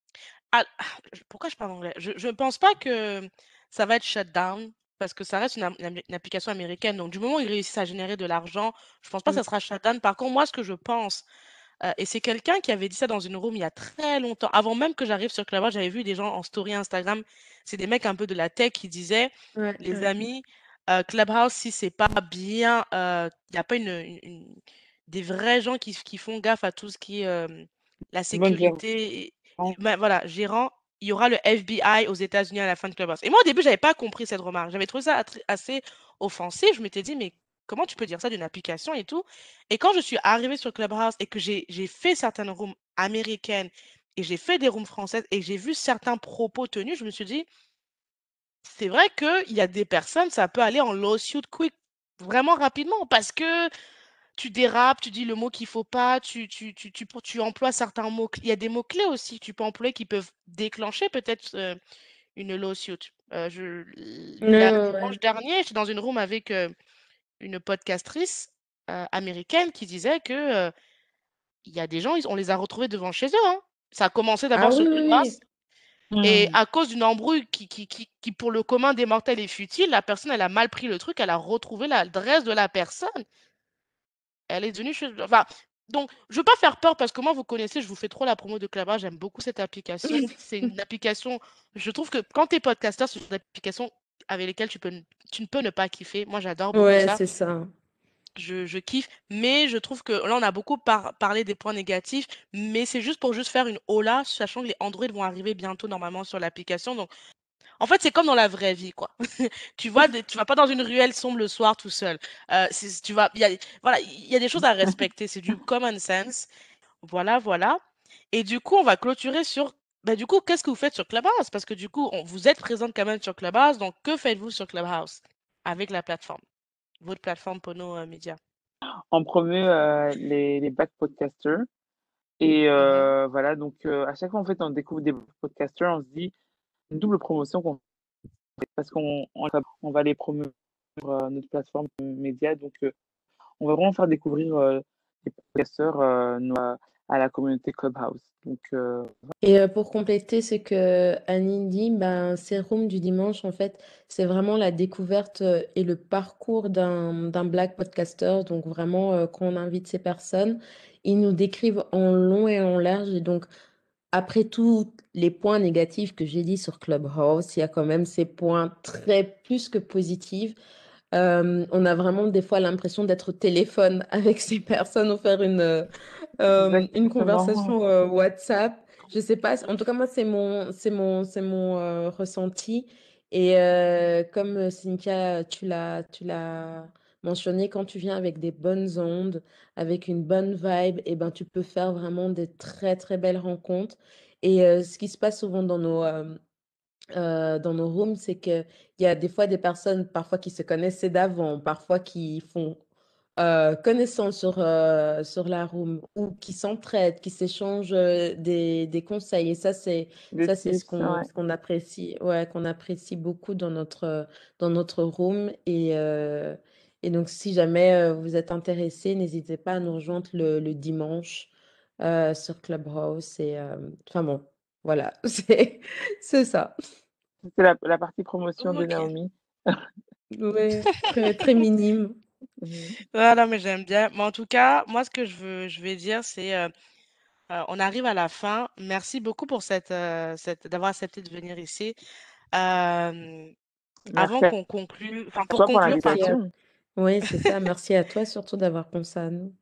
ah, ah, je- pourquoi je parle anglais? Je je ne pense pas que ça va être shut down parce que ça reste une, am- une am- une application américaine. Donc, du moment où ils réussissent à générer de l'argent, je pense pas que Mm. ça sera shut down. Par contre, moi, ce que je pense, euh, et c'est quelqu'un qui avait dit ça dans une room il y a très longtemps, avant même que j'arrive sur Clubhouse, j'avais vu des gens en story Instagram, c'est des mecs un peu de la tech qui disaient, Ouais, les ouais. amis, euh, Clubhouse, si c'est pas bien, euh, il n'y a pas une, une- une- des vrais gens qui, qui font gaffe à tout ce qui est euh, la Bonne gérance. sécurité. et- et- ben, voilà, gérant, il y aura le F B I aux États-Unis à la fin de Clubhouse. Et moi, au début, j'avais pas compris cette remarque. J'avais trouvé ça attr- assez offensif. Je m'étais dit, mais comment tu peux dire ça d'une application et tout? Et quand je suis arrivée sur Clubhouse et que j'ai j'ai fait certaines rooms américaines et j'ai fait des rooms françaises et j'ai vu certains propos tenus, je me suis dit, c'est vrai qu'il y a des personnes, ça peut aller en lawsuit quick, vraiment rapidement, parce que tu dérapes, tu dis le mot qu'il faut pas, tu, tu, tu, tu, tu emploies certains mots. Il y a des mots-clés aussi que tu peux employer qui peuvent déclencher peut-être euh, une lawsuit. Euh, je, Ouais, la, ouais, dimanche ouais. dernier, j'étais dans une room avec euh, une podcastrice euh, américaine qui disait que euh, il y a des gens, ils- on les a retrouvés devant chez eux, hein. Ça a commencé Ah d'abord oui, sur oui, Clubhouse oui. et Hmm. à cause d'une embrouille qui, qui, qui, qui, pour le commun des mortels est futile, la personne, elle a mal pris le truc, elle a retrouvé l'adresse de la personne. Elle est devenue chez... Enfin, donc, je veux pas faire peur parce que moi, vous connaissez, je vous fais trop la promo de Clubhouse, j'aime beaucoup cette application. C'est une application, je trouve que quand tu es podcaster, c'est une application avec lesquelles tu peux, ne- tu ne peux ne pas kiffer. Moi, j'adore beaucoup Ouais, ça. c'est ça. Je, je kiffe, mais je trouve que là, on a beaucoup par- parlé des points négatifs, mais c'est juste pour juste faire une hola, sachant que les Android vont arriver bientôt normalement sur l'application. Donc, en fait, c'est comme dans la vraie vie, quoi. Tu vois, des- tu vas pas dans une ruelle sombre le soir tout seul. Euh, c'est- tu vas, il y a, voilà, il y a des choses à respecter. C'est du common sense. Voilà, voilà. Et du coup, on va clôturer sur. Bah, du coup, qu'est-ce que vous faites sur Clubhouse? Parce que du coup, on- vous êtes présente quand même sur Clubhouse. Donc, que faites-vous sur Clubhouse avec la plateforme, votre plateforme Pono euh, Média? On promeut euh, les, les back podcasters. Et Mhm, euh, voilà, donc euh, à chaque fois, en fait, on découvre des podcasters, on se dit une double promotion qu'on fait parce qu'on on, on va les promouvoir euh, notre plateforme média. Donc, euh, on va vraiment faire découvrir euh, les podcasters euh, nos- à la communauté Clubhouse. Donc, euh, Et euh, pour compléter ce que Annie dit, ben, ces rooms du dimanche, en fait, c'est vraiment la découverte euh, et le parcours d'un d'un Black podcaster. Donc vraiment, euh, quand on invite ces personnes, ils nous décrivent en long et en large. Et donc, après tous les points négatifs que j'ai dit sur Clubhouse, il y a quand même ces points très plus que positifs. Euh, on a vraiment des fois l'impression d'être au téléphone avec ces personnes ou faire une, euh, euh, une exactement. conversation euh, WhatsApp. Je sais pas, en tout cas moi c'est mon, c'est mon, c'est mon euh, ressenti. Et euh, comme euh, Cynthia, tu l'as, tu l'as mentionné, quand tu viens avec des bonnes ondes, avec une bonne vibe, et ben tu peux faire vraiment des très très belles rencontres. Et euh, ce qui se passe souvent dans nos, euh, euh, dans nos rooms, c'est qu'il y a des fois des personnes, parfois qui se connaissaient d'avant, parfois qui font euh, connaissance sur, euh, sur la room ou qui s'entraident, qui s'échangent euh, des, des conseils. Et ça, c'est Des ça, c'est ce tips, qu'on ouais. ce qu'on apprécie, ouais, qu'on apprécie beaucoup dans notre, dans notre room. Et, euh, et donc, si jamais euh, vous êtes intéressé, n'hésitez pas à nous rejoindre le, le dimanche euh, sur Clubhouse. Et, euh, enfin bon, voilà, c'est c'est ça. C'est la, la partie promotion de OK. Naomi. Ouais, très, très minime. Mhm. Voilà, mais j'aime bien. Mais en tout cas, moi, ce que je veux, je vais dire, c'est, euh, euh, on arrive à la fin. Merci beaucoup pour cette, euh, cette, d'avoir accepté de venir ici. Euh, Avant Merci à qu'on conclue, enfin pour toi pour conclure, Merci pardon, à... l'invitation. Oui, c'est ça. Merci à toi surtout d'avoir pensé à nous.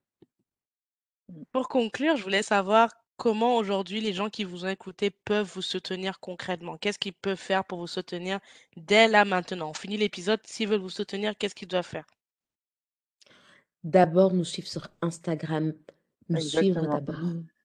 pour conclure, je voulais savoir comment aujourd'hui les gens qui vous ont écouté peuvent vous soutenir concrètement. Qu'est-ce qu'ils peuvent faire pour vous soutenir dès là maintenant? On finit l'épisode. S'ils veulent vous soutenir, qu'est-ce qu'ils doivent faire? D'abord, nous suivre sur Instagram. Nous suivre Exactement. d'abord. Mhm.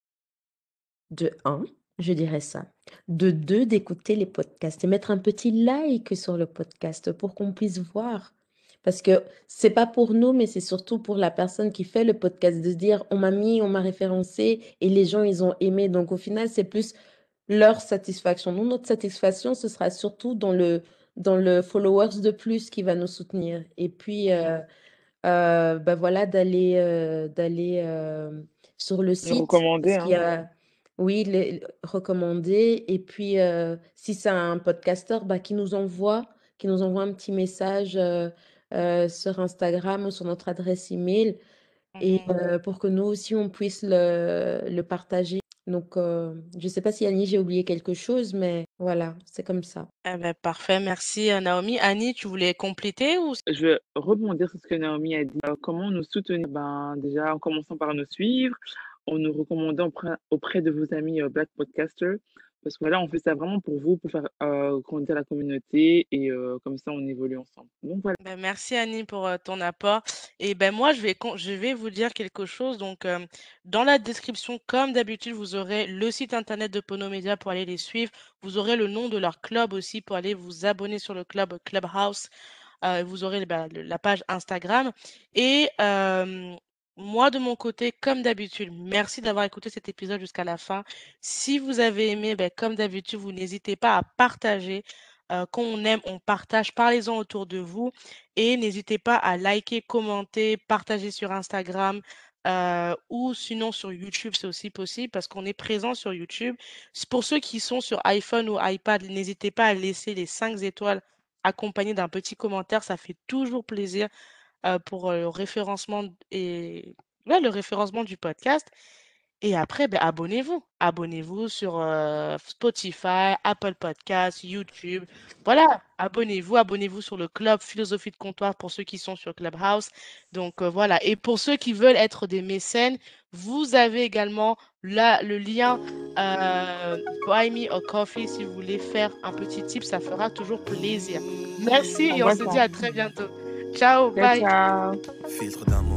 De un, je dirais ça. De deux, d'écouter les podcasts et mettre un petit like sur le podcast pour qu'on puisse voir. Parce que c'est pas pour nous, mais c'est surtout pour la personne qui fait le podcast de se dire on m'a mis, on m'a référencé et les gens ils ont aimé. Donc au final, c'est plus leur satisfaction. Nous, notre satisfaction, ce sera surtout dans le, dans le followers de plus qui va nous soutenir. Et puis, euh, euh, bah voilà, d'aller euh, d'aller euh, sur le Le site, recommander, parce qu'il y hein. a, oui, les recommander. Et puis, euh, si c'est un podcasteur, bah, qui nous envoie, qui nous envoie un petit message euh, euh, sur Instagram ou sur notre adresse email, et Mhm. euh, pour que nous aussi, on puisse le, le partager. Donc, euh, je ne sais pas si Annie, j'ai oublié quelque chose, mais voilà, c'est comme ça. Eh ben, parfait, merci euh, Naomi. Annie, tu voulais compléter ou... Je vais rebondir sur ce que Naomi a dit. Euh, comment nous soutenir? Ben, déjà, en commençant par nous suivre, en nous recommandant auprès, auprès de vos amis euh, Black Podcasters. Parce que voilà, on fait ça vraiment pour vous, pour faire euh, grandir la communauté et euh, comme ça, on évolue ensemble. Donc voilà. Ben, merci Annie pour euh, ton apport. Et ben moi, je vais, con- je vais vous dire quelque chose. Donc, euh, dans la description, comme d'habitude, vous aurez le site internet de Pono Media pour aller les suivre. Vous aurez le nom de leur club aussi pour aller vous abonner sur le club Clubhouse. Euh, vous aurez bah, le- la page Instagram. Et euh, moi, de mon côté, comme d'habitude, merci d'avoir écouté cet épisode jusqu'à la fin. Si vous avez aimé, ben, comme d'habitude, vous n'hésitez pas à partager. Euh, quand on aime, on partage. Parlez-en autour de vous. Et n'hésitez pas à liker, commenter, partager sur Instagram. Euh, ou sinon sur YouTube, c'est aussi possible parce qu'on est présent sur YouTube. C'est pour ceux qui sont sur iPhone ou iPad, n'hésitez pas à laisser les cinq étoiles accompagné d'un petit commentaire. Ça fait toujours plaisir euh, pour euh, le référencement et ouais, le référencement du podcast. Et après, ben, abonnez-vous. Abonnez-vous sur euh, Spotify, Apple Podcasts, YouTube. Voilà, abonnez-vous. Abonnez-vous sur le club Philosophie de Comptoir pour ceux qui sont sur Clubhouse. Donc euh, voilà. Et pour ceux qui veulent être des mécènes, vous avez également là le lien euh, Buy Me a Coffee si vous voulez faire un petit tip. Ça fera toujours plaisir. Merci On et on voit se dit ça. à très bientôt. Ciao, Ciao, bye. ciao. Filtre d'amour.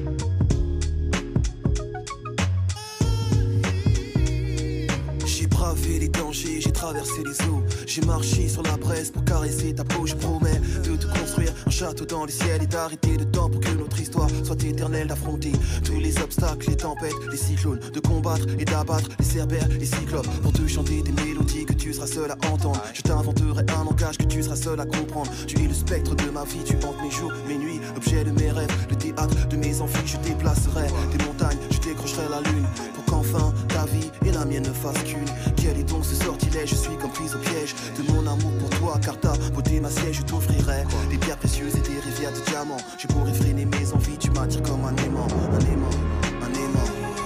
J'y braque bravé les dangers, j'ai traversé les eaux. J'ai marché sur la braise pour caresser ta peau. Je promets de te construire un château dans le ciel et d'arrêter le temps pour que notre histoire soit éternelle. D'affronter tous les obstacles, les tempêtes, les cyclones, de combattre et d'abattre les cerbères, les cyclopes. Pour te chanter des mélodies que tu seras seul à entendre. Je t'inventerai un langage que tu seras seul à comprendre. Tu es le spectre de ma vie, tu hantes mes jours, mes nuits, objet de mes rêves, le théâtre de mes envies. Je déplacerai des montagnes, je décrocherai la lune, pour qu'enfin ta vie et la mienne ne fassent qu'une. Quel est donc ce sortilège? Je suis comme prise au piège de mon amour pour toi, car ta beauté ma siège. Je t'offrirai des pierres précieuses et des rivières de diamants. Je pourrais freiner mes envies, tu m'attires comme un aimant, un aimant, un aimant.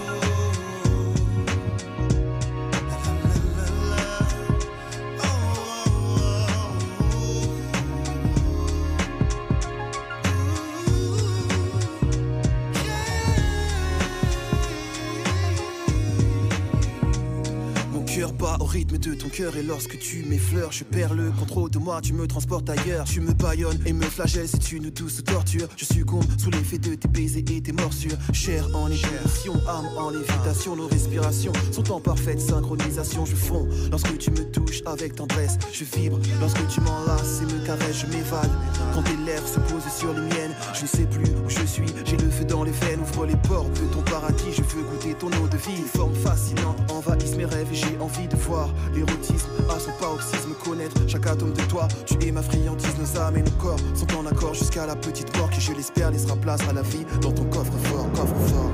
Pas au rythme de ton cœur et lorsque tu m'effleures, je perds le contrôle de moi, tu me transportes ailleurs. Tu me bâillonnes et me flagelles, c'est une douce torture. Je succombe sous l'effet de tes baisers et tes morsures. Chair en ébullition, âme en lévitation. Nos respirations sont en parfaite synchronisation. Je fonds lorsque tu me touches avec tendresse. Je vibre lorsque tu m'enlaces et me caresses. Je m'évade quand tes lèvres se posent sur les miennes. Je ne sais plus où je suis, j'ai le feu dans les veines. Ouvre les portes de ton paradis, je veux goûter ton eau de vie. Une forme fascinante envahissent mes rêves et j'ai envie de voir l'érotisme à son paroxysme, connaître chaque atome de toi. Tu es ma friandise, nos âmes et nos corps sont en accord jusqu'à la petite mort qui, je l'espère, laissera place à la vie dans ton coffre-fort, coffre-fort.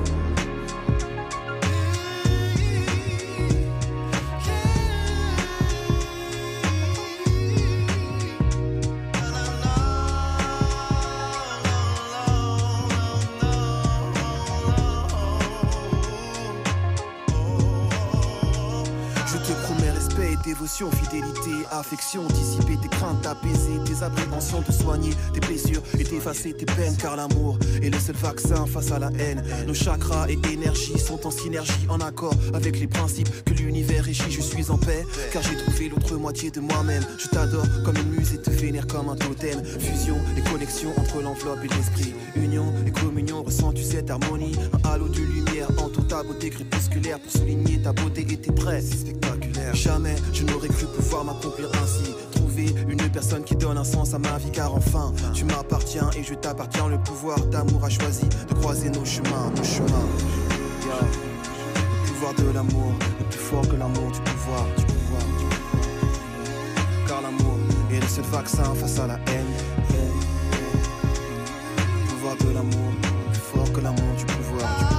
Dévotion, fidélité, affection, dissiper tes craintes, apaiser tes appréhensions, te soigner tes blessures et t'effacer tes peines, car l'amour est le seul vaccin face à la haine. Nos chakras et énergies sont en synergie, en accord avec les principes que l'univers régit. Je suis en paix, car j'ai trouvé l'autre moitié de moi-même. Je t'adore comme une muse et te vénère comme un totem. Fusion et connexion entre l'enveloppe et l'esprit. Union et communion, ressens-tu cette harmonie? Un halo de lumière entoure ta beauté crépusculaire pour souligner ta beauté et tes traits. C'est spectaculaire. Jamais je n'aurais cru pouvoir m'accomplir ainsi. Trouver une personne qui donne un sens à ma vie, car enfin tu m'appartiens et je t'appartiens. Le pouvoir d'amour a choisi de croiser nos chemins, nos chemins. Yeah. Le pouvoir de l'amour est plus fort que l'amour du pouvoir, du pouvoir, du pouvoir. Car l'amour est le seul vaccin face à la haine. Le pouvoir de l'amour est plus fort que l'amour du pouvoir, du pouvoir.